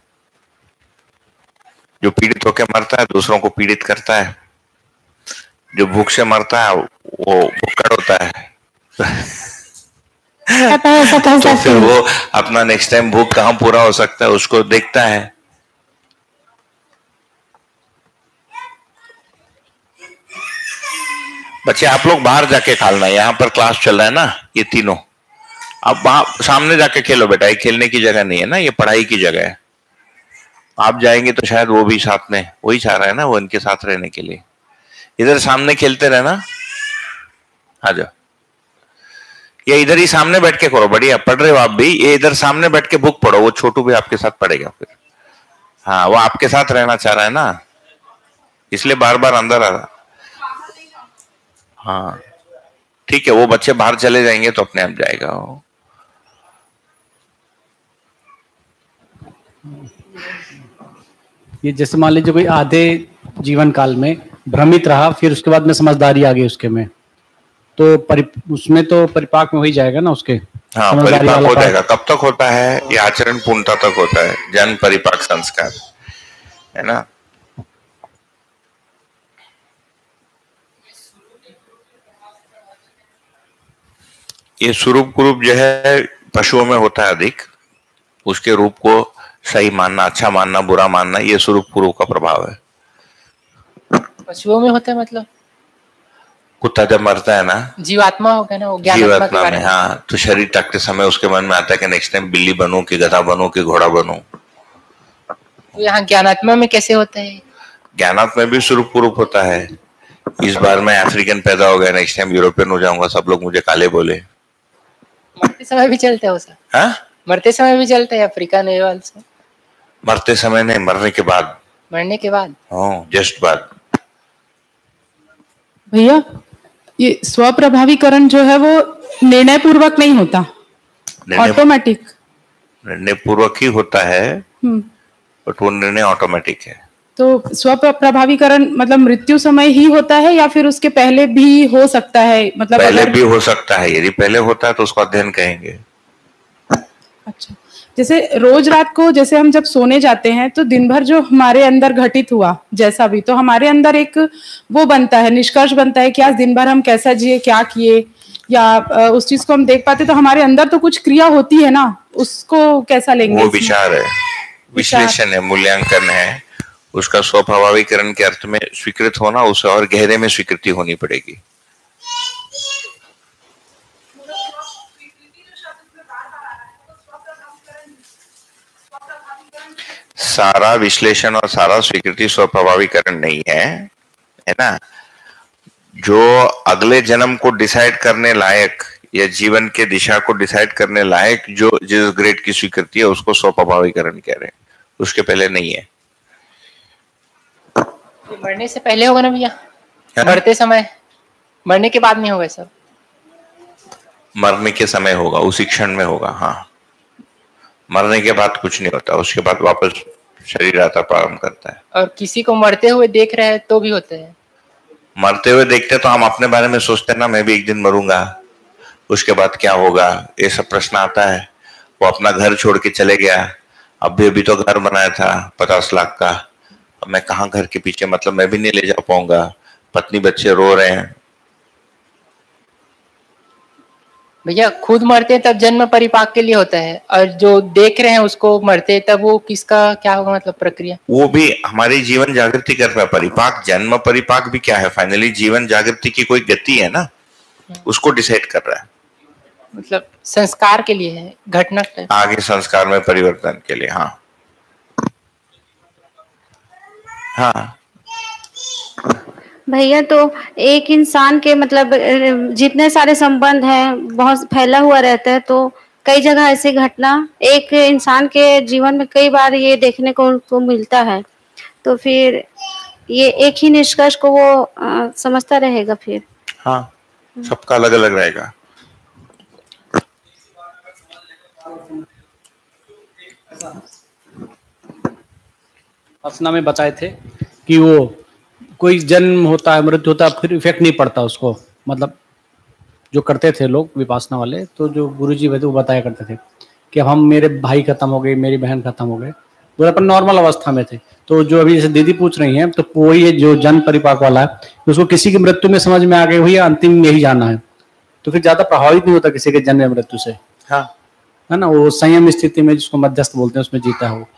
जो पीड़ित होकर मरता है दूसरों को पीड़ित करता है, जो भूख से मरता है वो भुक्कड़ होता है। तो फिर वो अपना नेक्स्ट टाइम भूख कहाँ पूरा हो सकता है उसको देखता है। बच्चे आप लोग बाहर जाके खाना, यहाँ पर क्लास चल रहा है ना, ये तीनों अब वहां सामने जाके खेलो बेटा, ये खेलने की जगह नहीं है ना, ये पढ़ाई की जगह है। आप जाएंगे तो शायद वो भी साथ में वही चाह रहा है ना, वो इनके साथ रहने के लिए। इधर सामने खेलते रहना, आ जाओ। या इधर ही सामने बैठ के करो, बढ़िया पढ़ रहे हो आप भी, ये इधर सामने बैठ के बुक पढ़ो, वो छोटू भी आपके साथ पढ़ेगा फिर। हाँ, वो आपके साथ रहना चाह रहा है ना, इसलिए बार बार अंदर आ रहा। हाँ ठीक है, वो बच्चे बाहर चले जाएंगे तो अपने आप जाएगा वो।
ये जैसे मान लीजिए कोई आधे जीवन काल में भ्रमित रहा, फिर उसके बाद में समझदारी आ गई उसके में, तो उसमें तो परिपाक में हो ही जाएगा ना उसके।
हाँ, परिपाक हो जाएगा। कब तक होता है ये? आचरण पूर्णता तक होता है, जन्म परिपाक संस्कार, है ना। ये स्वरूप कुरूप जो है पशुओं में होता है अधिक, उसके रूप को सही मानना, अच्छा मानना, बुरा मानना, ये स्वरूप कुरूप का प्रभाव है।
पशुओं में होता है मतलब?
कुत्ता जब मरता है ना,
जीवात्मा हो गया ना, वो
जीवात्मा में। हाँ, तो शरीर तकते समय उसके मन में आता है कि नेक्स्ट टाइम बिल्ली बनूं कि गधा बनूं कि घोड़ा बनूं।
तो यहाँ ज्ञानात्मा में कैसे होता है?
ज्ञानात्मा में भी स्वरूप कुरूप होता है। इस बार मैं अफ्रीकन पैदा हो गया, नेक्स्ट टाइम यूरोपियन हो जाऊंगा, सब लोग मुझे काले बोले।
मरते समय भी चलता है वो सब?
हाँ,
मरते समय भी चलता है अफ्रीकन एवाल से?
मरते समय नहीं, मरने के बाद।
मरने के बाद?
हाँ, जस्ट बाद।
भैया ये स्वप्रभावीकरण जो है वो निर्णय पूर्वक नहीं होता, ऑटोमेटिक।
निर्णय पूर्वक ही होता है, बट वो निर्णय ऑटोमेटिक है।
तो स्वप्रभावीकरण मतलब मृत्यु समय ही होता है या फिर उसके पहले भी हो सकता है? मतलब
पहले भी हो सकता है, यदि पहले होता है तो उसको अध्ययन कहेंगे।
अच्छा, जैसे रोज रात को जैसे हम जब सोने जाते हैं तो दिन भर जो हमारे अंदर घटित हुआ जैसा भी, तो हमारे अंदर एक वो बनता है, निष्कर्ष बनता है कि आज दिन भर हम कैसा जिए, क्या किए, या उस चीज को हम देख पाते, तो हमारे अंदर तो कुछ क्रिया होती है ना, उसको कैसा लेंगे?
वो विचार है, विश्लेषण है, मूल्यांकन है, उसका स्वप्रभावीकरण के अर्थ में स्वीकृत होना, उसे और गहरे में स्वीकृति होनी पड़ेगी। सारा विश्लेषण और सारा स्वीकृति स्वप्रभावीकरण नहीं है, है ना। जो अगले जन्म को डिसाइड करने लायक या जीवन के दिशा को डिसाइड करने लायक जो जिस ग्रेड की स्वीकृति है उसको स्वप्रभावीकरण कह रहे हैं, उसके पहले नहीं है।
मरने से पहले होगा ना भैया? मरते समय? मरने के बाद नहीं होगा सब?
मरने के समय होगा, उसी क्षण में होगा। हाँ, मरने के बाद कुछ नहीं होता, उसके बाद वापस शरीर आता, प्रारंभ करता है।
और किसी को मरते हुए देख रहे हैं तो भी होते हैं?
मरते हुए देखते तो हम अपने बारे में सोचते हैं ना, मैं भी एक दिन मरूंगा, उसके बाद क्या होगा, ये सब प्रश्न आता है। वो अपना घर छोड़ के चले गया, अभी तो घर बनाया था 50 लाख का, अब मैं कहाँ घर के पीछे, मतलब मैं भी नहीं ले जा पाऊंगा, पत्नी बच्चे रो रहे हैं।
भैया खुद मरते हैं तब जन्म परिपाक के लिए होता है, और जो देख रहे हैं उसको मरते हैं तब वो किसका क्या होगा, मतलब प्रक्रिया? वो भी हमारी जीवन जागृति कर रहा है। परिपाक, जन्म परिपाक भी क्या है, फाइनली जीवन जागृति की कोई गति है ना, उसको डिसाइड कर रहा है। मतलब संस्कार के लिए है, घटना
आगे संस्कार में परिवर्तन के लिए। हाँ हाँ
भैया, तो एक इंसान के मतलब जितने सारे संबंध हैं बहुत फैला हुआ रहता है, तो कई जगह ऐसी घटना एक इंसान के जीवन में कई बार ये देखने को मिलता है, तो फिर ये एक ही निष्कर्ष को वो समझता रहेगा फिर।
हाँ, सबका अलग अलग रहेगा।
अपना में बताए थे कि वो कोई जन्म होता है, मृत्यु होता है, फिर इफेक्ट नहीं पड़ता उसको, मतलब जो करते थे लोग विपासना वाले, तो जो गुरुजी थे वो बताया करते थे कि हम, मेरे भाई खत्म हो गए, मेरी बहन खत्म हो गए, वो अपन नॉर्मल अवस्था में थे। तो जो अभी जैसे दीदी पूछ रही हैं, तो वही है जो जन्म परिपाक वाला है, उसको किसी की मृत्यु में समझ में आ गई वही अंतिम यही जाना है, तो फिर ज्यादा प्रभावित नहीं होता किसी के जन्म या मृत्यु से। हाँ, है ना, वो संयम स्थिति में जिसको मध्यस्थ बोलते हैं उसमें जीता है वो।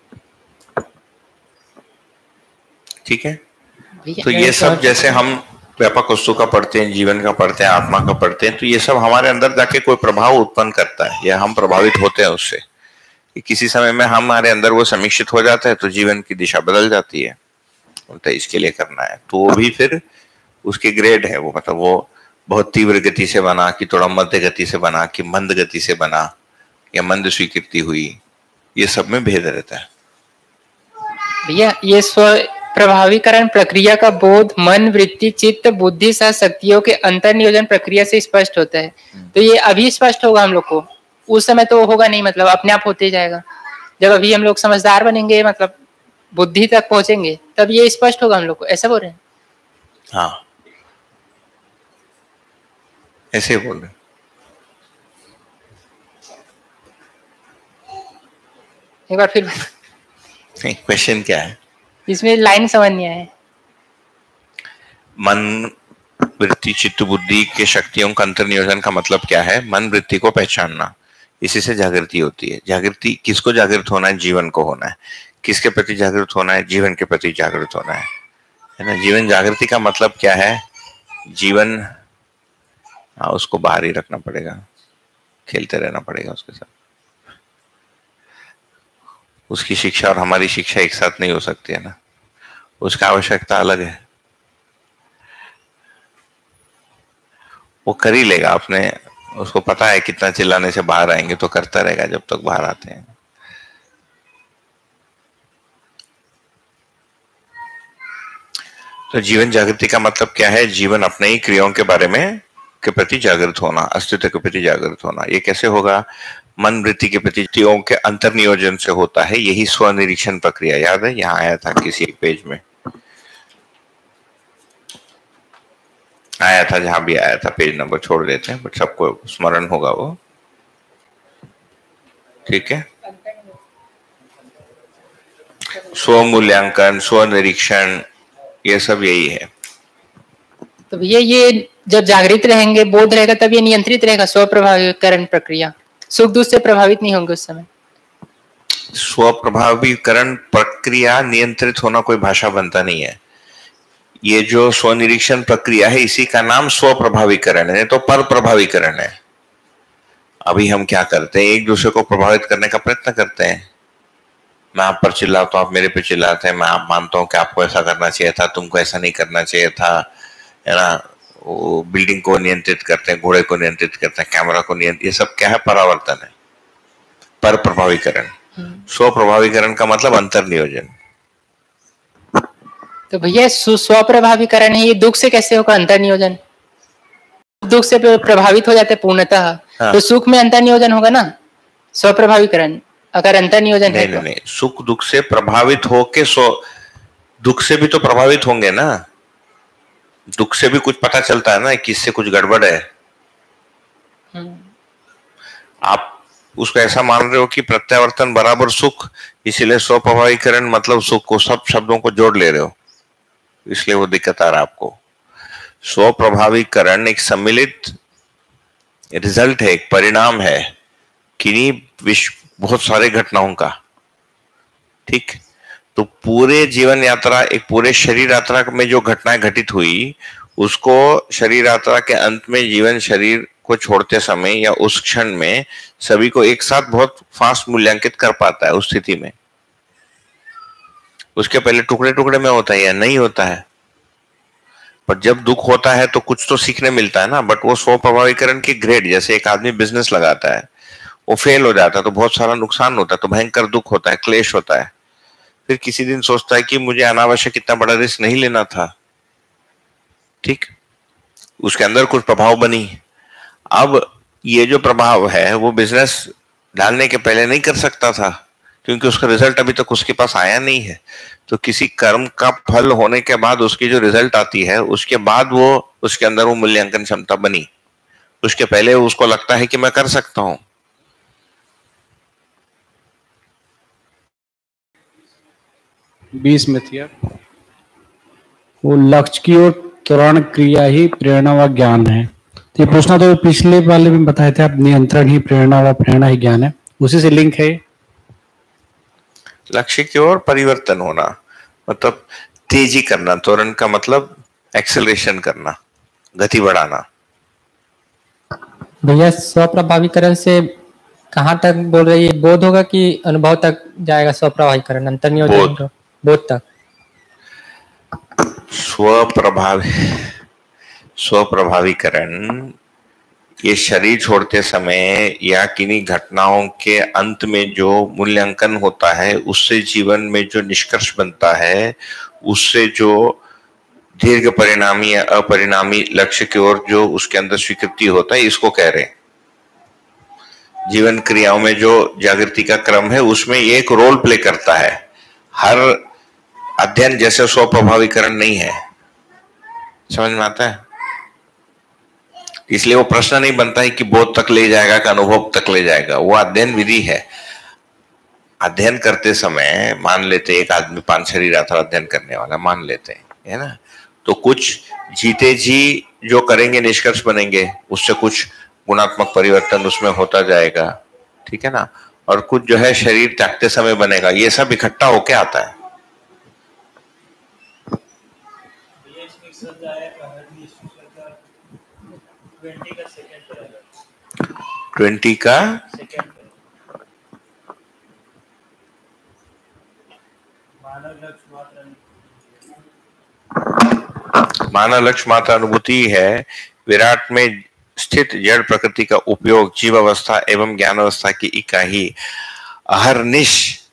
ठीक है, तो ये सब जैसे हम व्यापक वस्तु का पढ़ते हैं, जीवन का पढ़ते हैं, आत्मा का पढ़ते हैं, तो ये सब हमारे अंदर जाके कोई प्रभाव उत्पन्न करता है या हम प्रभावित होते हैं उससे। कि किसी समय में हमारे अंदर वो समीक्षित हो जाता है तो जीवन की दिशा बदल जाती है, तो इसके लिए करना है। तो वो भी फिर उसके ग्रेड है, वो मतलब वो बहुत तीव्र गति से बना कि थोड़ा मध्य गति से बना कि मंद गति से बना या मंद स्वीकृति हुई, ये सब में भेद रहता है।
भैया ये स्व प्रभावीकरण प्रक्रिया का बोध मन, वृत्ति, चित्त, बुद्धि सा शक्तियों के अंतर्नियोजन प्रक्रिया से स्पष्ट होता है। तो ये अभी स्पष्ट होगा हम लोग को, उस समय तो होगा नहीं, मतलब अपने आप होते जाएगा। जब अभी हम लोग समझदार बनेंगे, मतलब बुद्धि तक पहुंचेंगे, तब ये स्पष्ट होगा हम लोग को, ऐसा बोल रहे हैं?
हाँ, ऐसे बोल रहे।
एक बार फिर
क्वेश्चन क्या है?
इसमें लाइन समझ नहीं आया।
मन, वृत्ति, चित्त, बुद्धि के शक्तियों का अंतर्नियोजन का मतलब क्या है? मन वृत्ति को पहचानना, इसी से जागृति होती है। जागृति किसको जागृत होना है? जीवन को होना है। किसके प्रति जागृत होना है? जीवन के प्रति जागृत होना है ना। जीवन जागृति का मतलब क्या है? जीवन, उसको बाहर ही रखना पड़ेगा, खेलते रहना पड़ेगा उसके साथ। उसकी शिक्षा और हमारी शिक्षा एक साथ नहीं हो सकती है ना, उसका आवश्यकता अलग है। वो कर ही लेगा अपने, उसको पता है कितना चिल्लाने से बाहर आएंगे, तो करता रहेगा जब तक बाहर आते हैं। तो जीवन जागृति का मतलब क्या है? जीवन अपने ही क्रियाओं के बारे में के प्रति जागृत होना, अस्तित्व के प्रति जागृत होना। ये कैसे होगा? मन वृत्ति के प्रति क्रियाओं के अंतर्नियोजन से होता है। यही स्वनिरीक्षण प्रक्रिया, याद है यहाँ आया था किसी एक पेज में आया था, जहां भी आया था, पेज नंबर छोड़ देते हैं बट सबको स्मरण होगा वो, ठीक है। स्वमूल्यांकन, स्वनिरीक्षण, ये सब यही है।
तो भैया ये जब जागृत रहेंगे, बोध रहेगा, तब ये नियंत्रित रहेगा स्व प्रभावीकरण प्रक्रिया, सुख दुख से प्रभावित नहीं होंगे उस समय।
स्व प्रभावीकरण प्रक्रिया नियंत्रित होना कोई भाषा बनता नहीं है। ये जो स्वनिरीक्षण प्रक्रिया है, इसी का नाम स्व प्रभावीकरण है, तो पर प्रभावीकरण है। अभी हम क्या करते हैं? एक दूसरे को प्रभावित करने का प्रयत्न करते हैं। मैं आप पर चिल्लाता हूं, आप मेरे पे चिल्लाते हैं, मैं आप मानता हूं कि आपको ऐसा करना चाहिए था, तुमको ऐसा नहीं करना चाहिए था, है ना। वो बिल्डिंग को नियंत्रित करते हैं, घोड़े को नियंत्रित करते हैं, कैमरा को नियंत्रित, ये सब क्या है? परावर्तन है, पर प्रभावीकरण। स्व प्रभावीकरण का मतलब अंतर्नियोजन।
तो भैया स्व प्रभावीकरण है, ये दुख से कैसे होगा अंतर्नियोजन? दुख से प्रभावित हो जाते पूर्णतः, हाँ। तो सुख में अंतर्नियोजन होगा ना, स्व प्रभावीकरण अगर अंतर्नियोजन है तो।
नहीं, सुख दुख से प्रभावित होके दुख से भी तो प्रभावित होंगे ना। दुख से भी कुछ पता चलता है ना कि इससे कुछ गड़बड़ है। आप उसको ऐसा मान रहे हो कि प्रत्यावर्तन बराबर सुख, इसीलिए स्व प्रभावीकरण मतलब सुख को, सब शब्दों को जोड़ ले रहे हो, इसलिए वो दिक्कत आ रहा है आपको। स्व प्रभावीकरण एक सम्मिलित रिजल्ट है, एक परिणाम है किन्हीं बहुत सारे घटनाओं का, ठीक। तो पूरे जीवन यात्रा, एक पूरे शरीर यात्रा में जो घटनाएं घटित हुई, उसको शरीर यात्रा के अंत में जीवन शरीर को छोड़ते समय या उस क्षण में सभी को एक साथ बहुत फास्ट मूल्यांकित कर पाता है उस स्थिति में। उसके पहले टुकड़े टुकड़े में होता है या नहीं होता है, पर जब दुख होता है तो कुछ तो सीखने मिलता है ना। बट वो स्व प्रभावीकरण की ग्रेड, जैसे एक आदमी बिजनेस लगाता है, वो फेल हो जाता है तो बहुत सारा नुकसान होता है, तो भयंकर दुख होता है, क्लेश होता है। फिर किसी दिन सोचता है कि मुझे अनावश्यक इतना बड़ा रिस्क नहीं लेना था, ठीक। उसके अंदर कुछ प्रभाव बनी। अब ये जो प्रभाव है वो बिजनेस डालने के पहले नहीं कर सकता था, क्योंकि उसका रिजल्ट अभी तक उसके पास आया नहीं है। तो किसी कर्म का फल होने के बाद उसकी जो रिजल्ट आती है, उसके बाद वो उसके अंदर वो मूल्यांकन क्षमता बनी। उसके पहले उसको लगता है कि मैं कर सकता हूं।
बीस में थी वो लक्ष्य की ओर त्वरण क्रिया ही प्रेरणा व ज्ञान है। तो ये पूछना तो पिछले वाले में बताए थे आप, नियंत्रण ही प्रेरणा व प्रेरणा ही ज्ञान है, उसी से लिंक है।
लक्ष्य की ओर परिवर्तन होना मतलब तेजी करना, त्वरण का मतलब एक्सेलरेशन करना, गति बढ़ाना।
भैया स्वप्रभावीकरण से कहाँ तक बोल रही है? बोध होगा कि अनुभव तक जाएगा स्वप्रभावीकरण, अंतर्नियोजन बोध तक?
स्वप्रभावीकरण ये शरीर छोड़ते समय या किन्हीं घटनाओं के अंत में जो मूल्यांकन होता है, उससे जीवन में जो निष्कर्ष बनता है, उससे जो दीर्घ परिणामी या अपरिणामी लक्ष्य की ओर जो उसके अंदर स्वीकृति होता है, इसको कह रहे हैं। जीवन क्रियाओं में जो जागृति का क्रम है, उसमें ये एक रोल प्ले करता है। हर अध्ययन जैसे स्वप्रभावीकरण नहीं है। समझ में आता है? इसलिए वो प्रश्न नहीं बनता है कि बोध तक ले जाएगा कि अनुभव तक ले जाएगा। वो अध्ययन विधि है। अध्ययन करते समय मान लेते एक आदमी 5 शरीर आता अध्ययन करने वाला, मान लेते हैं, है ना? तो कुछ जीते जी जो करेंगे निष्कर्ष बनेंगे, उससे कुछ गुणात्मक परिवर्तन उसमें होता जाएगा, ठीक है ना? और कुछ जो है शरीर त्यागते समय बनेगा। ये सब इकट्ठा होके आता है। 20 का मानव लक्ष्य मात्र अनुभूति है। विराट में स्थित जड़ प्रकृति का उपयोग जीव अवस्था एवं ज्ञान अवस्था की इकाई अहर्निश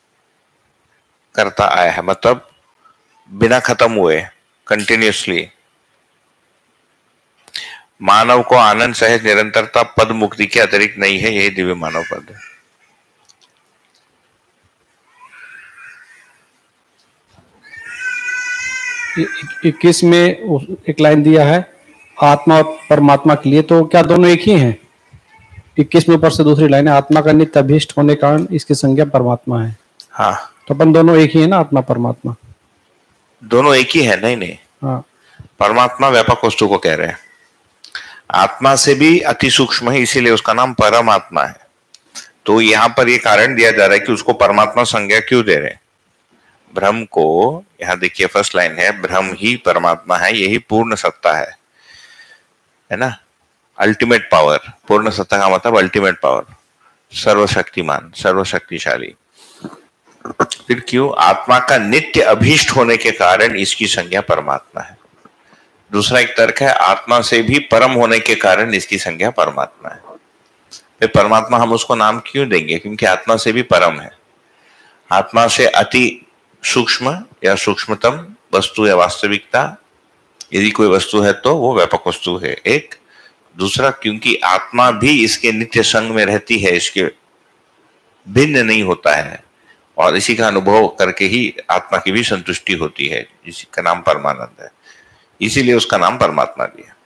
करता आया है, मतलब बिना खत्म हुए, कंटिन्यूसली। मानव को आनंद सहज निरंतरता पद मुक्ति के अतिरिक्त नहीं है, यही दिव्य मानव पद है।
इक्कीस में एक लाइन दिया है आत्मा और परमात्मा के लिए, तो क्या दोनों एक ही हैं? 21 में ऊपर से दूसरी लाइन है आत्मा का नित्य अभीष्ट होने के कारण इसकी संज्ञा परमात्मा है।
हाँ,
तो अपन दोनों एक ही है ना, आत्मा परमात्मा
दोनों एक ही है? नहीं।
हाँ,
परमात्मा व्यापक वस्तु को कह रहे हैं। आत्मा से भी अति सूक्ष्म है, इसीलिए उसका नाम परमात्मा है। तो यहां पर यह कारण दिया जा रहा है कि उसको परमात्मा संज्ञा क्यों दे रहे हैं। ब्रह्म को, यहां देखिए फर्स्ट लाइन है, ब्रह्म ही परमात्मा है, यही पूर्ण सत्ता है ना? Ultimate power. पूर्ण सत्ता का मतलब अल्टीमेट पावर, सर्वशक्तिमान, सर्वशक्तिशाली। फिर क्यों? आत्मा का नित्य अभीष्ट होने के कारण इसकी संज्ञा परमात्मा है। दूसरा एक तर्क है, आत्मा से भी परम होने के कारण इसकी संज्ञा परमात्मा है। फिर परमात्मा हम उसको नाम क्यों देंगे? क्योंकि आत्मा से भी परम है। आत्मा से अति सूक्ष्म या सूक्ष्मतम वस्तु या वास्तविकता यदि कोई वस्तु है तो वो व्यापक वस्तु है, एक। दूसरा, क्योंकि आत्मा भी इसके नित्य संग में रहती है, इसके भिन्न नहीं होता है, और इसी का अनुभव करके ही आत्मा की भी संतुष्टि होती है, जिसका नाम परमानंद है। इसीलिए उसका नाम परमात्मा दिया।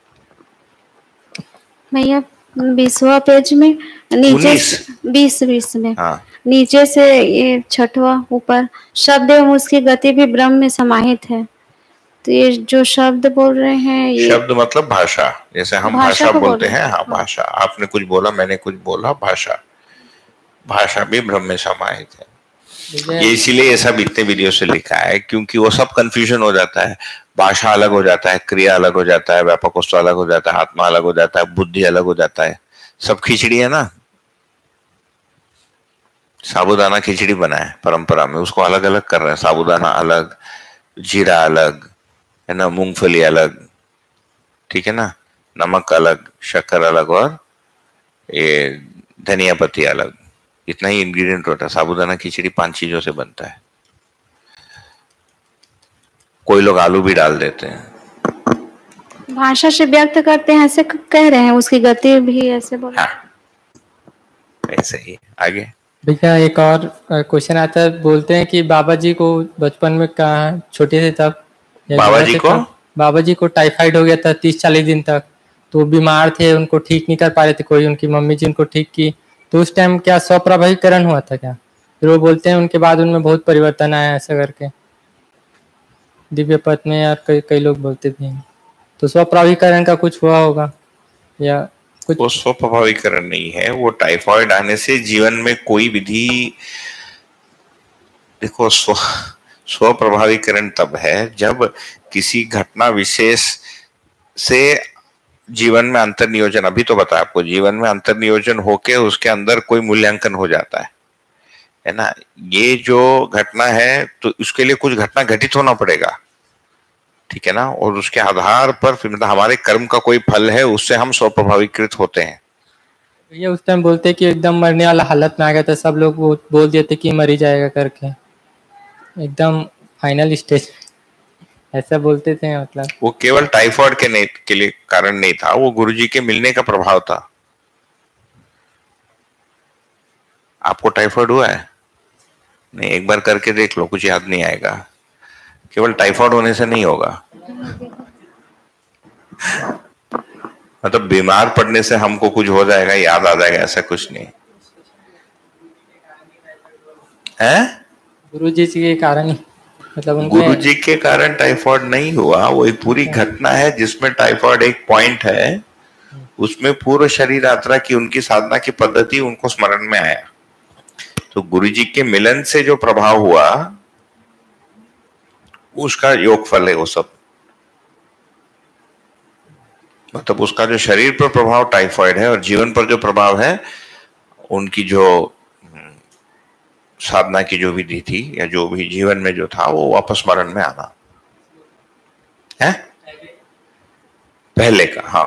भैया 20वां पेज में नीचे 20 में,
हाँ,
नीचे से ये 6वां ऊपर, शब्द एवं उसकी गति भी ब्रह्म में समाहित है। तो ये जो शब्द बोल रहे हैं, ये
शब्द मतलब भाषा, जैसे हम भाषा बोलते हैं। हाँ, भाषा। आपने कुछ बोला, मैंने कुछ बोला, भाषा। भाषा भी ब्रह्म में समाहित है। ये इसीलिए ये सब इतने वीडियो से लिखा है, क्योंकि वो सब कंफ्यूजन हो जाता है। भाषा अलग हो जाता है, क्रिया अलग हो जाता है, व्यापक वस्तु अलग हो जाता है, आत्मा अलग हो जाता है, बुद्धि अलग हो जाता है। सब खिचड़ी है ना। साबूदाना खिचड़ी बना है परंपरा में, उसको अलग अलग कर रहे हैं। साबूदाना अलग, जीरा अलग, है ना, मूंगफली अलग, ठीक है ना, नमक अलग, शक्कर अलग, और ये धनिया पत्ती अलग। इतना ही इंग्रेडिएंट होता है। साबूदाना खिचड़ी 5 चीजों से बनता है। कोई लोग आलू भी डाल देते हैं।
भाषा से व्यक्त करते हैं, ऐसे कह रहे हैं, उसकी गति भी ऐसे बोल।
हाँ, ऐसे ही। आगे
भैया एक और क्वेश्चन आता है, बोलते हैं कि बाबा जी को बचपन में कहा, छोटे थे तब, बाबा जी को टाइफाइड हो गया था 30-40 दिन तक। तो वो बीमार थे, उनको ठीक नहीं कर पा रहे थे कोई, उनकी मम्मी जी उनको ठीक की। तो उस टाइम क्या स्वप्रभावीकरण हुआ था क्या? फिर वो बोलते हैं उनके बाद उनमें बहुत परिवर्तन आया, ऐसा करके दिव्य पथ में, यार कई लोग बोलते भी हैं। तो स्वप्रभावीकरण का कुछ हुआ होगा या कुछ?
वो स्वप्रभावीकरण नहीं है, वो टाइफाइड आने से जीवन में कोई विधि, देखो स्वप्रभावीकरण तब है जब किसी घटना विशेष से जीवन में अंतर्नियोजन, अभी तो बताया आपको, जीवन में अंतर्नियोजन होके उसके अंदर कोई मूल्यांकन हो जाता है ना। ये जो घटना है तो उसके लिए कुछ घटना घटित होना पड़ेगा, ठीक है ना, और उसके आधार पर फिर मतलब हमारे कर्म का कोई फल है, उससे हम स्वप्रभावीकृत होते हैं।
ये उस टाइम बोलते कि एकदम मरने वाला हालत में आ गया था, सब लोग बोल देते कि मर ही जाएगा करके, एकदम फाइनल स्टेज ऐसा बोलते थे। मतलब
वो केवल टाइफाइड के लिए कारण नहीं था, वो गुरुजी के मिलने का प्रभाव था। आपको टाइफाइड हुआ है? नहीं, एक बार करके देख लो, कुछ याद नहीं आएगा। केवल टाइफाइड होने से नहीं होगा, मतलब बीमार पड़ने से हमको कुछ हो जाएगा, याद आ जाएगा, ऐसा कुछ नहीं है।
गुरुजी के कारण ही, मतलब
गुरुजी के कारण टाइफाइड नहीं हुआ, वो एक पूरी घटना है जिसमें टाइफाइड एक पॉइंट है, उसमें पूर्ण शरीर यात्रा की उनकी साधना की पद्धति उनको स्मरण में आया। तो गुरुजी के मिलन से जो प्रभाव हुआ उसका योग फल है वो सब, मतलब उसका जो शरीर पर प्रभाव टाइफाइड है और जीवन पर जो प्रभाव है उनकी जो साधना की जो विधि थी या जो भी जीवन में जो था वो वापस स्मरण में आना है पहले का। हाँ,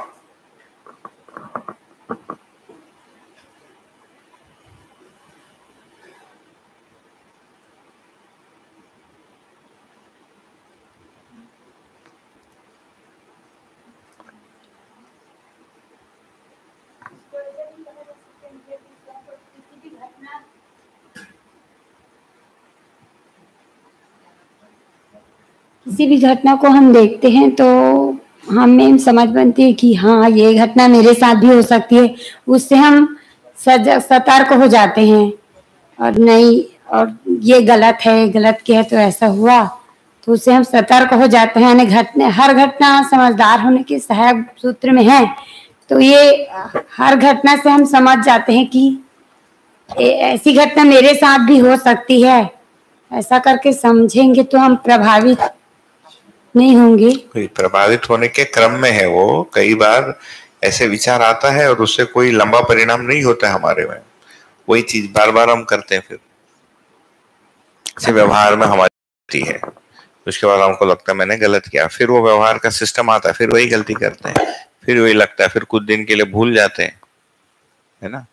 किसी भी घटना को हम देखते हैं तो हमें समझ बनती है कि हाँ ये घटना मेरे साथ भी हो सकती है, उससे हम सतर्क हो जाते हैं और नहीं, और ये गलत है, गलत किया तो ऐसा हुआ, तो उससे हम सतर्क हो जाते हैं। यानी हर घटना समझदार होने के सहायक सूत्र में है, तो ये हर घटना से हम समझ जाते हैं कि ऐसी घटना मेरे साथ भी हो सकती है। ऐसा करके समझेंगे तो हम प्रभावित नहीं होंगे।
प्रभावित होने के क्रम में है वो, कई बार ऐसे विचार आता है और उससे कोई लंबा परिणाम नहीं होता है हमारे में, वही चीज बार बार हम करते हैं, फिर से व्यवहार में हमारी है, उसके बाद हमको लगता है मैंने गलत किया, फिर वो व्यवहार का सिस्टम आता है, फिर वही गलती करते हैं, फिर वही लगता है, फिर कुछ दिन के लिए भूल जाते हैं, है ना।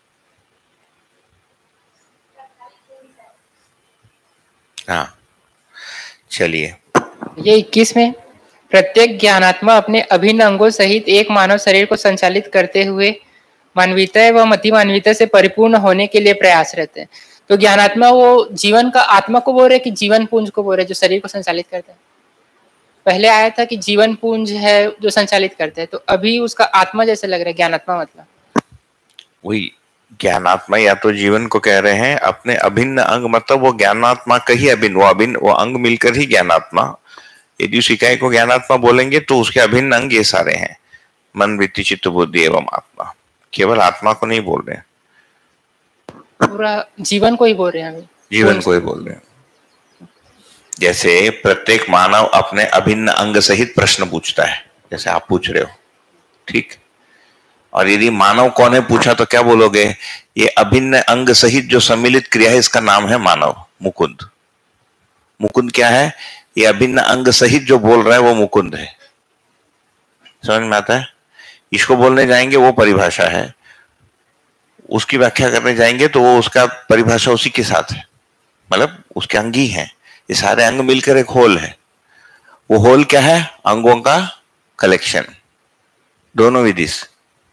हाँ, चलिए।
ये 21 में प्रत्येक ज्ञानात्मा अपने अभिन्न अंगों सहित एक मानव शरीर को संचालित करते हुए मानवीयता एवं अति मानवीयता से परिपूर्ण होने के लिए प्रयासरत है। तो ज्ञानात्मा वो जीवन का आत्मा को बोल रहे कि जीवन पुंज को बोल रहे जो शरीर को संचालित करता है? पहले आया था कि जीवन पुंज है जो संचालित करते हैं, तो अभी उसका आत्मा जैसे लग रहा है ज्ञानात्मा, मतलब
वही ज्ञानात्मा या तो जीवन को कह रहे हैं अपने अभिन्न अंग, मतलब वो ज्ञानात्मा का ही अभिन्न वो अंग मिलकर ही ज्ञानात्मा। यदि उस इकाई को ज्ञानात्मा बोलेंगे तो उसके अभिन्न अंग ये सारे हैं, मन, वृत्ति, चित्त, बुद्धि एवं आत्मा। केवल आत्मा को नहीं बोल रहे हैं,
पूरा जीवन को ही बोल रहे हैं,
जीवन को ही बोल रहे हैं। जैसे प्रत्येक मानव अपने अभिन्न अंग सहित प्रश्न पूछता है, जैसे आप पूछ रहे हो, ठीक। और यदि मानव कौन है पूछा तो क्या बोलोगे? ये अभिन्न अंग सहित जो सम्मिलित क्रिया है इसका नाम है मानव, मुकुंद। मुकुंद क्या है? ये अभिन्न अंग सहित जो बोल रहा है वो मुकुंद है। समझ में आता है? इसको बोलने जाएंगे वो परिभाषा है, उसकी व्याख्या करने जाएंगे तो वो उसका परिभाषा उसी के साथ है, मतलब उसके अंग ही है। ये सारे अंग मिलकर एक होल है। वो होल क्या है? अंगों का कलेक्शन, दोनों विधि से,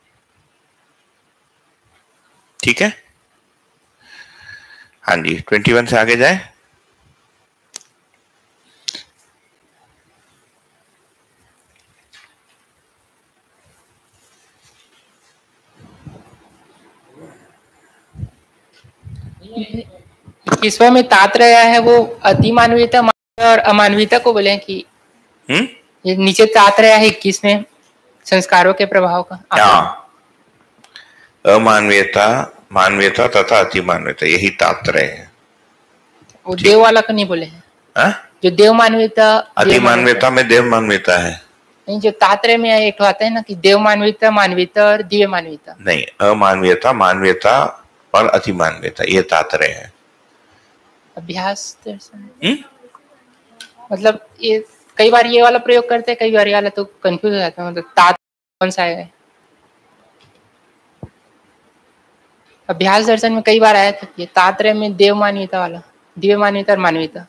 ठीक है। हाँ जी, 21 से आगे जाए।
किस्वा में तात्पर्य है वो अति मानवीयता और अमानवीयता को बोले कि ये नीचे तात्पर्य है 21 में संस्कारों के प्रभाव का।
अमानवीयता, मानवीयता तथा अति मानवीयता, यही तात्पर्य है।
वो देव वाला का नहीं बोले हैं? जो देव मानवीयता,
अतिमानवीयता में देव मानवीयता है
नहीं, जो तात्पर्य में एक आता है ना कि देव मानवीयता, मानवीयता और दिव्य मानवीयता।
नहीं, अमानवीयता, मानवीयता और अतिमानवीयता, ये तात्पर्य है।
अभ्यास दर्शन मतलब ये कई बार ये वाला प्रयोग करते हैं, कई बार ये वाला, तो कंफ्यूज हो जाता है, मतलब तात्पर्य कौन सा है। अभ्यास दर्शन में कई बार आया था ये तात्पर्य में देव मानवीयता वाला, दिव्य मानवीयता और मानवीयता।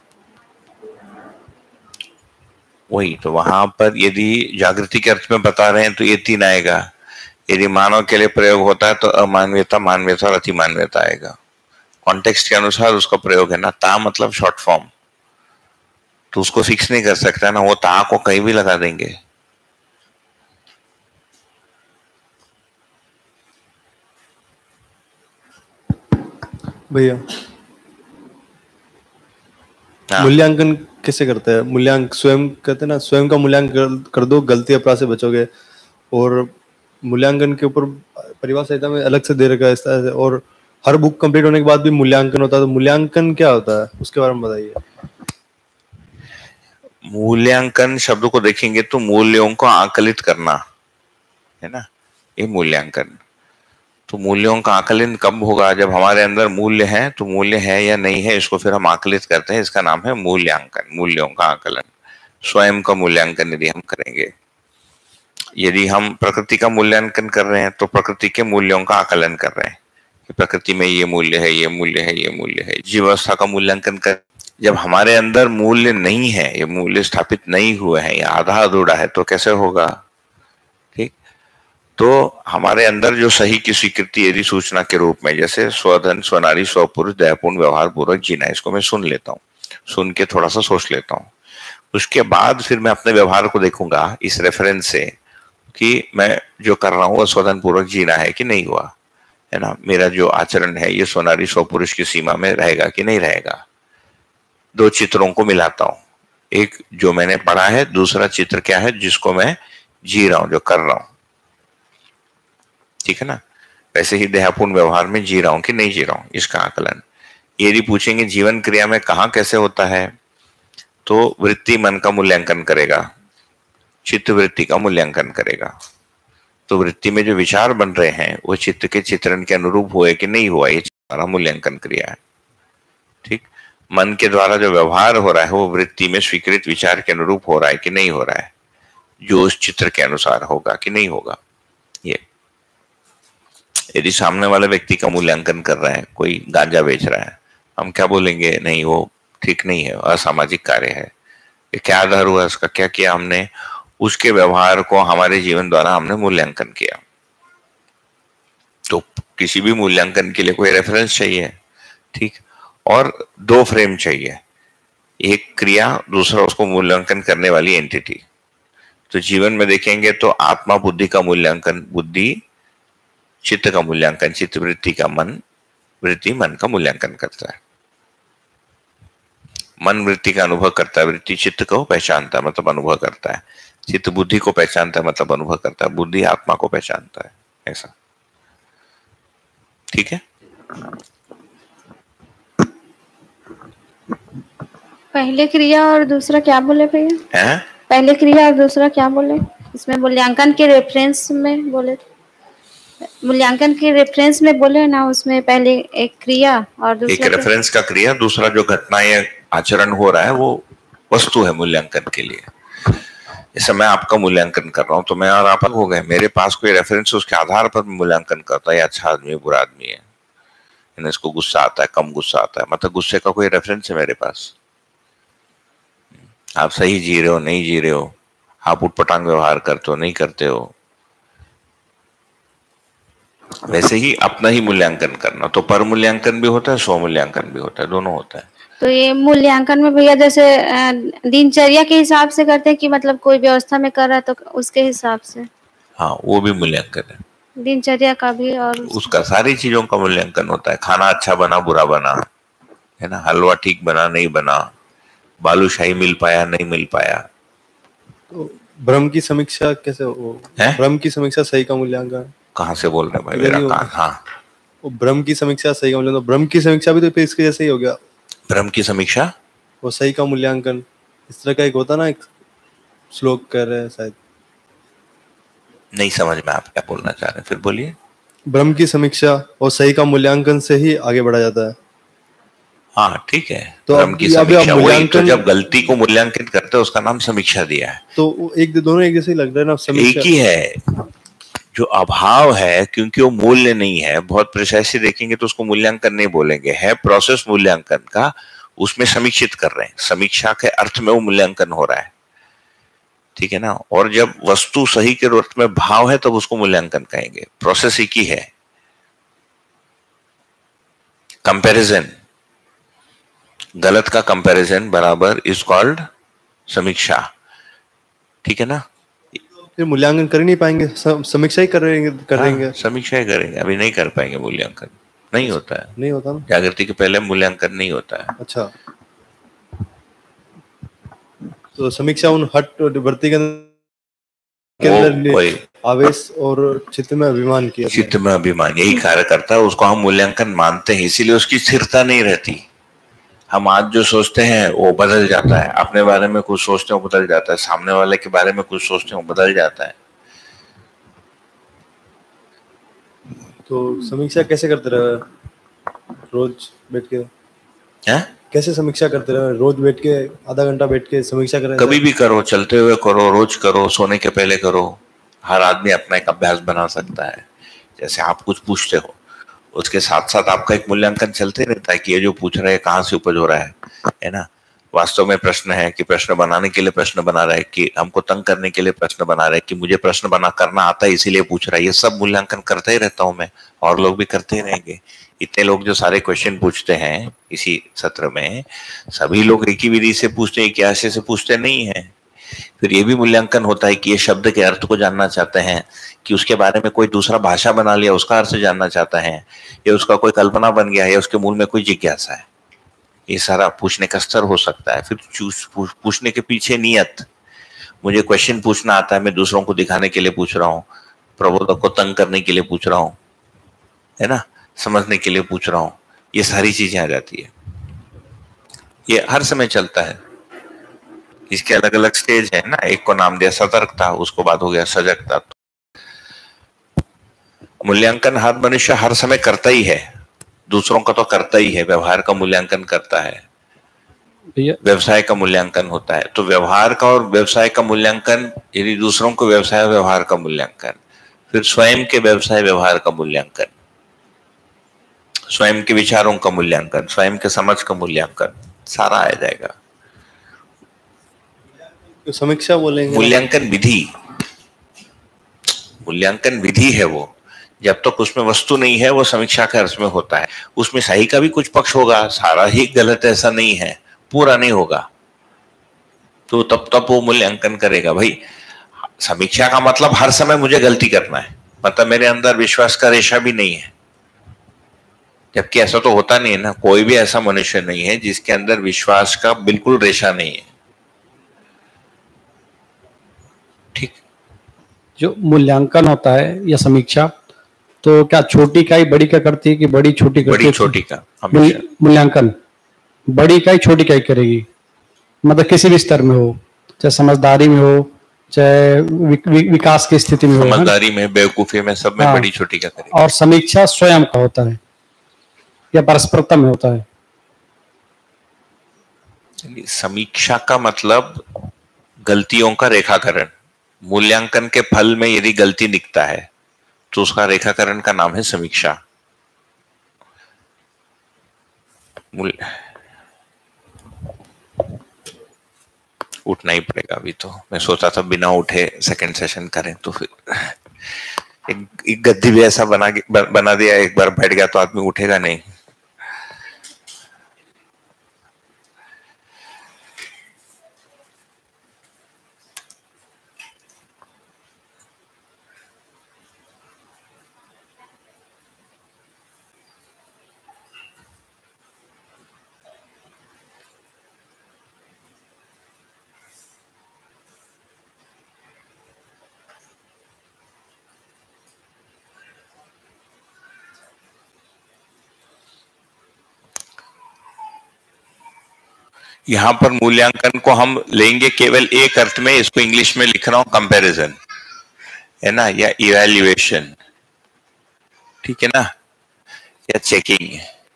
वही तो वहां पर यदि जागृति के अर्थ में बता रहे हैं तो ये 3 आएगा। यदि मानव के लिए प्रयोग होता है तो अमानवीयता, मानवीयता और अतिमानवीयता आएगा। कॉन्टेक्स्ट के अनुसार उसका प्रयोग है ना। ता मतलब शॉर्ट फॉर्म, तो उसको फिक्स नहीं कर सकता ना, वो ता को कहीं भी लगा देंगे।
भैया मूल्यांकन कैसे करते हैं? मूल्यांकन स्वयं कहते हैं ना, स्वयं का मूल्यांकन कर दो, गलती अपराध से बचोगे। और मूल्यांकन के ऊपर परिवार संहिता में अलग से दे रखा है इस तरह से। और हर बुक कंप्लीट होने के बाद भी मूल्यांकन होता है, तो मूल्यांकन क्या होता है उसके बारे में बताइए।
मूल्यांकन शब्द को देखेंगे तो मूल्यों को आकलित करना है ना, ये मूल्यांकन। तो मूल्यों का आकलन कब होगा? जब हमारे अंदर मूल्य है, तो मूल्य है या नहीं है इसको फिर हम आकलित करते हैं, इसका नाम है मूल्यांकन, मूल्यों का आकलन। स्वयं का मूल्यांकन यदि हम करेंगे, यदि हम प्रकृति का मूल्यांकन कर रहे हैं तो प्रकृति के मूल्यों का आकलन कर रहे हैं कि प्रकृति में ये मूल्य है, ये मूल्य है, ये मूल्य है। जीवावस्था का मूल्यांकन कर, जब हमारे अंदर मूल्य नहीं है, ये मूल्य स्थापित नहीं हुए हैं, या आधा अधूरा है, तो कैसे होगा? ठीक, तो हमारे अंदर जो सही की स्वीकृति यदि सूचना के रूप में, जैसे स्वधन, स्वनारी, स्वपुरुष, दयापूर्ण व्यवहार पूर्वक जीना, इसको मैं सुन लेता हूँ, सुन के थोड़ा सा सोच लेता हूँ, उसके बाद फिर मैं अपने व्यवहार को देखूंगा इस रेफरेंस से कि मैं जो कर रहा हूँ वो स्वधन पूर्वक जीना है कि नहीं हुआ, है ना। मेरा जो आचरण है ये स्वनारी स्वपुरुष की सीमा में रहेगा कि नहीं रहेगा। 2 चित्रों को मिलाता हूँ, एक जो मैंने पढ़ा है, दूसरा चित्र क्या है जिसको मैं जी रहा हूँ, जो कर रहा हूँ, ठीक है ना। वैसे ही देहापूर्ण व्यवहार में जी रहा हूं कि नहीं जी रहा हूं, इसका आकलन। यदि पूछेंगे जीवन क्रिया में कहां कैसे होता है, तो वृत्ति मन का मूल्यांकन करेगा, चित्त वृत्ति का मूल्यांकन करेगा। तो वृत्ति में जो विचार बन रहे हैं वो चित्त के चित्रण के अनुरूप हुए कि नहीं हुआ, ये हमारा मूल्यांकन क्रिया है। ठीक, मन के द्वारा जो व्यवहार हो रहा है वो वृत्ति में स्वीकृत विचार के अनुरूप हो रहा है कि नहीं हो रहा है, जो उस चित्र के अनुसार होगा कि नहीं होगा। ये यदि सामने वाले व्यक्ति का मूल्यांकन कर रहे हैं, कोई गांजा बेच रहा है, हम क्या बोलेंगे? नहीं, वो ठीक नहीं है, असामाजिक कार्य है। ये क्या आधार हुआ इसका, क्या किया हमने? उसके व्यवहार को हमारे जीवन द्वारा हमने मूल्यांकन किया। तो किसी भी मूल्यांकन के लिए कोई रेफरेंस चाहिए, ठीक, और 2 फ्रेम चाहिए, एक क्रिया, दूसरा उसको मूल्यांकन करने वाली एंटिटी। तो जीवन में देखेंगे तो आत्मा बुद्धि का मूल्यांकन बुद्धि, चित्त का मूल्यांकन चित्त, वृत्ति का मन, वृत्ति मन का मूल्यांकन करता है। मन वृत्ति का अनुभव करता है, वृत्ति चित्त को पहचानता है मतलब अनुभव करता है, चित्त बुद्धि को पहचानता है मतलब अनुभव करता है, बुद्धि आत्मा को पहचानता है, ऐसा। ठीक है।
पहले क्रिया और दूसरा क्या बोले भैया?
हैं?
पहले क्रिया और दूसरा क्या बोले? इसमें मूल्यांकन के रेफरेंस में बोले, मूल्यांकन के रेफरेंस में बोले ना, उसमें पहले एक क्रिया और दूसरा,
एक रेफरेंस का क्रिया, दूसरा जो घटना या आचरण हो रहा है वो वस्तु है मूल्यांकन के लिए। जैसे मैं आपका मूल्यांकन कर रहा हूँ तो मैं और आप अलग हो गए, मेरे पास कोई रेफरेंस, उसके आधार पर मूल्यांकन करता है अच्छा आदमी है, बुरा आदमी है, इसको गुस्सा आता है, कम गुस्सा आता है, मतलब गुस्से का कोई रेफरेंस है मेरे पास। आप सही जी रहे हो, नहीं जी रहे हो, आप उटपटांग व्यवहार करते हो, नहीं करते हो। वैसे ही अपना ही मूल्यांकन करना, तो पर मूल्यांकन भी होता है, स्व मूल्यांकन भी होता है, दोनों होता है।
तो ये मूल्यांकन में भैया जैसे दिनचर्या के हिसाब से करते हैं कि मतलब कोई व्यवस्था में कर रहा है तो उसके हिसाब से?
हाँ, वो भी मूल्यांकन है,
दिनचर्या का भी, और
उसका सारी चीजों का मूल्यांकन होता है। खाना अच्छा बना, बुरा बना, है ना, हलवा ठीक बना, नहीं बना, बालूशाही मिल पाया, नहीं मिल पाया।
तो भ्रम की समीक्षा कैसे हो? भ्रम की समीक्षा सही का मूल्यांकन
कहाँ से बोल रहे हैं भाई, मेरा कान। हाँ,
वो भ्रम की समीक्षा सही का मूल्यांकन, भ्रम की समीक्षा भी तो फिर इसके जैसे ही हो गया।
भ्रम की समीक्षा
वो सही का मूल्यांकन, इस तरह का एक होता ना, एक श्लोक कह रहे हैं शायद।
नहीं समझ में आप क्या बोलना चाह रहे हैं, फिर बोलिए।
ब्रह्म की समीक्षा और सही का मूल्यांकन से ही आगे बढ़ा जाता है।
हाँ ठीक है,
तो
ब्रह्म की
अब
समीक्षा, वही तो,
मूल्यांकन,
जब गलती को मूल्यांकित करते हैं उसका नाम समीक्षा दिया है।
तो दोनों एक जैसे ही लग रहे हैं ना, समीक्षा
एक ही है। जो अभाव है क्योंकि वो मूल्य नहीं है, बहुत प्रिसाइसली देखेंगे तो उसको मूल्यांकन नहीं बोलेंगे, है प्रोसेस मूल्यांकन का, उसमें समीक्षित कर रहे हैं, समीक्षा के अर्थ में वो मूल्यांकन हो रहा है, ठीक है ना। और जब वस्तु सही के अर्थ में भाव है तब उसको मूल्यांकन कहेंगे, प्रोसेस एक ही है। कंपैरिजन, गलत का कंपैरिजन बराबर इज कॉल्ड समीक्षा, ठीक है ना।
फिर मूल्यांकन कर ही नहीं पाएंगे, समीक्षा ही करेंगे।
समीक्षा ही करेंगे, अभी नहीं कर पाएंगे मूल्यांकन, नहीं होता है,
नहीं होता ना,
जागृति के पहले मूल्यांकन नहीं होता है।
अच्छा, तो समीक्षा उन हट और वृत्ति के अंदर आवेश और चित्त में अभिमान किया,
चित्त में अभिमान यही कार्य करता है, उसको हम मूल्यांकन मानते हैं, इसीलिए उसकी स्थिरता नहीं रहती। हम आज जो सोचते हैं वो बदल जाता है, अपने बारे में कुछ सोचते हैं वो बदल जाता है, सामने वाले के बारे में कुछ सोचते हैं वो बदल जाता है।
तो समीक्षा कैसे करते रहे रोज बैठ के? कैसे समीक्षा करते रहे रोज बैठ के, आधा घंटा बैठ के समीक्षा करें?
कभी भी करो, चलते हुए करो, रोज करो, सोने के पहले करो। हर आदमी अपना एक अभ्यास बना सकता है। जैसे आप कुछ पूछते हो, उसके साथ साथ आपका एक मूल्यांकन चलते रहता है कि ये जो पूछ रहा है कहाँ से उपज हो रहा है ना। वास्तव में प्रश्न है कि प्रश्न बनाने के लिए प्रश्न बना रहा है, कि हमको तंग करने के लिए प्रश्न बना रहा है, कि मुझे प्रश्न करना आता है इसीलिए पूछ रहा है। ये सब मूल्यांकन करता ही रहता हूं मैं, और लोग भी करते ही रहेंगे। इतने लोग जो सारे क्वेश्चन पूछते हैं इसी सत्र में, सभी लोग एक ही विधि से पूछते हैं, एक आशय से पूछते नहीं है। फिर ये भी मूल्यांकन होता है कि ये शब्द के अर्थ को जानना चाहते हैं, कि उसके बारे में कोई दूसरा भाषा बना लिया उसका अर्थ जानना चाहता है, या उसका कोई कल्पना बन गया है, या उसके मूल में कोई जिज्ञासा है। ये सारा पूछने का स्तर हो सकता है। फिर पूछने के पीछे नियत, मुझे क्वेश्चन पूछना आता है, मैं दूसरों को दिखाने के लिए पूछ रहा हूँ, प्रबोधक को तंग करने के लिए पूछ रहा हूँ, है ना, समझने के लिए पूछ रहा हूँ, ये सारी चीजें आ जाती है। ये हर समय चलता है। इसके अलग अलग स्टेज है ना, एक को नाम दिया सतर्कता, उसको बाद हो गया सजगता। मूल्यांकन हर मनुष्य हर समय करता ही है, दूसरों का तो करता ही है, व्यवहार का मूल्यांकन करता है, व्यवसाय का मूल्यांकन होता है। तो व्यवहार का और व्यवसाय का मूल्यांकन, यदि दूसरों को व्यवसाय व्यवहार का मूल्यांकन, फिर स्वयं के व्यवसाय व्यवहार का मूल्यांकन, स्वयं के विचारों का मूल्यांकन, स्वयं के समझ का मूल्यांकन, सारा आ जाएगा।
तो समीक्षा बोलेंगे,
मूल्यांकन विधि, मूल्यांकन विधि है वो। जब तक उसमें वस्तु नहीं है वो समीक्षा के अर्थ में होता है। उसमें सही का भी कुछ पक्ष होगा, सारा ही गलत ऐसा नहीं है, पूरा नहीं होगा, तो तब वो मूल्यांकन करेगा। भाई समीक्षा का मतलब हर समय मुझे गलती करना है, मतलब मेरे अंदर विश्वास का रेशा भी नहीं है, जबकि ऐसा तो होता नहीं है ना। कोई भी ऐसा मनुष्य नहीं है जिसके अंदर विश्वास का बिल्कुल रेशा नहीं है, ठीक।
जो मूल्यांकन होता है या समीक्षा, तो क्या छोटी इकाई बड़ी का करती है कि बड़ी छोटी करती है?
बड़ी छोटी का
मूल्यांकन बड़ी इकाई छोटी इकाई करेगी, मतलब किसी भी स्तर में हो, चाहे समझदारी में हो, चाहे विकास की स्थिति में हो,
समझदारी में, बेवकूफी में, सब में
हाँ,
बड़ी छोटी का करेगी।
और समीक्षा स्वयं का होता है या परस्परता में होता है?
समीक्षा का मतलब गलतियों का रेखाकरण। मूल्यांकन के फल में यदि गलती दिखता है तो उसका रेखाकरण का नाम है समीक्षा। उठना ही पड़ेगा अभी तो। मैं सोचा था बिना उठे सेकंड सेशन करें, तो फिर एक गद्दी भी ऐसा बना दिया, एक बार बैठ गया तो आदमी उठेगा नहीं। यहां पर मूल्यांकन को हम लेंगे केवल एक अर्थ में, इसको इंग्लिश में लिख रहा हूं कंपैरिजन, है ना, या इवैल्यूएशन, ठीक है ना, या चेकिंग,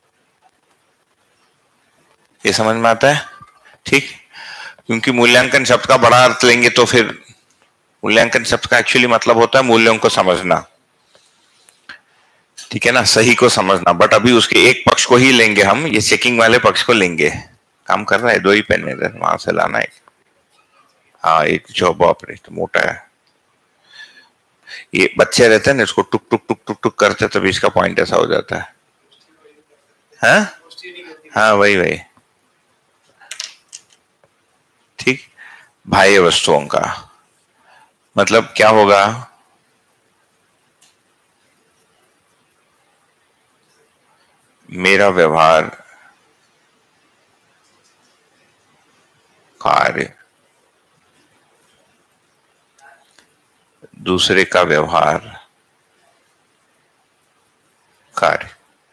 ये समझ में आता है? ठीक, क्योंकि मूल्यांकन शब्द का बड़ा अर्थ लेंगे तो फिर मूल्यांकन शब्द का एक्चुअली मतलब होता है मूल्यों को समझना, ठीक है ना, सही को समझना। बट अभी उसके एक पक्ष को ही लेंगे हम, ये चेकिंग वाले पक्ष को लेंगे। काम कर रहा है, 2 ही पेन इधर, वहां से लाना है। हाँ, एक जो बाप रे तो मोटा है, ये बच्चे रहते हैं ना, इसको टुक टुक टुक टुक टुक करते तभी इसका पॉइंट ऐसा हो जाता है। हाँ वही वही, ठीक। बाह्य वस्तुओं का मतलब क्या होगा? मेरा व्यवहार, कार्य, दूसरे का व्यवहार, कार्य।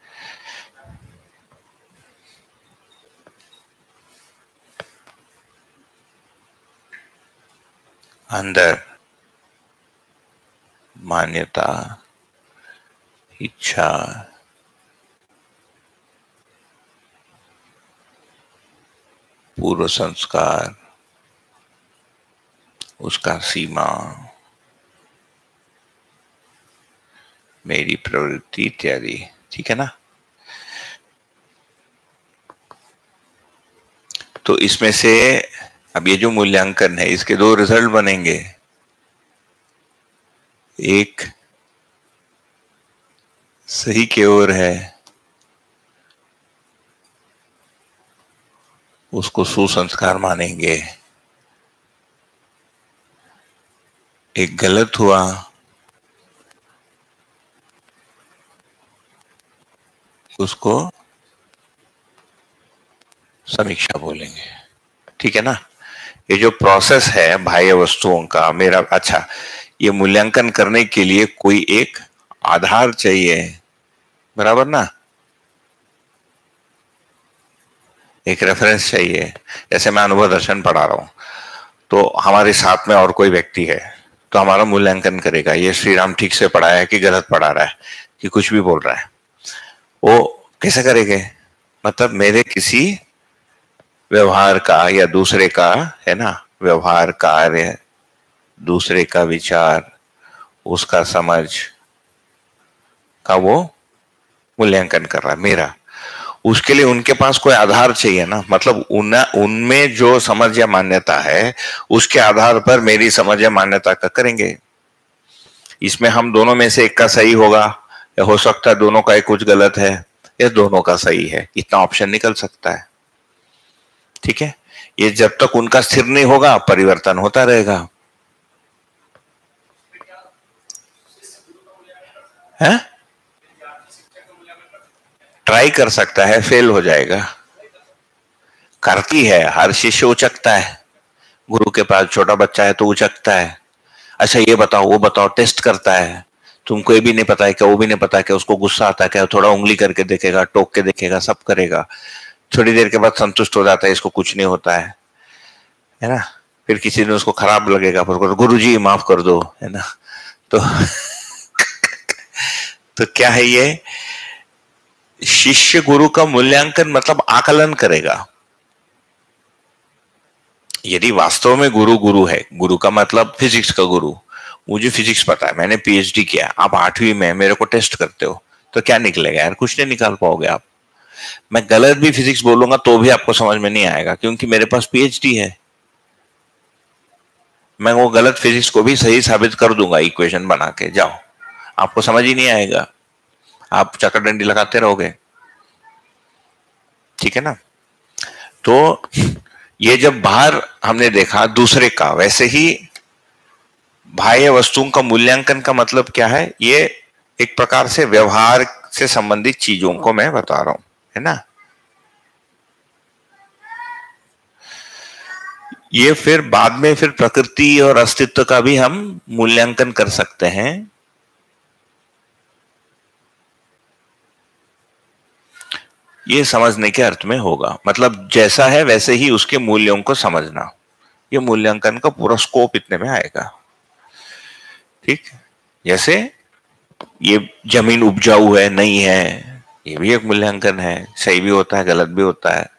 अंदर मान्यता, इच्छा, पूर्व संस्कार, उसका सीमा, मेरी प्रवृत्ति इत्यादि, ठीक है ना। तो इसमें से अब ये जो मूल्यांकन है इसके 2 रिजल्ट बनेंगे, एक सही की ओर है, उसको सुसंस्कार मानेंगे, एक गलत हुआ उसको समीक्षा बोलेंगे, ठीक है ना। ये जो प्रोसेस है बाह्य वस्तुओं का, मेरा अच्छा, ये मूल्यांकन करने के लिए कोई एक आधार चाहिए, बराबर ना, एक रेफरेंस चाहिए। जैसे मैं अनुभव दर्शन पढ़ा रहा हूं तो हमारे साथ में और कोई व्यक्ति है तो हमारा मूल्यांकन करेगा, ये श्री राम ठीक से पढ़ाया है कि गलत पढ़ा रहा है कि कुछ भी बोल रहा है। वो कैसे करेंगे? मतलब मेरे किसी व्यवहार का या दूसरे का, है ना, व्यवहार, कार्य, दूसरे का विचार, उसका समझ का वो मूल्यांकन कर रहा है मेरा। उसके लिए उनके पास कोई आधार चाहिए ना, मतलब उनमें जो समझ या मान्यता है उसके आधार पर मेरी समझ या मान्यता का करेंगे। इसमें हम दोनों में से एक का सही होगा, या हो सकता है दोनों का एक कुछ गलत है, या दोनों का सही है, इतना ऑप्शन निकल सकता है, ठीक है। ये जब तक उनका स्थिर नहीं होगा परिवर्तन होता रहेगा, है? ट्राई कर सकता है, फेल हो जाएगा। करती है, हर शिष्य उचकता है, गुरु के पास छोटा बच्चा है तो उचकता है, अच्छा ये बताओ वो बताओ, टेस्ट करता है। तुमको ये भी नहीं पता है क्या, वो भी नहीं पता है क्या, उसको गुस्सा आता है क्या, थोड़ा उंगली करके देखेगा, टोक के देखेगा, सब करेगा। थोड़ी देर के बाद संतुष्ट हो जाता है, इसको कुछ नहीं होता है ना। फिर किसी दिन उसको खराब लगेगा, फिर गुरुजी माफ कर दो, है ना। तो तो क्या है ये? शिष्य गुरु का मूल्यांकन मतलब आकलन करेगा। यदि वास्तव में गुरु गुरु है, गुरु का मतलब फिजिक्स का गुरु, मुझे फिजिक्स पता है, मैंने पीएचडी किया, आप 8वीं में मेरे को टेस्ट करते हो तो क्या निकलेगा यार? कुछ नहीं निकाल पाओगे आप। मैं गलत भी फिजिक्स बोलूंगा तो भी आपको समझ में नहीं आएगा, क्योंकि मेरे पास पीएचडी है। मैं वो गलत फिजिक्स को भी सही साबित कर दूंगा इक्वेशन बना के, जाओ, आपको समझ ही नहीं आएगा, आप चक्कर लगाते रहोगे, ठीक है ना। तो ये जब बाहर हमने देखा दूसरे का, वैसे ही बाह्य वस्तुओं का मूल्यांकन का मतलब क्या है? ये एक प्रकार से व्यवहार से संबंधित चीजों को मैं बता रहा हूं, है ना। ये फिर बाद में फिर प्रकृति और अस्तित्व का भी हम मूल्यांकन कर सकते हैं। ये समझने के अर्थ में होगा, मतलब जैसा है वैसे ही उसके मूल्यों को समझना। ये मूल्यांकन का पूरा स्कोप इतने में आएगा। ठीक, जैसे ये जमीन उपजाऊ है नहीं है, ये भी एक मूल्यांकन है, सही भी होता है गलत भी होता है।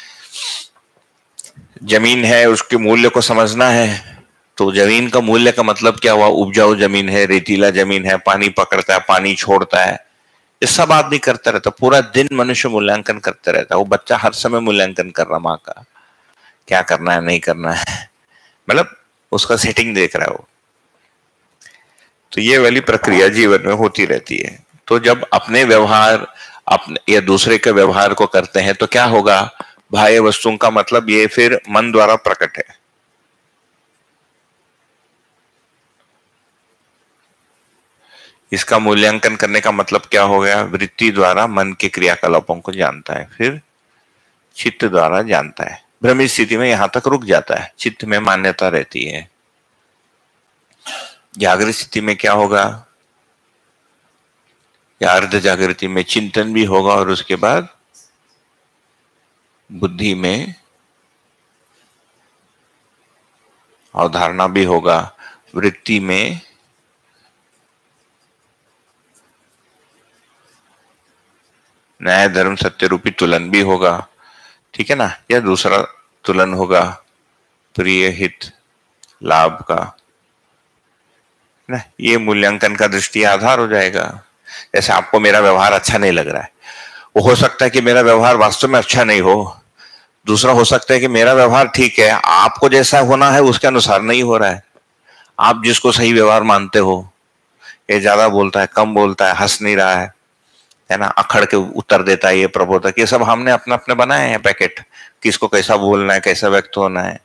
जमीन है उसके मूल्य को समझना है, तो जमीन का मूल्य का मतलब क्या हुआ? उपजाऊ जमीन है, रेतीला जमीन है, पानी पकड़ता है, पानी छोड़ता है, ये सब आदमी करता रहता, पूरा दिन मनुष्य मूल्यांकन करते रहता है। वो बच्चा हर समय मूल्यांकन कर रहा माँ का, क्या करना है नहीं करना है, मतलब उसका सेटिंग देख रहा है वो। तो ये वाली प्रक्रिया जीवन में होती रहती है। तो जब अपने व्यवहार अपने या दूसरे के व्यवहार को करते हैं तो क्या होगा? बाह्य वस्तुओं का मतलब ये फिर मन द्वारा प्रकट है। इसका मूल्यांकन करने का मतलब क्या हो गया? वृत्ति द्वारा मन के क्रियाकलापों को जानता है, फिर चित्त द्वारा जानता है। भ्रमित स्थिति में यहां तक रुक जाता है, चित्त में मान्यता रहती है। जागृत स्थिति में क्या होगा? या अर्ध जागृति में चिंतन भी होगा और उसके बाद बुद्धि में अवधारणा भी होगा, वृत्ति में न्याय धर्म सत्य रूपी तुलन भी होगा, ठीक है ना? या दूसरा तुलन होगा प्रिय हित लाभ का ना, ये मूल्यांकन का दृष्टि आधार हो जाएगा। जैसे आपको मेरा व्यवहार अच्छा नहीं लग रहा है, वो हो सकता है कि मेरा व्यवहार वास्तव में अच्छा नहीं हो, दूसरा हो सकता है कि मेरा व्यवहार ठीक है, आपको जैसा होना है उसके अनुसार नहीं हो रहा है। आप जिसको सही व्यवहार मानते हो, ये ज्यादा बोलता है, कम बोलता है, हंस नहीं रहा है ना, अखड़ के उत्तर देता है, ये प्रबोधक, ये सब हमने अपने अपने बनाए हैं पैकेट, किसको कैसा बोलना है, कैसा व्यक्त होना है।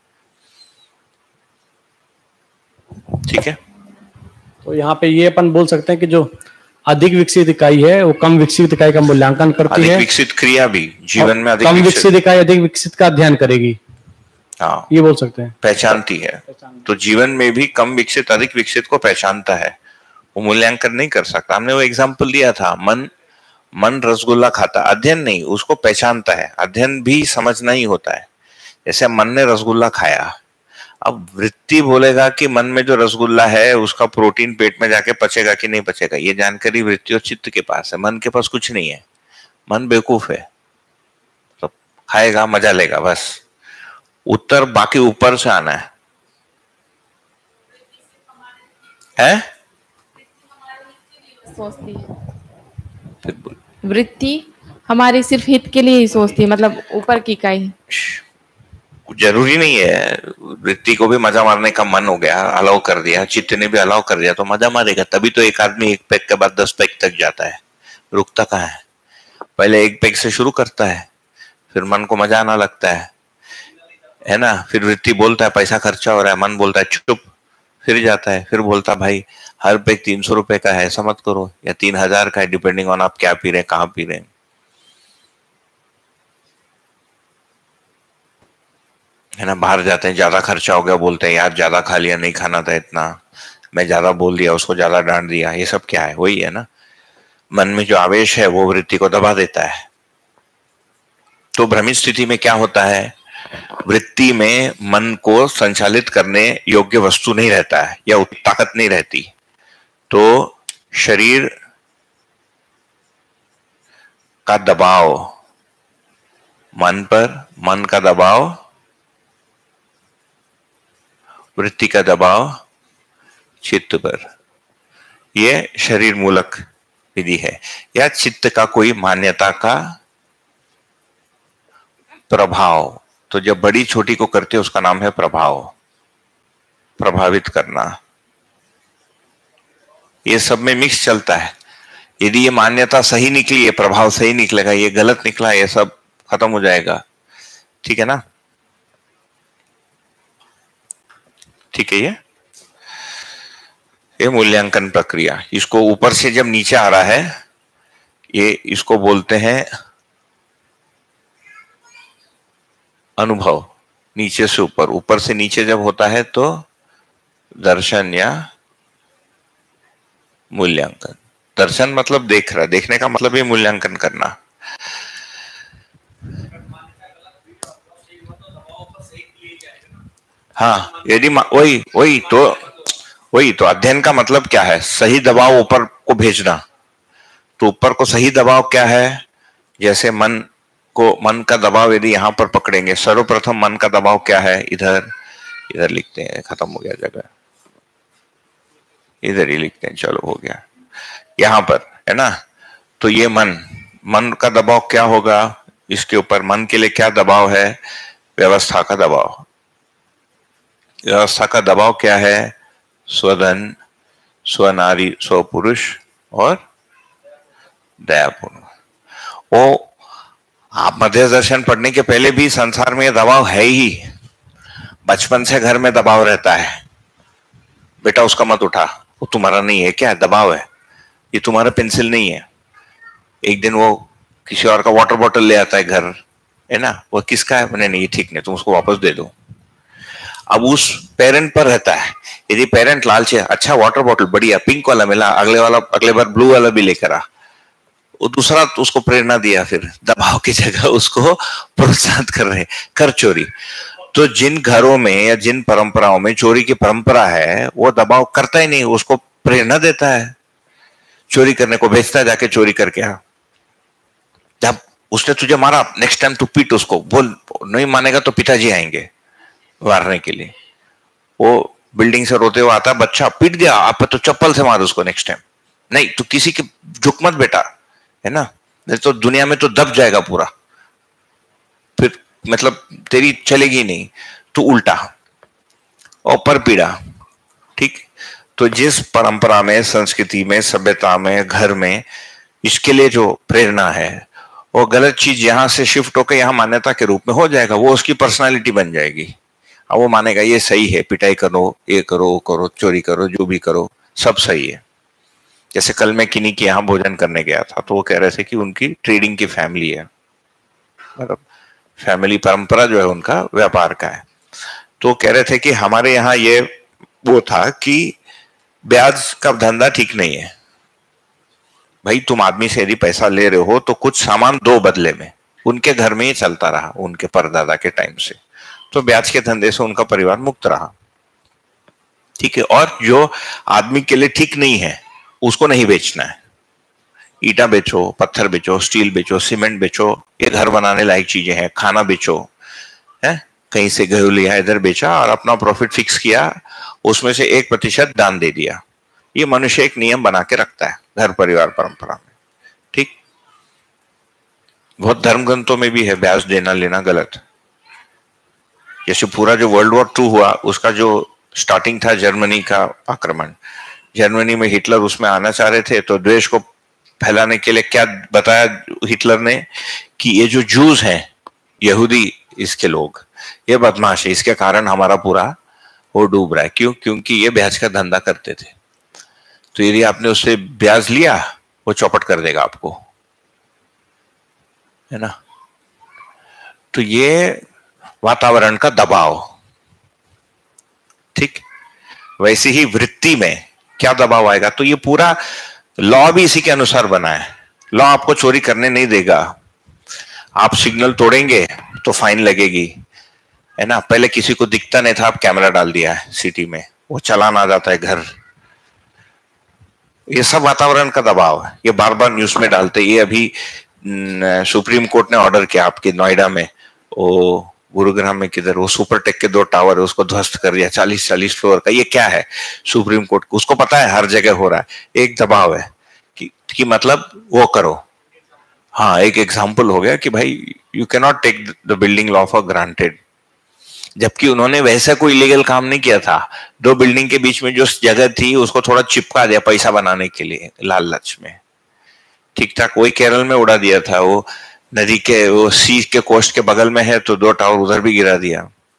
ठीक है,
तो यहाँ पे ये अपन बोल सकते हैं कि जो अधिक विकसित इकाई है वो कम विकसित इकाई का मूल्यांकन करती है।
अधिक विकसित क्रिया भी जीवन में अधिक
कम विकसित इकाई अधिक विकसित का अध्ययन करेगी।
हाँ,
ये बोल सकते हैं,
पहचानती है। तो जीवन में भी कम विकसित अधिक विकसित को पहचानता है, वो मूल्यांकन नहीं कर सकता। हमने वो एग्जाम्पल दिया था, मन रसगुल्ला खाता, अध्ययन नहीं, उसको पहचानता है। अध्ययन भी समझना ही होता है। जैसे मन ने रसगुल्ला खाया, अब वृत्ति बोलेगा कि मन में जो रसगुल्ला है उसका प्रोटीन पेट में जाके पचेगा कि नहीं पचेगा, ये जानकारी वृत्ति और चित्त के पास है, मन के पास कुछ नहीं है। मन बेवकूफ है, तो खाएगा, मजा लेगा, बस। उत्तर बाकी ऊपर से आना है?
सोचती है वृत्ति हमारे सिर्फ हित के लिए ही सोचती है, मतलब ऊपर की इकाई।
जरूरी नहीं है, वृत्ति को भी मजा मारने का मन हो गया, अलाउ कर दिया, चित्त ने भी अलाउ कर दिया तो मजा मारेगा। तभी तो एक आदमी एक पैक के बाद 10 पैक तक जाता है, रुकता कहाँ है? पहले एक पैक से शुरू करता है, फिर मन को मजा आना लगता है ना? फिर वृत्ति बोलता है पैसा खर्चा हो रहा है, मन बोलता है चुप, फिर जाता है, फिर बोलता भाई हर पैक 300 रुपए का है, ऐसा मत करो, या 3000 का है, डिपेंडिंग ऑन आप क्या पी रहे हैं, कहाँ पी रहे हैं। है ना? बाहर जाते हैं, ज्यादा खर्चा हो गया, बोलते हैं यार ज्यादा खा लिया, नहीं खाना था इतना, मैं ज्यादा बोल दिया, उसको ज्यादा डांट दिया। ये सब क्या है? वही है ना, मन में जो आवेश है वो वृत्ति को दबा देता है। तो भ्रमित स्थिति में क्या होता है? वृत्ति में मन को संचालित करने योग्य वस्तु नहीं रहता है, या ताकत नहीं रहती। तो शरीर का दबाव मन पर, मन का दबाव वृत्ति का दबाव चित्त पर, यह शरीर मूलक विधि है। या चित्त का कोई मान्यता का प्रभाव, तो जब बड़ी छोटी को करते उसका नाम है प्रभाव, प्रभावित करना। ये सब में मिक्स चलता है। यदि ये मान्यता सही निकली, ये प्रभाव सही निकलेगा, ये गलत निकला, ये सब खत्म हो जाएगा। ठीक है ना? ठीक है, ये मूल्यांकन प्रक्रिया। इसको ऊपर से जब नीचे आ रहा है, ये इसको बोलते हैं अनुभव। नीचे से ऊपर, ऊपर से नीचे जब होता है तो दर्शन या मूल्यांकन। दर्शन मतलब देख रहा, देखने का मतलब ये मूल्यांकन करना। हाँ, यदि वही तो अध्ययन का मतलब क्या है? सही दबाव ऊपर को भेजना। तो ऊपर को सही दबाव क्या है? जैसे मन का दबाव यदि यहां पर पकड़ेंगे, सर्वप्रथम मन का दबाव क्या है? इधर लिखते हैं, खत्म हो गया जगह, इधर ही लिखते हैं, चलो हो गया, यहां पर है ना। तो ये मन का दबाव क्या होगा? इसके ऊपर मन के लिए क्या दबाव है? व्यवस्था का दबाव। व्यवस्था का दबाव क्या है? स्वधन, स्वनारी, स्वपुरुष और दयापूर्ण। वो आप मध्य दर्शन पढ़ने के पहले भी संसार में दबाव है ही। बचपन से घर में दबाव रहता है, बेटा उसका मत उठा, वो तुम्हारा नहीं है, क्या है? दबाव है, ये तुम्हारा पेंसिल नहीं है। एक दिन वो किसी और का वाटर बॉटल ले आता है घर, है ना, वो किसका है? मैंने नहीं, ठीक नहीं, तुम उसको वापस दे दो। अब उस पेरेंट पर रहता है, यदि पेरेंट लालची है, अच्छा वाटर बॉटल बढ़िया, पिंक वाला मिला, अगले बार ब्लू वाला भी लेकर आ, वो दूसरा तो उसको प्रेरणा दिया, फिर दबाव की जगह उसको प्रोत्साहित कर रहे, कर चोरी। तो जिन घरों में या जिन परंपराओं में चोरी की परंपरा है, वो दबाव करता ही नहीं, उसको प्रेरणा देता है, चोरी करने को भेजता है, जाके चोरी करके आ। जब उसने तुझे मारा, नेक्स्ट टाइम तू पीट उसको, बोल, नहीं मानेगा तो पिताजी आएंगे मारने के लिए। वो बिल्डिंग से रोते हुए आता, बच्चा पीट गया, आप तो चप्पल से मार उसको नेक्स्ट टाइम, नहीं तो किसी के झुक मत बेटा, है ना, नहीं तो दुनिया में तो दब जाएगा पूरा, फिर मतलब तेरी चलेगी नहीं। तो उल्टा और पर पीड़ा। ठीक। तो जिस परंपरा में, संस्कृति में, सभ्यता में, घर में इसके लिए जो प्रेरणा है, वो गलत चीज यहां से शिफ्ट होकर यहां मान्यता के रूप में हो जाएगा, वो उसकी पर्सनालिटी बन जाएगी। अब वो मानेगा ये सही है, पिटाई करो, ये करो, वो करो, चोरी करो, जो भी करो सब सही है। जैसे कल मैं किन्हीं के यहाँ भोजन करने गया था, तो वो कह रहे थे कि उनकी ट्रेडिंग की फैमिली है, मतलब फैमिली परंपरा जो है उनका व्यापार का है। तो कह रहे थे कि हमारे यहाँ ये वो था कि ब्याज का धंधा ठीक नहीं है भाई, तुम आदमी से यदि पैसा ले रहे हो तो कुछ सामान दो बदले में। उनके घर में ही चलता रहा उनके परदादा के टाइम से, तो ब्याज के धंधे से उनका परिवार मुक्त रहा। ठीक है। और जो आदमी के लिए ठीक नहीं है उसको नहीं बेचना है। ईटा बेचो, पत्थर बेचो, स्टील बेचो, सीमेंट बेचो, ये घर बनाने लायक चीजें हैं, खाना बेचो, है, कहीं से गेहूं लिया, इधर बेचा और अपना प्रॉफिट फिक्स किया, उसमें से 1% दान दे दिया। ये मनुष्य एक नियम बना के रखता है घर परिवार परंपरा में। ठीक। बहुत धर्म ग्रंथों में भी है ब्याज देना लेना गलत। जैसे पूरा जो वर्ल्ड वॉर 2 हुआ, उसका जो स्टार्टिंग था जर्मनी का आक्रमण, जर्मनी में हिटलर उसमें आना चाह रहे थे, तो द्वेष को फैलाने के लिए क्या बताया हिटलर ने कि ये जो जूस हैं, यहूदी, इसके लोग, ये बदमाश है, इसके कारण हमारा पूरा वो डूब रहा है। क्यों? क्योंकि ये ब्याज का धंधा करते थे। तो यदि आपने उससे ब्याज लिया, वो चौपट कर देगा आपको, है ना। तो ये वातावरण का दबाव। ठीक। वैसे ही वृत्ति में क्या दबाव आएगा, तो ये पूरा लॉ भी इसी के अनुसार बना है। लॉ आपको चोरी करने नहीं देगा। आप सिग्नल तोड़ेंगे तो फाइन लगेगी, है ना। पहले किसी को दिखता नहीं था, आप कैमरा डाल दिया है सिटी में, वो चालान आ जाता है घर। ये सब वातावरण का दबाव है। ये बार बार न्यूज में डालते। ये अभी सुप्रीम कोर्ट ने ऑर्डर किया आपके नोएडा में, वो गुरुग्राम में किधर, वो सुपरटेक के 2 टावर है, उसको ध्वस्त कर दिया, 40 फ्लोर का। ये क्या है? सुप्रीम कोर्ट उसको पता है हर जगह हो रहा है। एक दबाव है कि मतलब वो करो। हाँ, एक एग्जाम्पल हो गया कि भाई you can not take the building law for granted, जबकि उन्होंने वैसा कोई इलीगल काम नहीं किया था। 2 बिल्डिंग के बीच में जो जगह थी उसको थोड़ा चिपका दिया पैसा बनाने के लिए, लालच में। ठीक ठाक। वही केरल में उड़ा दिया था, वो नदी के, वो सी के कोस्ट के बगल में है, तो 2 टावर उधर भी गिरा दिया।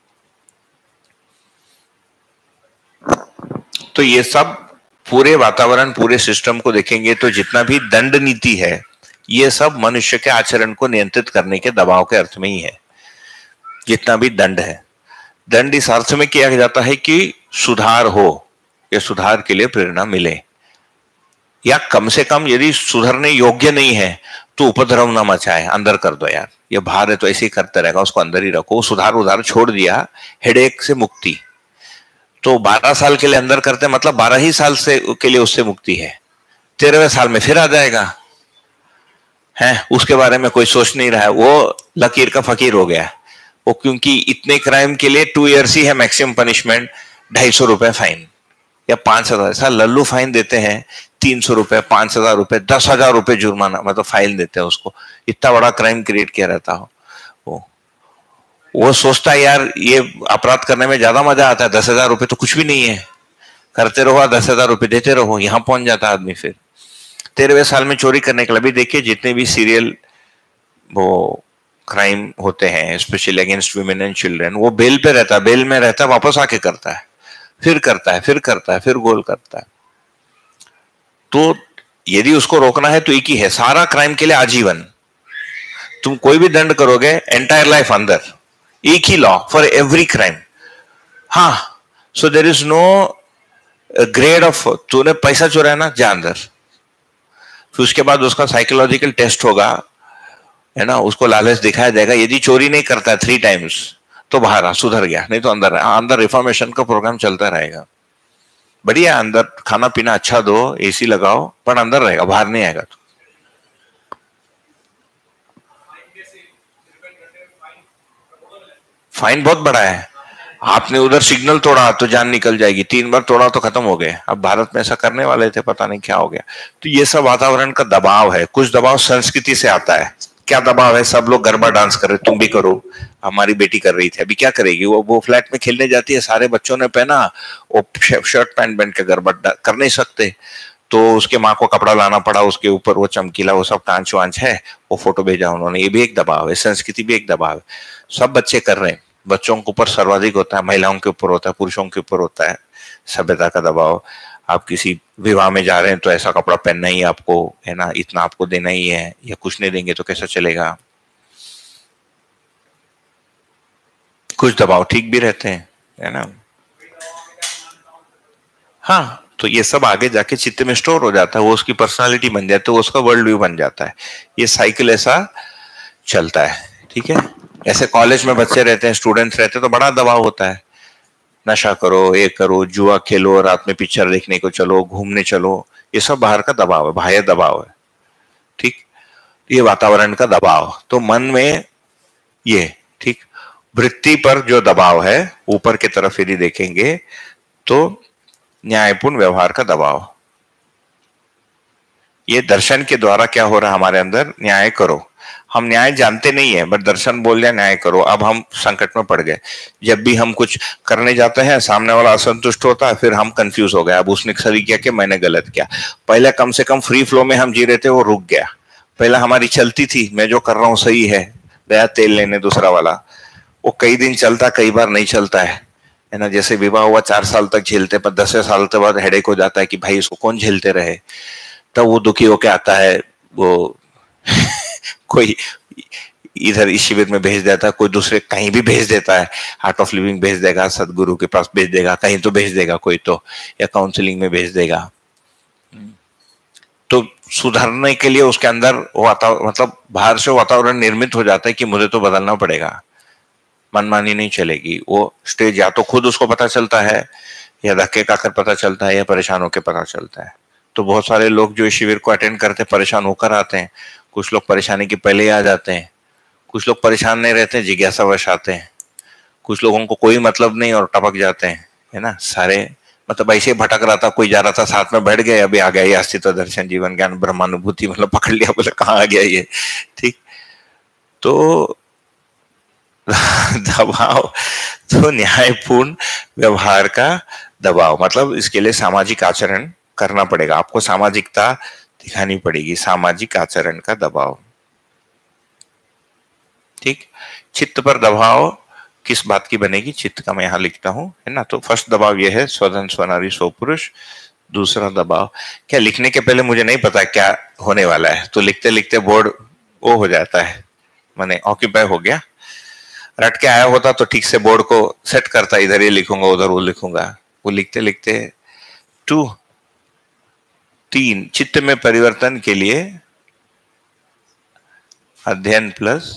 तो ये सब पूरे वातावरण, पूरे सिस्टम को देखेंगे तो जितना भी दंड नीति है, ये सब मनुष्य के आचरण को नियंत्रित करने के दबाव के अर्थ में ही है। जितना भी दंड है, दंड इस अर्थ में किया जाता है कि सुधार हो, या सुधार के लिए प्रेरणा मिले। या कम से कम यदि सुधरने योग्य नहीं है तो उपद्रव ना मचाए, अंदर कर दो यार, ये बाहर है तो ऐसे ही करते रहेगा, उसको अंदर ही रखो। सुधार उधार छोड़ दिया, हेडेक से मुक्ति। तो 12 साल के लिए अंदर करते मतलब 12 ही साल से के लिए उससे मुक्ति है, 13वें साल में फिर आ जाएगा है, उसके बारे में कोई सोच नहीं रहा है, वो लकीर का फकीर हो गया वो, क्योंकि इतने क्राइम के लिए 2 ईयर्स ही है मैक्सिमम पनिशमेंट, 250 रुपए फाइन या 5000। ऐसा लल्लू फाइन देते हैं 300 रुपए, 5000 रुपए, 10,000 रुपए जुर्माना, मतलब फाइन देते हैं उसको, इतना बड़ा क्राइम क्रिएट किया रहता हो। वो सोचता है यार ये अपराध करने में ज्यादा मजा आता है, 10,000 रुपए तो कुछ भी नहीं है, करते रहो, 10,000 रुपए देते रहो, यहां पहुंच जाता आदमी। फिर 13वें साल में चोरी करने के लिए भी देखिए, जितने भी सीरियल वो क्राइम होते हैं specially against women and children, वो बेल पे रहता है, बेल में रहता है, वापस आके करता है, फिर करता है, फिर करता है, फिर गोल करता है। तो यदि उसको रोकना है तो एक ही है, सारा क्राइम के लिए आजीवन। तुम कोई भी दंड करोगे एंटायर लाइफ अंदर, एक ही लॉ फॉर एवरी क्राइम। हाँ, so there is no grade of, तूने पैसा चुराया ना, जा अंदर। फिर उसके बाद उसका साइकोलॉजिकल टेस्ट होगा, है ना, उसको लालच दिखाया जाएगा। यदि चोरी नहीं करता है 3 टाइम्स तो बाहर आ, सुधर गया, नहीं तो अंदर। अंदर रिफॉर्मेशन का प्रोग्राम चलता रहेगा, बढ़िया, अंदर खाना पीना अच्छा दो, एसी लगाओ, पर अंदर रहेगा, बाहर नहीं आएगा। तो फाइन बहुत बड़ा है, आपने उधर सिग्नल तोड़ा तो जान निकल जाएगी, 3 बार तोड़ा तो खत्म हो गए। अब भारत में ऐसा करने वाले थे, पता नहीं क्या हो गया। तो ये सब वातावरण का दबाव है, कुछ दबाव संस्कृति से आता है। क्या दबाव है? सब लोग गरबा डांस कर रहे, तुम भी करो। हमारी बेटी कर रही थी, अभी क्या करेगी वो फ्लैट में खेलने जाती है, सारे बच्चों ने पहना, वो शर्ट पैंट पहन के गरबा कर नहीं सकते, तो उसके माँ को कपड़ा लाना पड़ा, उसके ऊपर वो चमकीला वो सब टांच वांच है, वो फोटो भेजा उन्होंने। ये भी एक दबाव है, संस्कृति भी एक दबाव है। सब बच्चे कर रहे हैं, बच्चों के ऊपर सर्वाधिक होता है, महिलाओं के ऊपर होता है, पुरुषों के ऊपर होता है सभ्यता का दबाव। आप किसी विवाह में जा रहे हैं तो ऐसा कपड़ा पहनना ही आपको, है ना, इतना आपको देना ही है, या कुछ नहीं देंगे तो कैसा चलेगा। कुछ दबाव ठीक भी रहते हैं, है ना। हाँ, तो ये सब आगे जाके चित्त में स्टोर हो जाता है, वो उसकी पर्सनालिटी बन जाती है, वो उसका वर्ल्ड व्यू बन जाता है। ये साइकिल ऐसा चलता है, ठीक है। ऐसे कॉलेज में बच्चे रहते हैं, स्टूडेंट्स रहते हैं, तो बड़ा दबाव होता है, नशा करो, ये करो, जुआ खेलो, रात में पिक्चर देखने को चलो, घूमने चलो, ये सब बाहर का दबाव है, बाह्य दबाव है, ठीक। ये वातावरण का दबाव, तो मन में ये, ठीक। वृत्ति पर जो दबाव है ऊपर की तरफ यदि देखेंगे तो न्यायपूर्ण व्यवहार का दबाव। ये दर्शन के द्वारा क्या हो रहा है हमारे अंदर, न्याय करो। हम न्याय जानते नहीं है, बट दर्शन बोल दिया न्याय करो। अब हम संकट में पड़ गए, जब भी हम कुछ करने जाते हैं सामने वाला असंतुष्ट होता है, फिर हम कंफ्यूज हो गए, अब उसने सही किया कि मैंने गलत किया। पहले कम से कम फ्री फ्लो में हम जी रहे थे, वो रुक गया। पहले हमारी चलती थी, मैं जो कर रहा हूँ सही है, गया तेल लेने दूसरा वाला, वो कई दिन चलता, कई बार नहीं चलता है ना। जैसे विवाह हुआ 4 साल तक झेलते, पर 10 साल के बाद हेडेक हो जाता है कि भाई इसको कौन झेलते रहे। तब वो दुखी होके आता है, वो कोई इधर इस शिविर में भेज देता है, कोई दूसरे कहीं भी भेज देता है, आर्ट ऑफ लिविंग भेज देगा, सदगुरु के पास भेज देगा, कहीं तो भेज देगा कोई तो, या काउंसलिंग में भेज देगा। तो सुधरने के लिए उसके अंदर मतलब बाहर से वातावरण निर्मित हो जाता है कि मुझे तो बदलना पड़ेगा, मनमानी नहीं चलेगी। वो स्टेज या तो खुद उसको पता चलता है, या धक्के खाकर पता चलता है, या परेशान होकर पता चलता है। तो बहुत सारे लोग जो इस शिविर को अटेंड करते हैं परेशान होकर आते हैं, कुछ लोग परेशानी के पहले ही आ जाते हैं, कुछ लोग परेशान नहीं रहते, जिज्ञासावश आते हैं, कुछ लोगों को कोई मतलब नहीं और टपक जाते हैं, है ना। सारे मतलब ऐसे भटक रहा था, कोई जा रहा था, साथ में बैठ गए, अभी आ गया ये अस्तित्व दर्शन जीवन ज्ञान ब्रह्मानुभूति, मतलब पकड़ लिया, बोले कहाँ आ गया ये, ठीक। तो दबाव, तो न्यायपूर्ण व्यवहार का दबाव, मतलब इसके लिए सामाजिक आचरण करना पड़ेगा, आपको सामाजिकता दिखानी पड़ेगी, सामाजिक आचरण का दबाव, ठीक। चित्त पर दबाव किस बात की बनेगी, चित्त का मैं यहां लिखता हूं, है ना। तो फर्स्ट दबाव यह है, स्वधन स्वनारी सो पुरुष। दूसरा दबाव, क्या लिखने के पहले मुझे नहीं पता क्या होने वाला है, तो लिखते लिखते बोर्ड वो हो जाता है, माने ऑक्यूपाई हो गया। रट के आया होता तो ठीक से बोर्ड को सेट करता, इधर ये लिखूंगा, उधर वो लिखूंगा। वो लिखते लिखते टू 3 चित्त में परिवर्तन के लिए अध्ययन प्लस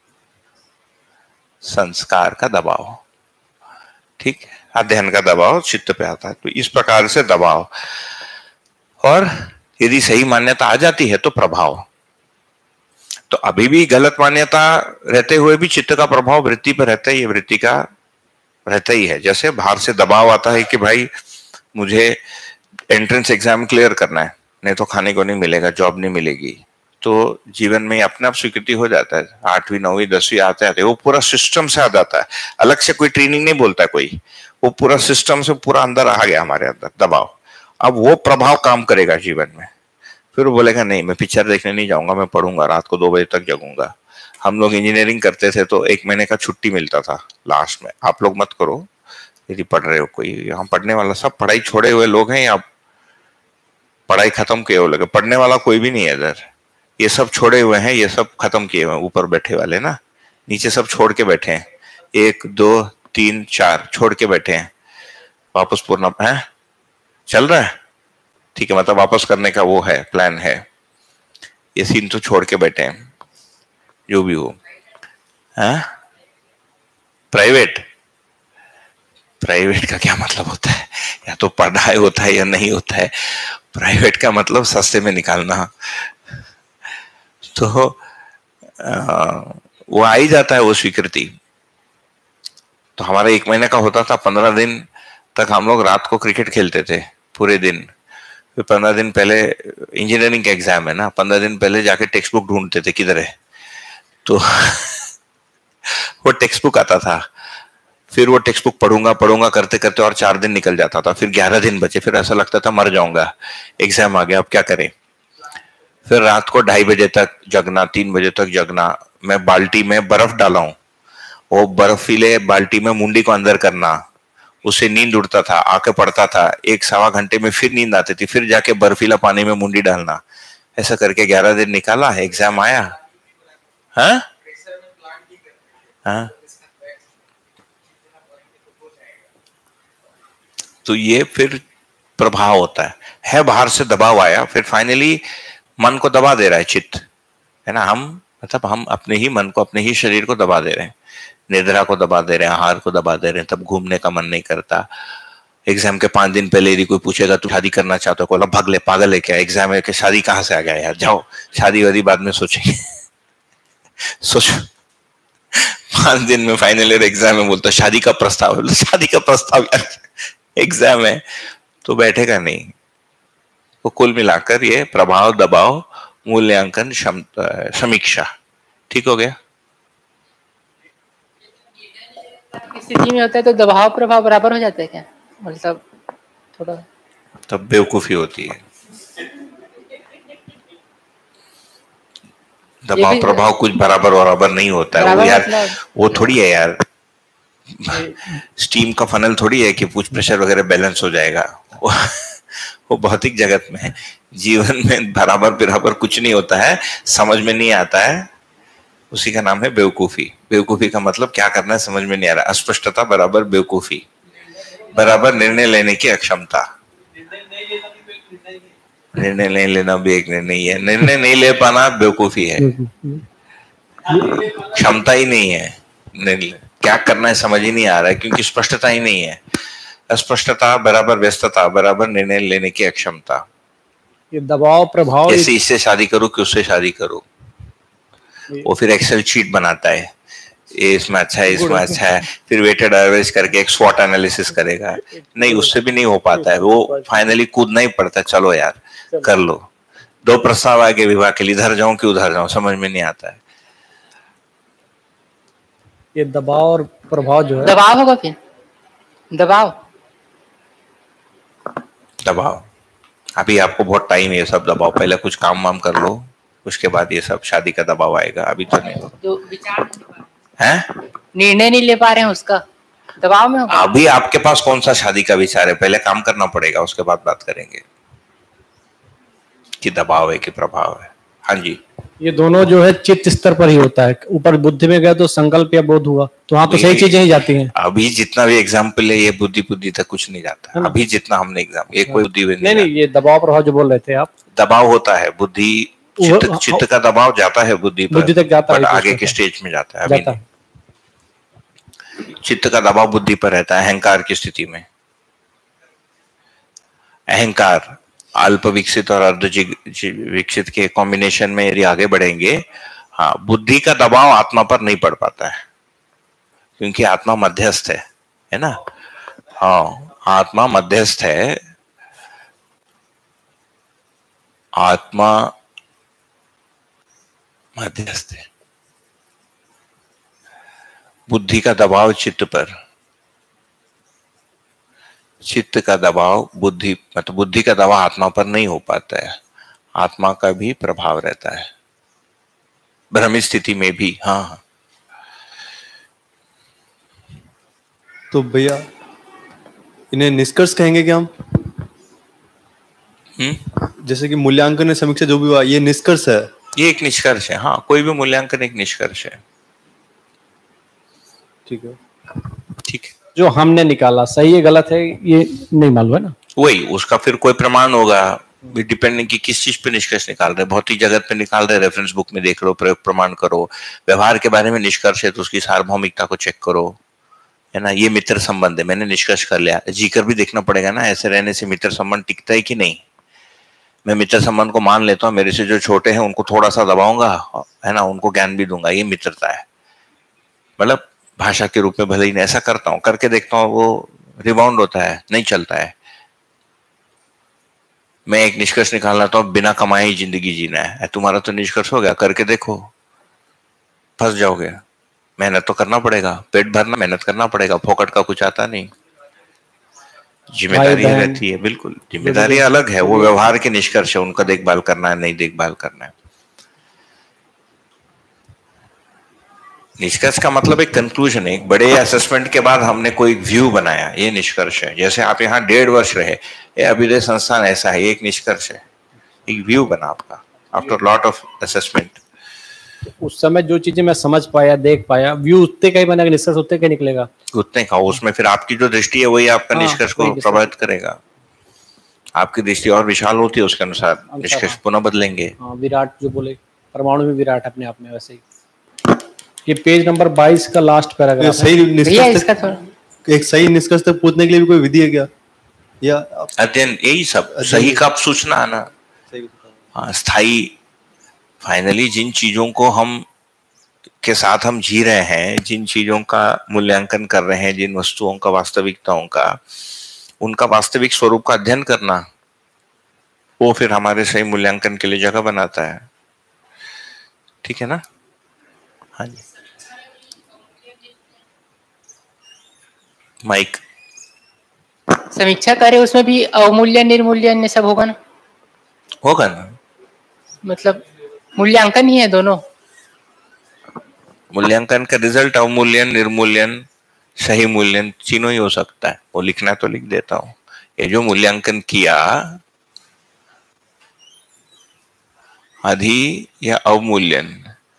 संस्कार का दबाव, ठीक है, अध्ययन का दबाव चित्त पे आता है। तो इस प्रकार से दबाव, और यदि सही मान्यता आ जाती है तो प्रभाव। तो अभी भी गलत मान्यता रहते हुए भी चित्त का प्रभाव वृत्ति पर रहता है, ये वृत्ति का रहता ही है। जैसे बाहर से दबाव आता है कि भाई मुझे एंट्रेंस एग्जाम क्लियर करना है, नहीं तो खाने को नहीं मिलेगा, जॉब नहीं मिलेगी, तो जीवन में अपने आप स्वीकृति हो जाता है। 8वीं 9वीं 10वीं आते आते वो पूरा सिस्टम से आ जाता है, अलग से कोई ट्रेनिंग नहीं बोलता है कोई, वो पूरा सिस्टम से पूरा अंदर आ गया हमारे अंदर दबाव। अब वो प्रभाव काम करेगा जीवन में, फिर वो बोलेगा नहीं मैं पिक्चर देखने नहीं जाऊंगा, मैं पढ़ूंगा, रात को 2 बजे तक जगूंगा। हम लोग इंजीनियरिंग करते थे तो 1 महीने का छुट्टी मिलता था लास्ट में। आप लोग मत करो यदि पढ़ रहे हो, कोई यहाँ पढ़ने वाला, सब पढ़ाई छोड़े हुए लोग हैं या पढ़ाई खत्म किए हुए लोग, पढ़ने वाला कोई भी नहीं है इधर, ये सब छोड़े हुए हैं, ये सब खत्म किए हुए हैं। ऊपर बैठे वाले ना, नीचे सब छोड़ के बैठे हैं, 1 2 3 4 छोड़ के बैठे हैं। वापस पूर्ण है चल रहा है, ठीक है, मतलब वापस करने का वो है, प्लान है। ये सीन तो छोड़ के बैठे हैं, जो भी हो। प्राइवेट का क्या मतलब होता है? या तो पढ़ाई होता है या नहीं होता है। प्राइवेट का मतलब सस्ते में निकालना। तो वो आ ही जाता है वो स्वीकृति। तो हमारा 1 महीने का होता था, 15 दिन तक हम लोग रात को क्रिकेट खेलते थे पूरे दिन। फिर 15 दिन पहले इंजीनियरिंग का एग्जाम है ना, 15 दिन पहले जाके टेक्स्ट बुक ढूंढते थे किधर है, तो वो टेक्स्ट बुक आता था। फिर वो टेक्स्ट बुक पढ़ूंगा करते करते और 4 दिन निकल जाता था। फिर 11 दिन बचे, फिर ऐसा लगता था मर जाऊंगा, एग्जाम आ गया, अब क्या करें। फिर रात को 2:30 बजे तक जगना, 3 बजे तक जगना। मैं बाल्टी में बर्फ डाला हूं, वो बर्फीले बाल्टी में मुंडी को अंदर करना, उससे नींद उड़ता था, आके पड़ता था, 1-1.25 घंटे में फिर नींद आती थी, फिर जाके बर्फीला पानी में मुंडी डालना। ऐसा करके 11 दिन निकाला, एग्जाम आया। हाँ हाँ, तो ये फिर प्रभाव होता है बाहर से दबाव आया, फिर फाइनली मन को दबा दे रहा है चित्त, है ना। हम मतलब हम अपने ही मन को, अपने ही शरीर को दबा दे रहे हैं, निद्रा को दबा दे रहे हैं, आहार को दबा दे रहे हैं, तब घूमने का मन नहीं करता। एग्जाम के 5 दिन पहले यदि कोई पूछेगा तू शादी करना चाहता हो, बोला भाग ले, पागल है क्या, एग्जाम है कि शादी कहाँ से आ गया यार, जाओ शादी वादी बाद में सोचेंगे। सोचो 5 दिन में फाइनल ईयर एग्जाम है, बोलता शादी का प्रस्ताव, शादी का प्रस्ताव यार एग्जाम है, तो बैठेगा नहीं। तो कुल मिलाकर ये प्रभाव, दबाव, मूल्यांकन, समीक्षा, ठीक हो गया।
स्थिति में होता है तो दबाव प्रभाव बराबर हो जाता है क्या, मतलब थोड़ा
तब बेवकूफी होती है। दबाव प्रभाव कुछ बराबर नहीं होता है वो यार, वो थोड़ी है यार, स्टीम का फनल थोड़ी है कि कुछ प्रेशर वगैरह बैलेंस हो जाएगा। वो भौतिक जगत में, जीवन में बराबर कुछ नहीं होता है, समझ में नहीं आता है, उसी का नाम है बेवकूफी। बेवकूफी का मतलब क्या करना है समझ में नहीं आ रहा। अस्पष्टता बराबर बेवकूफी, बराबर निर्णय लेने की अक्षमता। निर्णय नहीं लेना भी एक निर्णय है, निर्णय नहीं ले पाना बेवकूफी है, क्षमता ही नहीं है, क्या करना है समझ ही नहीं आ रहा है, क्योंकि स्पष्टता ही नहीं है। अस्पष्टता बराबर व्यस्तता बराबर निर्णय लेने की अक्षमता।
ये दबाव प्रभाव,
जैसे इससे शादी करूं कि उससे शादी करूं, वो फिर एक्सेल शीट बनाता है, ये इसमें अच्छा है, इसमें अच्छा है, फिर वेटेड एवरेज करके एक स्वॉट एनालिसिस करेगा। नहीं, उससे भी नहीं हो पाता है, वो फाइनली कूदना ही पड़ता है, चलो यार कर लो। 2 प्रस्ताव आगे विवाह के लिए, इधर जाऊं कि उधर जाऊं, समझ में नहीं आता है।
ये दबाव और प्रभाव जो है,
दबाव होगा, फिर
दबाव। अभी आपको बहुत टाइम है ये सब दबाव, पहले कुछ काम वाम कर लो, उसके बाद ये सब शादी का दबाव आएगा, अभी तो नहीं।
जो विचार
है,
निर्णय नहीं ले पा रहे हैं, उसका दबाव में होगा।
अभी आपके पास कौन सा शादी का विचार है, पहले काम करना पड़ेगा, उसके बाद बात करेंगे कि दबाव है कि प्रभाव है। हाँ जी,
ये दोनों जो है चित्त स्तर पर ही होता है, ऊपर बुद्धि में गया तो संकल्प या बोध हुआ, तो वहां तो सही चीजें ही जाती हैं।
अभी जितना भी एग्जाम्पल है ये बुद्धि तक कुछ नहीं जाता है। अभी जितना हमने एग्जाम, ये कोई बुद्धि
नहीं, ये दबाव प्रभाव जो बोल रहे थे आप,
दबाव होता है, बुद्धि चित्त का दबाव जाता है बुद्धि पर,
बुद्धि तक जाता है,
आगे के स्टेज में जाता है, अभी नहीं। चित्त का दबाव बुद्धि पर रहता है अहंकार की स्थिति में। अहंकार अल्प विकसित और अर्ध विकसित के कॉम्बिनेशन में यदि आगे बढ़ेंगे, हाँ, बुद्धि का दबाव आत्मा पर नहीं पड़ पाता है, क्योंकि आत्मा मध्यस्थ है ना। हाँ, आत्मा मध्यस्थ है, आत्मा मध्यस्थ है। बुद्धि का दबाव चित्त पर, चित्त का दबाव बुद्धि, मतलब बुद्धि का दबाव आत्मा पर नहीं हो पाता है, आत्मा का भी प्रभाव रहता है भ्रमित स्थिति में भी। हाँ,
तो भैया इन्हें निष्कर्ष कहेंगे क्या हम? जैसे कि मूल्यांकन समीक्षा जो भी हुआ, ये निष्कर्ष है,
ये एक निष्कर्ष है। हाँ, कोई भी मूल्यांकन एक निष्कर्ष है।
ठीक है,
ठीक है।
जो हमने निकाला सही है गलत है ये नहीं मालूम है ना,
वही उसका फिर कोई प्रमाण होगा, डिपेंडिंग की किस चीज पे निष्कर्ष निकाल रहे, भौतिक जगत पे निकाल रहे, रेफरेंस बुक में देख लो, प्रयोग प्रमाण करो। व्यवहार के बारे में निष्कर्ष है तो उसकी सार्वभौमिकता को चेक करो, है ना। ये मित्र संबंध है, मैंने निष्कर्ष कर लिया, जी कर भी देखना पड़ेगा ना, ऐसे रहने से मित्र संबंध टिकता है कि नहीं। मैं मित्र संबंध को मान लेता हूँ, मेरे से जो छोटे हैं उनको थोड़ा सा दबाऊंगा, है ना, उनको ज्ञान भी दूंगा, ये मित्रता है। मतलब भाषा के रूप में भले ही ऐसा करता हूँ, करके देखता हूँ, वो रिबाउंड होता है, नहीं चलता है। मैं एक निष्कर्ष निकालना तो बिना कमाए ही जिंदगी जीना है, तुम्हारा तो निष्कर्ष हो गया, करके देखो, फंस जाओगे। मेहनत तो करना पड़ेगा, पेट भरना मेहनत करना पड़ेगा, फोकट का कुछ आता नहीं, जिम्मेदारी रहती है। बिल्कुल, जिम्मेदारी अलग है, वो व्यवहार के निष्कर्ष है, उनका देखभाल करना है, नहीं देखभाल करना है। निष्कर्ष का मतलब एक कंक्लूजन है, एक बड़े असेसमेंट के बाद हमने कोई व्यू बनाया, ये निष्कर्ष है। जैसे आप यहाँ 1.5 वर्ष रहे, ये अभ्युदय संस्थान ऐसा है, एक निष्कर्ष है, एक व्यू बना आपका आफ्टर लॉट ऑफ असेसमेंट।
उस समय जो चीजें मैं समझ पाया, देख पाया, व्यू उतने का ही बनेगा, निष्कर्ष उतने का निकलेगा,
उतने का। उसमें फिर आपकी जो दृष्टि है वही आपका निष्कर्ष को प्रभावित करेगा। आपकी दृष्टि और विशाल होती है, उसके अनुसार निष्कर्ष पुनः बदलेंगे।
विराट जो बोले, परमाणु में विराट अपने आप में, वैसे ही। ये पेज नंबर 22 का लास्ट पैराग्राफ।
सही निष्कर्ष, एक सही निष्कर्ष तक पहुंचने के लिए भी कोई विधि है क्या, या
अध्ययन, यही सब सही का सूचना आना। हाँ, स्थायी, फाइनली जिन चीजों को हम के साथ हम जी रहे हैं, जिन चीजों का मूल्यांकन कर रहे हैं, जिन वस्तुओं का, वास्तविकताओं का, उनका वास्तविक स्वरूप का अध्ययन करना, वो फिर हमारे सही मूल्यांकन के लिए जगह बनाता है। ठीक है ना। हाँ जी, माइक।
समीक्षा कार्य उसमें भी अवमूल्यन निर्मूल्यन ये सब होगा ना?
होगा ना,
मतलब मूल्यांकन ही है दोनों।
मूल्यांकन का रिजल्ट अवमूल्यन, निर्मूल्यन, सही मूल्यन तीनों ही हो सकता है। वो लिखना तो लिख देता हूं, ये जो मूल्यांकन किया, अधि या अवमूल्यन।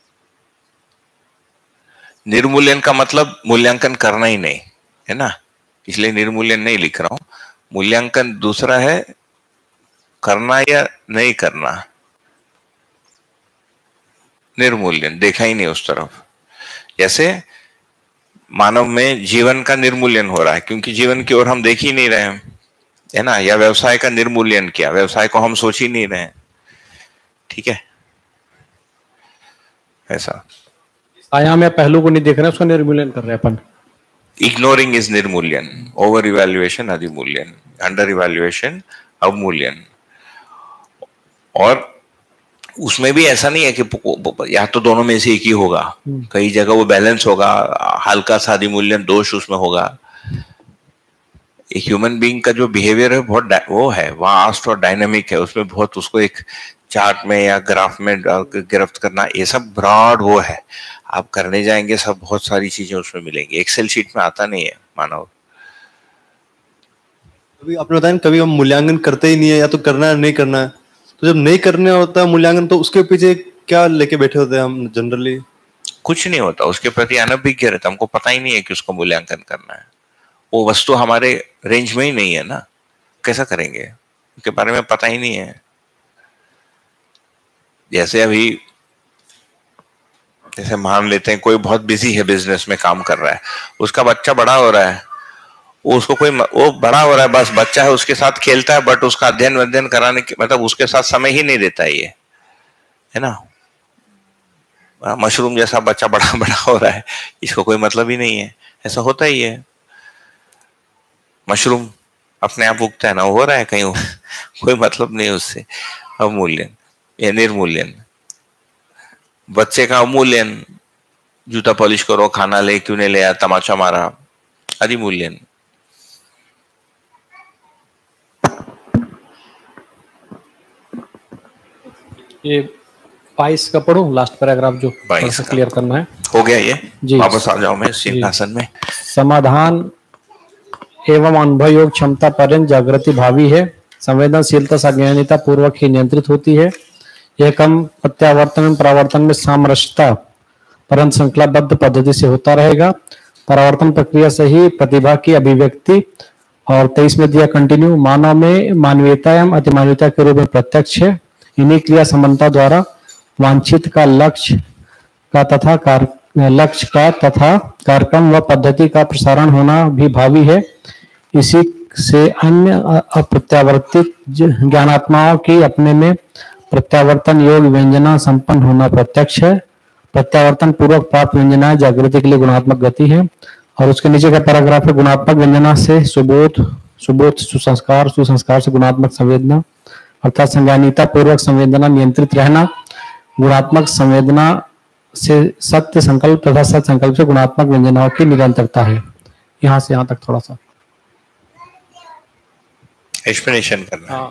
निर्मूल्यन का मतलब मूल्यांकन करना ही नहीं है ना, इसलिए निर्मूल्यन नहीं लिख रहा हूं। मूल्यांकन दूसरा है, करना या नहीं करना। निर्मूल्यन देखा ही नहीं उस तरफ। जैसे मानव में जीवन का निर्मूल्यन हो रहा है, क्योंकि जीवन की ओर हम देख ही नहीं रहे हैं, है ना। या व्यवसाय का निर्मूल्यन किया, व्यवसाय को हम सोच ही नहीं रहे हैं। ठीक है, ऐसा
आयाम या पहलू को नहीं देख रहे, उसका निर्मूल्यन कर रहे हैं अपन।
इग्नोरिंग इज निर्मूल्यन, ओवर इवैल्यूएशन अधिमूल्यन, अंडर इवैल्यूएशन अवमूल्यन। और उसमें भी ऐसा नहीं है कि या तो दोनों में से एक ही होगा, कई जगह वो बैलेंस होगा, हल्का सा अधिमूल्यन दोष उसमें होगा। एक ह्यूमन बीइंग का जो बिहेवियर है बहुत वो है, वास्ट और डायनामिक है, उसमें बहुत उसको एक चार्ट में या ग्राफ में गिरफ्त करना, ये सब ब्रॉड वो है। आप करने जाएंगे सब, बहुत सारी चीजें उसमें मिलेंगी, एक्सेल शीट में आता नहीं है मानव।
कभी आपने बताया कभी हम मूल्यांकन करते ही नहीं है, या तो करना है नहीं करना है, तो जब नहीं करने होता मूल्यांकन तो उसके पीछे क्या लेके बैठे होते हैं हम जनरली?
कुछ नहीं होता, उसके प्रति अनभिज्ञ रहता, हमको पता ही नहीं है कि उसको मूल्यांकन करना है। वो वस्तु हमारे रेंज में ही नहीं है ना, कैसा करेंगे, उसके बारे में पता ही नहीं है। जैसे अभी जैसे मान लेते हैं कोई बहुत बिजी है, बिजनेस में काम कर रहा है, उसका बच्चा बड़ा हो रहा है, उसको कोई वो बड़ा हो रहा है, बस बच्चा है, उसके साथ खेलता है, बट उसका अध्ययन कराने की मतलब उसके साथ समय ही नहीं देता है, ये है ना। मशरूम जैसा बच्चा बड़ा बड़ा हो रहा है, इसको कोई मतलब ही नहीं है, ऐसा होता ही है। मशरूम अपने आप उगता है ना, हो रहा है कहीं कोई मतलब नहीं उससे। अवमूल्यन या निर्मूल्यन, बच्चे का अवमूल्यन, जूता पॉलिश करो, खाना ले क्यों नहीं ले आया, तमाचा मारा, अधिमूल्यन।
ये 22 का पढ़ूं, लास्ट पैराग्राफ जो
22 का
क्लियर करना है।
हो गया ये
जी,
वापस आ जाओ मैं सिंहासन में।
समाधान एवं अनुभव योग क्षमता पर्यंत जागृति भावी है। संवेदनशीलता संज्ञानिता पूर्वक ही नियंत्रित होती है। यह कम प्रत्यावर्तन एवं परावर्तन में सामरस्यता परंतु श्रृंखलाबद्ध पद्धति से होता रहेगा। परावर्तन प्रक्रिया से ही प्रतिभा की अभिव्यक्ति। और 23 में दिया कंटिन्यू, मानव में मानवीयता एवं अतिमानवीयता के रूप में प्रत्यक्ष है। इन्हीं क्रिया समानता द्वारा वांछित का लक्ष्य का तथा कार्यक्रम व पद्धति का प्रसारण होना भी भावी है। इसी से अन्य अप्रत्यावर्तित ज्ञानात्माओं की अपने में प्रत्यावर्तन योग व्यंजना संपन्न होना प्रत्यक्ष है। प्रत्यावर्तन पूर्वक प्राप्त व्यंजना जागृति के लिए गुणात्मक गति है। और उसके नीचे का पैराग्राफ है, गुणात्मक व्यंजना से सुबोध, सुसंस्कार, सुसंस्कार से गुणात्मक संवेदना अर्थात संज्ञानिता पूर्वक संवेदना नियंत्रित रहना। गुणात्मक संवेदना से सत्य संकल्प तथा सत्य संकल्प से गुणात्मक व्यंजनाओं की निरंतरता है। यहाँ से यहाँ तक थोड़ा सा
एक्सप्लेनेशन करना है।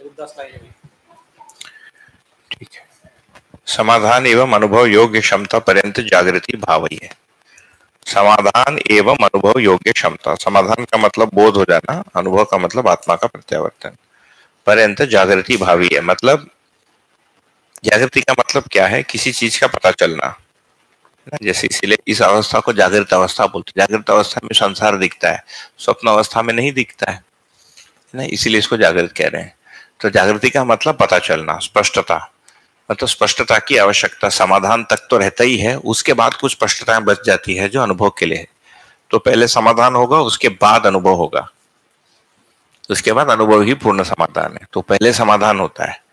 ठीक है। समाधान एवं अनुभव योग्य क्षमता पर्यंत जागृति भावी है। समाधान एवं अनुभव योग्य क्षमता, समाधान का मतलब बोध हो जाना, अनुभव का मतलब आत्मा का प्रत्यावर्तन, पर्यंत जागृति भावी है। मतलब जागृति का मतलब क्या है, किसी चीज का पता चलना, जैसे इसीलिए इस अवस्था को जागृत अवस्था बोलते हैं। जागृत अवस्था में संसार दिखता है, स्वप्न अवस्था में नहीं दिखता है ना, इसीलिए इसको जागृत कह रहे हैं। तो जागृति का मतलब पता चलना, स्पष्टता, मतलब स्पष्टता की आवश्यकता। समाधान तक तो रहता ही है, उसके बाद कुछ स्पष्टताएं बच जाती है जो अनुभव के लिए है। तो पहले समाधान होगा, उसके बाद अनुभव होगा, उसके बाद अनुभव ही पूर्ण समाधान है। तो पहले समाधान होता है।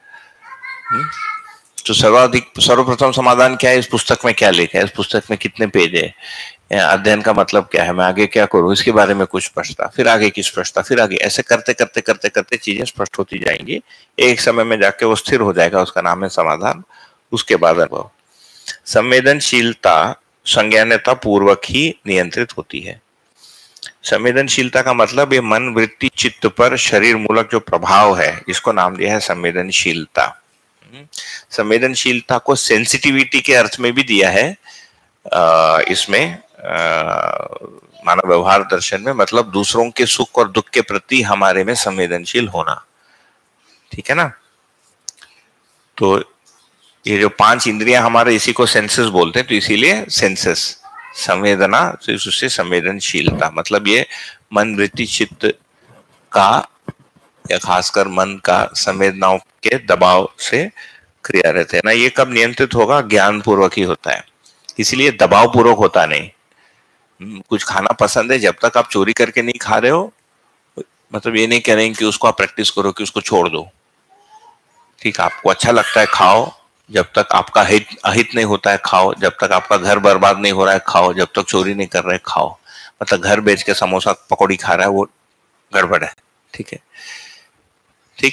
तो सर्वप्रथम समाधान क्या है, इस पुस्तक में क्या लिखा है, इस पुस्तक में कितने पेज है, अध्ययन का मतलब क्या है, मैं आगे क्या करूं, इसके बारे में कुछ स्पष्टता, फिर आगे की स्पष्टता, फिर आगे, ऐसे करते करते करते करते चीजें स्पष्ट होती जाएंगी। एक समय में जाके वो स्थिर हो जाएगा, उसका नाम है समाधान। उसके बाद अनुभव। संवेदनशीलता संज्ञानता पूर्वक ही नियंत्रित होती है। संवेदनशीलता का मतलब ये मन, वृत्ति, चित्त पर शरीर मूलक जो प्रभाव है, इसको नाम दिया है संवेदनशीलता। संवेदनशीलता को सेंसिटिविटी के अर्थ में भी दिया है इसमें मानव व्यवहार दर्शन में, मतलब दूसरों के सुख और दुख के प्रति हमारे में संवेदनशील होना। ठीक है ना। तो ये जो 5 इंद्रियां हमारे, इसी को सेंसेस बोलते हैं, तो इसीलिए सेंसेस, संवेदना से उससे संवेदनशीलता, मतलब ये मन, वृत्ति, चित्त का या खासकर मन का संवेदनाओं के दबाव से क्रिया रहते हैं ना। ये कब नियंत्रित होगा, ज्ञान पूर्वक ही होता है, इसलिए दबाव पूर्वक होता नहीं। कुछ खाना पसंद है, जब तक आप चोरी करके नहीं खा रहे हो, मतलब ये नहीं कह रहे हैं कि उसको आप प्रैक्टिस करो कि उसको छोड़ दो। ठीक, आपको अच्छा लगता है खाओ, जब तक आपका अहित नहीं होता है खाओ, जब तक आपका घर बर्बाद नहीं हो रहा है खाओ, जब तक चोरी नहीं कर रहे खाओ। मतलब घर बेच के समोसा पकौड़ी खा रहा है वो गड़बड़ है। ठीक है, ठीक।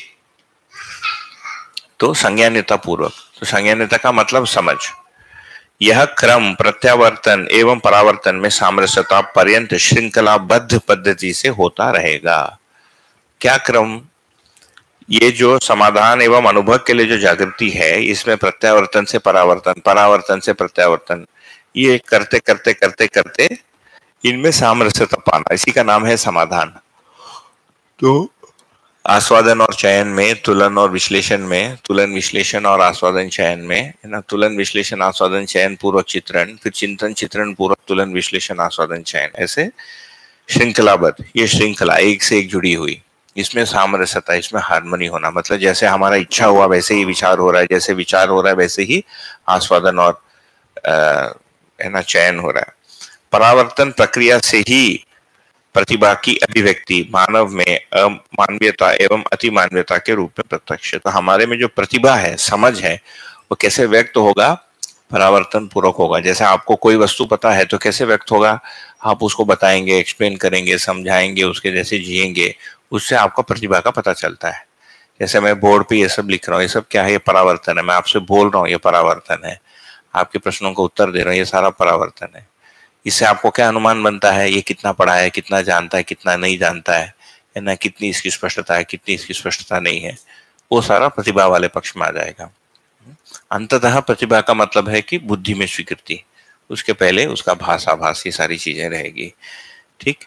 तो संज्ञानिता पूर्वक, तो संज्ञानिता का मतलब समझ। यह क्रम प्रत्यावर्तन एवं परावर्तन में सामरस्यता पर्यंत श्रृंखलाबद्ध पद्धति से होता रहेगा। क्या क्रम? ये जो समाधान एवं अनुभव के लिए जो जागृति है, इसमें प्रत्यावर्तन से परावर्तन, परावर्तन से प्रत्यावर्तन, ये करते करते करते करते इनमें सामरस्यता पाना, इसी का नाम है समाधान। तो आस्वादन और चयन में, तुलन और विश्लेषण में, तुलन विश्लेषण और आस्वादन चयन में, है ना, तुलन विश्लेषण आस्वादन चयन पूर्वक चित्रण, फिर चिंतन चित्रण पूर्वक तुलन विश्लेषण आस्वादन चयन, ऐसे श्रृंखलाबद्ध। ये श्रृंखला एक से एक जुड़ी हुई, इसमें सामरस्यता, इसमें हार्मनी होना, मतलब जैसे हमारा इच्छा हुआ वैसे ही विचार हो रहा है, जैसे विचार हो रहा है वैसे ही आस्वादन और है ना चयन हो रहा है। परावर्तन प्रक्रिया से ही प्रतिभा की अभिव्यक्ति मानव में अमानवीयता एवं अतिमानवीयता के रूप में प्रत्यक्ष। तो हमारे में जो प्रतिभा है, समझ है, वो कैसे व्यक्त होगा? परावर्तन पूर्वक होगा। जैसे आपको कोई वस्तु पता है तो कैसे व्यक्त होगा? आप उसको बताएंगे, एक्सप्लेन करेंगे, समझाएंगे, उसके जैसे जिएंगे, उससे आपको प्रतिभा का पता चलता है। जैसे मैं बोर्ड पे ये सब लिख रहा हूँ, ये सब क्या है? ये परावर्तन है। मैं आपसे बोल रहा हूँ, ये परावर्तन है। आपके प्रश्नों को उत्तर दे रहा हूँ, ये सारा परावर्तन है। इससे आपको क्या अनुमान बनता है? ये कितना पढ़ा है, कितना जानता है, कितना नहीं जानता है ना, कितनी इसकी स्पष्टता है, कितनी इसकी स्पष्टता नहीं है, वो सारा प्रतिभा वाले पक्ष में आ जाएगा। अंततः प्रतिभा का मतलब है कि बुद्धि में स्वीकृति, उसके पहले उसका भाषाभास, ये सारी चीजें रहेगी। ठीक,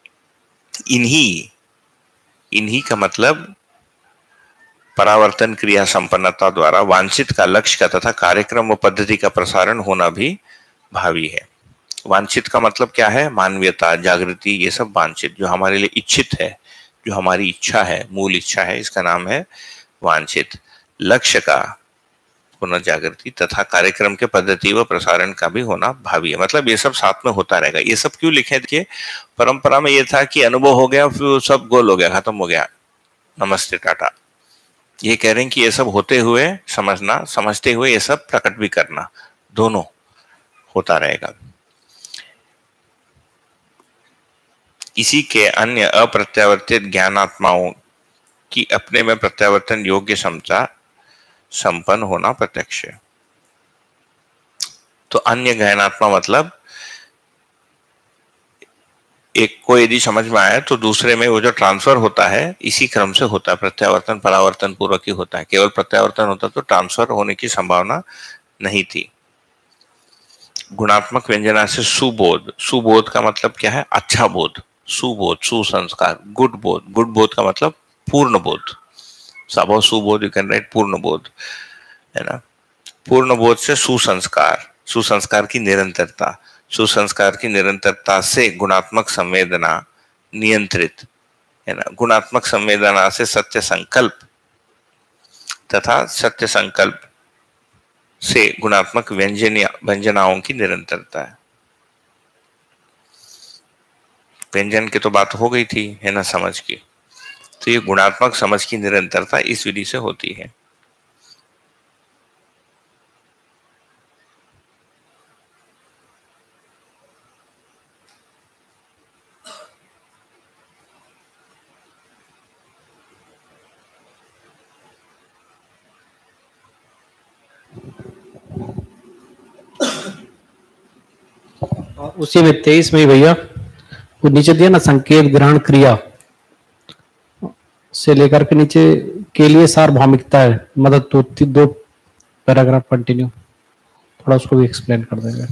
इन्हीं का मतलब परावर्तन क्रिया संपन्नता द्वारा वांछित का लक्ष्य का तथा कार्यक्रम व पद्धति का प्रसारण होना भी भावी है। वांछित का मतलब क्या है? मानवीयता, जागृति, ये सब वांछित, जो हमारे लिए इच्छित है, जो हमारी इच्छा है, मूल इच्छा है, इसका नाम है वांछित। लक्ष्य का पुनर्जागृति तथा कार्यक्रम के पद्धति व प्रसारण का भी होना भावी है। मतलब ये सब साथ में होता रहेगा। ये सब क्यों लिखे? देखिए, परंपरा में ये था कि अनुभव हो गया, फिर सब गोल हो गया, खत्म हो गया, नमस्ते टाटा। ये कह रहे हैं कि ये सब होते हुए समझना, समझते हुए ये सब प्रकट भी करना, दोनों होता रहेगा। इसी के अन्य अप्रत्यावर्तित ज्ञानात्माओं की अपने में प्रत्यावर्तन योग्य क्षमता संपन्न होना प्रत्यक्ष है। तो अन्य ज्ञानात्मा मतलब एक को यदि समझ में आया तो दूसरे में वो जो ट्रांसफर होता है इसी क्रम से होता है। प्रत्यावर्तन परावर्तन पूर्वक ही होता है। केवल प्रत्यावर्तन होता तो ट्रांसफर होने की संभावना नहीं थी। गुणात्मक व्यंजना से सुबोध, सुबोध का मतलब क्या है? अच्छा बोध, सुबोध, सुसंस्कार, गुड बोध। गुड बोध का मतलब पूर्ण बोध। सबो सुबोध, यू कैन राइट पूर्ण बोध, है ना। पूर्ण बोध से सुसंस्कार, सुसंस्कार की निरंतरता, सुसंस्कार की निरंतरता से गुणात्मक संवेदना नियंत्रित, है ना। गुणात्मक संवेदना से सत्य संकल्प तथा सत्य संकल्प से गुणात्मक व्यंजनाओं की निरंतरता है। व्यंजन की तो बात हो गई थी, है ना, समझ की। तो ये गुणात्मक समझ की निरंतरता इस विधि से होती है।
उसी में 23 में भैया वो नीचे दिया ना, संकेत ग्रहण क्रिया से लेकर के नीचे के लिए सार्वभौमिकता है, मतलब दो पैराग्राफ कंटिन्यू, थोड़ा उसको भी एक्सप्लेन कर देंगे।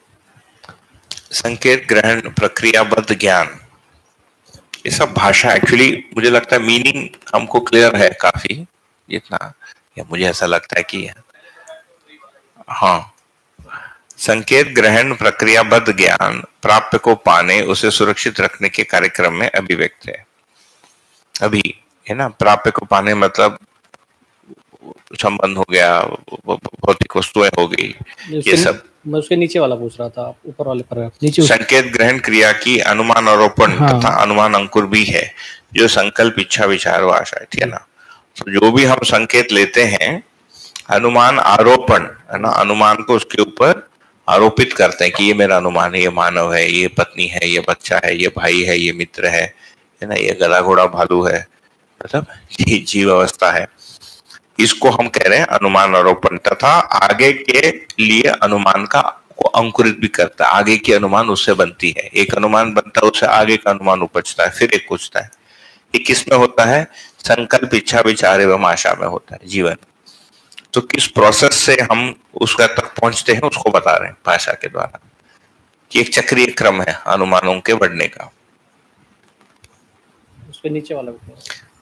संकेत ग्रहण प्रक्रियाबद्ध ज्ञान, ये सब भाषा एक्चुअली मुझे लगता है मीनिंग हमको क्लियर है काफी, जितना या मुझे ऐसा लगता है कि हाँ। संकेत ग्रहण प्रक्रियाबद्ध ज्ञान प्राप्य को पाने, उसे सुरक्षित रखने के कार्यक्रम में अभिव्यक्त है। अभी है ना, प्राप्य को पाने मतलब संबंध हो गया, भौतिक वस्तुएं हो गई, ये सब।
मैं उसके नीचे वाला पूछ रहा था, ऊपर वाले पर नीचे।
संकेत ग्रहण क्रिया की अनुमान आरोपण तथा अनुमान अंकुर भी है, जो संकल्प, इच्छा, विचार व आशा है, ठीक है ना। तो जो भी हम संकेत लेते हैं, अनुमान आरोपण, है ना, अनुमान को उसके ऊपर आरोपित करते हैं कि ये मेरा अनुमान है, ये मानव है, ये पत्नी है, ये बच्चा है, ये भाई है, ये मित्र है ना, ये गधा घोड़ा भालू है, मतलब ये जीव अवस्था है। इसको हम कह रहे हैं अनुमान आरोपण, तथा आगे के लिए अनुमान का को अंकुरित भी करता है। आगे की अनुमान उससे बनती है, एक अनुमान बनता है, उससे आगे का अनुमान उपजता है, फिर एक उठता है। ये किस में होता है? संकल्प, इच्छा, विचार एवं आशा में होता है जीवन। तो किस प्रोसेस से हम उसका तक पहुंचते हैं उसको बता रहे हैं भाषा के द्वारा, कि एक चक्रीय क्रम है अनुमानों के बढ़ने का।
उसके नीचे वाला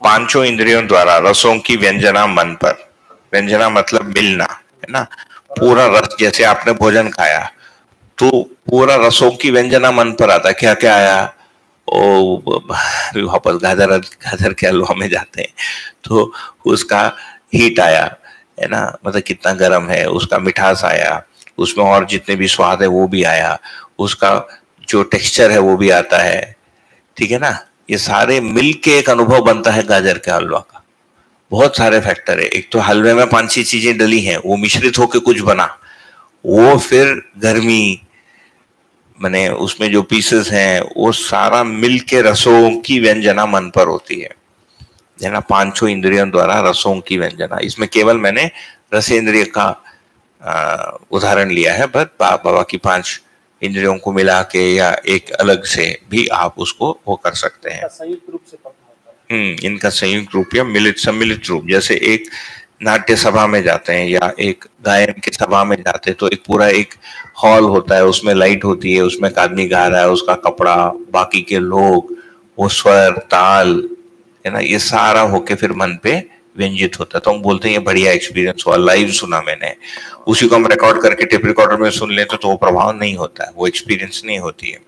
पांचों इंद्रियों द्वारा रसों की व्यंजना मन पर, व्यंजना मतलब मिलना, है ना। पूरा रस, जैसे आपने भोजन खाया तो पूरा रसों की व्यंजना मन पर आता। क्या क्या आया? ओ वापस गाजर के हलवा में जाते हैं तो उसका हीट आया, है ना, मतलब कितना गर्म है, उसका मिठास आया, उसमें और जितने भी स्वाद है वो भी आया, उसका जो टेक्सचर है वो भी आता है, ठीक है ना। ये सारे मिलके एक अनुभव बनता है गाजर के हलवा का। बहुत सारे फैक्टर है। एक तो हलवे में 5-6 चीजें डली हैं, वो मिश्रित होकर कुछ बना, वो फिर गर्मी, माने उसमें जो पीसेस हैं वो सारा मिलके रसों की व्यंजना मन पर होती है ना। पांचों इंद्रियों द्वारा रसों की व्यंजना, इसमें केवल मैंने रसेंद्रिय का उदाहरण लिया है, बट बाबा की 5 इंद्रियों को मिला के या एक अलग से भी आप उसको वो कर सकते हैं।
संयुक्त रूप से
इनका संयुक्त रूप या मिलित सम्मिलित रूप, जैसे एक नाट्य सभा में जाते हैं या एक गायन की सभा में जाते हैं तो एक पूरा एक हॉल होता है, उसमें लाइट होती है, उसमें एक आदमी गा रहा है, उसका कपड़ा, बाकी के लोग, वो स्वर, ताल, है ना, ये सारा होके फिर मन पे व्यंजित होता है। तो हम बोलते हैं ये बढ़िया एक्सपीरियंस हुआ, लाइव सुना मैंने। उसी को हम रिकॉर्ड करके टेप रिकॉर्डर में सुन लेते तो वो प्रभाव नहीं होता है, वो एक्सपीरियंस नहीं होती है।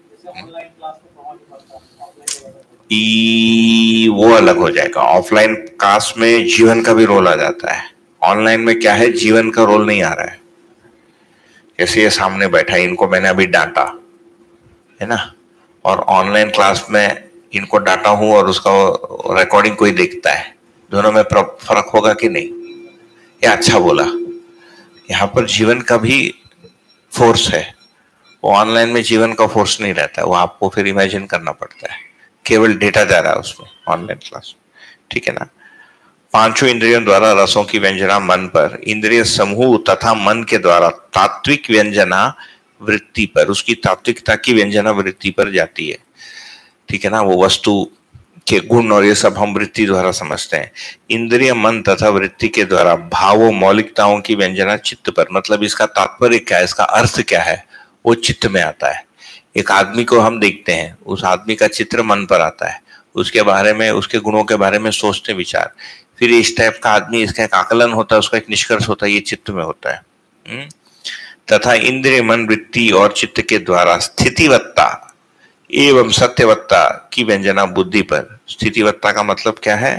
वो अलग हो जाएगा। ऑफलाइन क्लास में जीवन का भी रोल आ जाता है, ऑनलाइन में क्या है, जीवन का रोल नहीं आ रहा है। जैसे ये सामने बैठा है, इनको मैंने अभी डांटा, है ना, और ऑनलाइन क्लास में इनको डांटा हूं और उसका रिकॉर्डिंग कोई देखता है, दोनों में फर्क होगा कि नहीं? ये अच्छा बोला, यहाँ पर जीवन का भी फोर्स है, वो ऑनलाइन में जीवन का फोर्स नहीं रहता है, वो आपको फिर इमेजिन करना पड़ता है, केवल डेटा जा रहा है उसमें ऑनलाइन क्लास, ठीक है ना। पांचों इंद्रियों द्वारा रसों की व्यंजना मन पर, इंद्रिय समूह तथा मन के द्वारा तात्विक व्यंजना वृत्ति पर, उसकी तात्विकता की व्यंजना वृत्ति पर जाती है, ठीक है ना। वो वस्तु के गुण और ये सब हम वृत्ति द्वारा समझते हैं। इंद्रिय, मन तथा वृत्ति के द्वारा भावों, मौलिकताओं की व्यंजना चित्त पर, मतलब इसका तात्पर्य क्या है, इसका अर्थ क्या है, वो चित्त में आता है। एक आदमी को हम देखते हैं, उस आदमी का चित्र मन पर आता है, उसके बारे में, उसके गुणों के बारे में सोचते विचार, फिर इस टाइप का आदमी, इसका एक आकलन होता है, उसका एक निष्कर्ष होता है, ये चित्त में होता है। तथा इंद्रिय, मन, वृत्ति और चित्त के द्वारा स्थितिवत्ता एवं सत्यवत्ता की व्यंजना बुद्धि पर। स्थितिवत्ता का मतलब क्या है?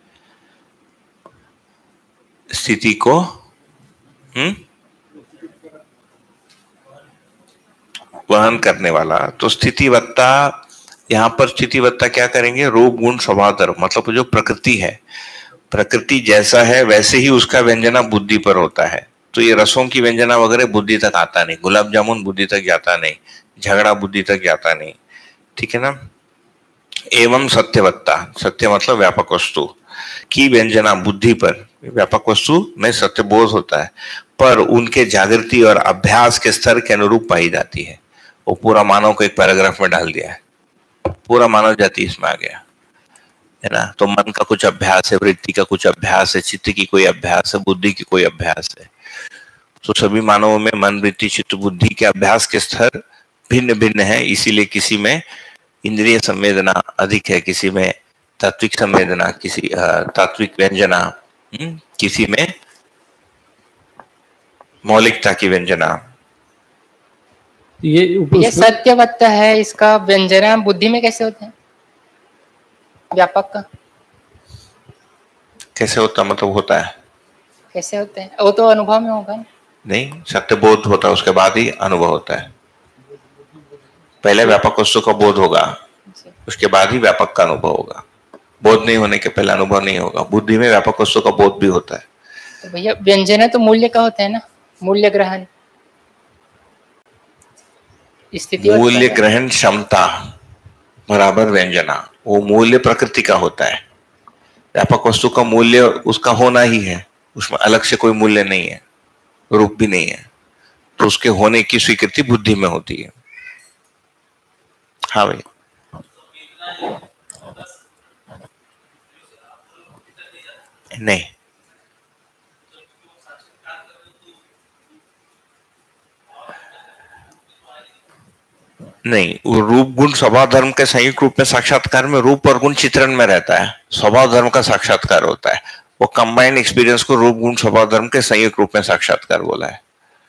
स्थिति को वहन करने वाला। तो स्थितिवत्ता, यहां पर स्थितिवत्ता क्या करेंगे? रूप, गुण, स्वभाव, धर्म, मतलब जो प्रकृति है, प्रकृति जैसा है वैसे ही उसका व्यंजना बुद्धि पर होता है। तो ये रसों की व्यंजना वगैरह बुद्धि तक आता नहीं, गुलाब जामुन बुद्धि तक जाता नहीं, झगड़ा बुद्धि तक जाता नहीं, ठीक है ना। एवं सत्यवत्ता, सत्य मतलब व्यापक वस्तु की व्यंजना बुद्धि पर, व्यापक वस्तु में सत्यबोध होता है, पर उनके जागृति और अभ्यास के स्तर के अनुरूप पाई जाती है। वो पूरा मानव को एक पैराग्राफ में डाल दिया है, पूरा मानव जाति इसमें आ गया, है ना। तो मन का कुछ अभ्यास है, वृत्ति का कुछ अभ्यास है, चित्त की कोई अभ्यास है, बुद्धि की कोई अभ्यास है। तो सभी मानवों में मन, वृत्ति, चित्त, बुद्धि के अभ्यास के स्तर भिन्न भिन्न है, इसीलिए किसी में इंद्रिय संवेदना अधिक है, किसी में तात्विक संवेदना, किसी तात्विक व्यंजना, किसी में मौलिकता की व्यंजना।
ये सत्यवत्ता है, इसका व्यंजना बुद्धि में कैसे होते हैं? व्यापक का
कैसे होता, मतलब होता है
कैसे होते हैं? वो तो अनुभव में होगा
नहीं, सत्यबोध होता है, उसके बाद ही अनुभव होता है। पहले व्यापक वस्तु का बोध होगा, उसके बाद ही व्यापक का अनुभव होगा। बोध नहीं होने के पहले अनुभव नहीं होगा। बुद्धि में व्यापक वस्तु का बोध भी होता है।
तो भैया व्यंजना तो मूल्य का होता है ना, मूल्य ग्रहण, स्थिति,
मूल्य ग्रहण क्षमता बराबर व्यंजना, वो मूल्य प्रकृति का होता है। व्यापक वस्तु का मूल्य उसका होना ही है, उसमें अलग से कोई मूल्य नहीं है, रूप भी नहीं है, तो उसके होने की स्वीकृति बुद्धि में होती है। हाँ भाई, नहीं, नहीं, वो रूप गुण स्वभाव धर्म के संयुक्त रूप में साक्षात्कार में रूप और गुण चित्रण में रहता है, स्वभाव धर्म का साक्षात्कार होता है। वो कंबाइंड एक्सपीरियंस को रूप गुण स्वभाव धर्म के संयुक्त रूप में साक्षात्कार बोला है।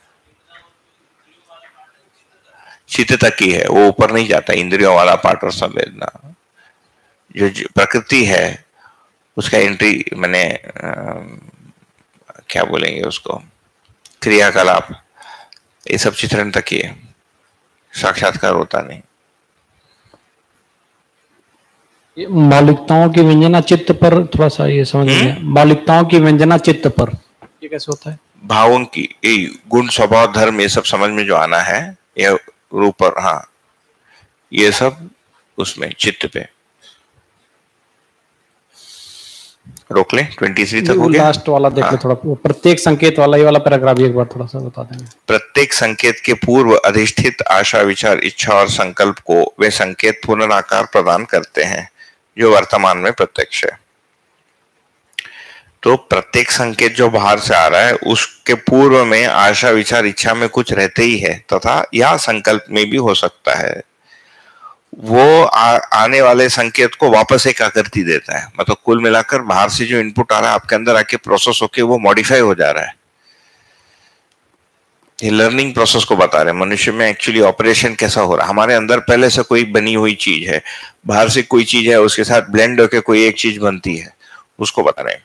चित्त तक ही है, वो ऊपर नहीं जाता। इंद्रियों वाला पार्ट और संवेदना जो प्रकृति है उसका एंट्री मैंने क्या बोलेंगे उसको, क्रियाकलाप, ये सब चित्रण तक ही है, साक्षात्कार होता नहीं।
मौलिकताओं की व्यंजना चित्त पर, थोड़ा सा ये समझ में, मौलिकताओं की व्यंजना चित्त पर, ये कैसे होता है?
भावों की गुण स्वभाव धर्म ये सब समझ में जो आना है, ये रूप और, हाँ ये सब उसमें चित्त पे। रोक ले, 23 तक हो गया।
लास्ट वाला देख ले थोड़ा, प्रत्येक संकेत वाला, ये वाला पैराग्राफ एक बार थोड़ा सा बता देंगे।
प्रत्येक संकेत के पूर्व अधिष्ठित आशा विचार इच्छा और संकल्प को वे संकेत पुनराकार प्रदान करते हैं जो वर्तमान में प्रत्यक्ष है। तो प्रत्येक संकेत जो बाहर से आ रहा है उसके पूर्व में आशा विचार इच्छा में कुछ रहते ही है, तथा यह संकल्प में भी हो सकता है। वो आने वाले संकेत को वापस एक आकृति देता है। मतलब कुल मिलाकर बाहर से जो इनपुट आ रहा है आपके अंदर आके प्रोसेस होके वो मॉडिफाई हो जा रहा है। ये लर्निंग प्रोसेस को बता रहे हैं, मनुष्य में एक्चुअली ऑपरेशन कैसा हो रहा है। हमारे अंदर पहले से कोई बनी हुई चीज है, बाहर से कोई चीज है, उसके साथ ब्लेंड होके कोई एक चीज बनती है, उसको बता रहे हैं।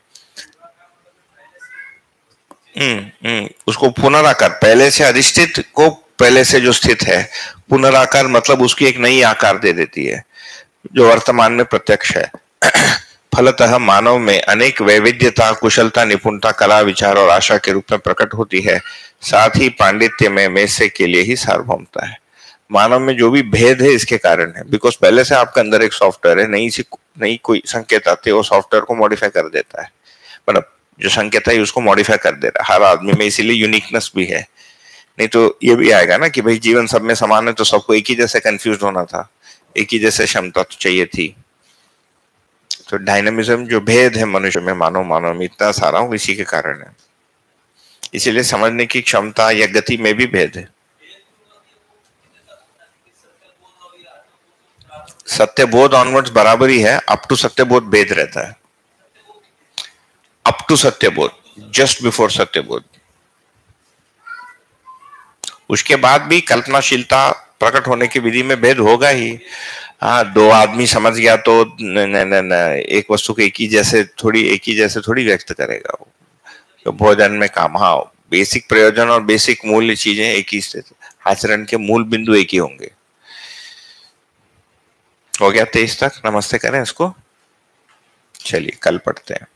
उसको पुनराकार, पहले से अधिष्ठित को पहले से जो स्थित है, पुनराकार मतलब उसकी एक नई आकार दे देती है जो वर्तमान में प्रत्यक्ष है। फलतः मानव में अनेक वैविध्यता, कुशलता, निपुणता, कला, विचार और आशा के रूप में प्रकट होती है। साथ ही पांडित्य में से के लिए ही सार्वभौमता है। मानव में जो भी भेद है इसके कारण है, बिकॉज पहले से आपके अंदर एक सॉफ्टवेयर है, नई कोई संकेत आते हैं वो सॉफ्टवेयर को मॉडिफाई कर देता है। मतलब जो संकेत है उसको मॉडिफाई कर दे रहा है हर आदमी में, इसीलिए यूनिकनेस भी है। नहीं तो ये भी आएगा ना कि भाई जीवन सब में समान है तो सबको एक ही जैसे कंफ्यूज होना था, एक ही जैसे क्षमता तो चाहिए थी। तो डायनामिज्म जो भेद है मनुष्य में, मानव में इतना सारा हूं, इसी के कारण है। इसीलिए समझने की क्षमता या गति में भी भेद है। सत्यबोध ऑनवर्ड्स बराबर ही है, अप टू सत्यबोध भेद रहता है। अप टू सत्यबोध, जस्ट बिफोर सत्यबोध। उसके बाद भी कल्पनाशीलता प्रकट होने की विधि में भेद होगा ही। हाँ, दो आदमी समझ गया तो एक वस्तु को एक ही जैसे थोड़ी व्यक्त करेगा वो। तो भोजन में काम, हाँ बेसिक प्रयोजन और बेसिक मूल्य चीजें एक ही, आचरण के मूल बिंदु एक ही होंगे। हो गया 23 तक। नमस्ते करें इसको, चलिए कल पढ़ते हैं।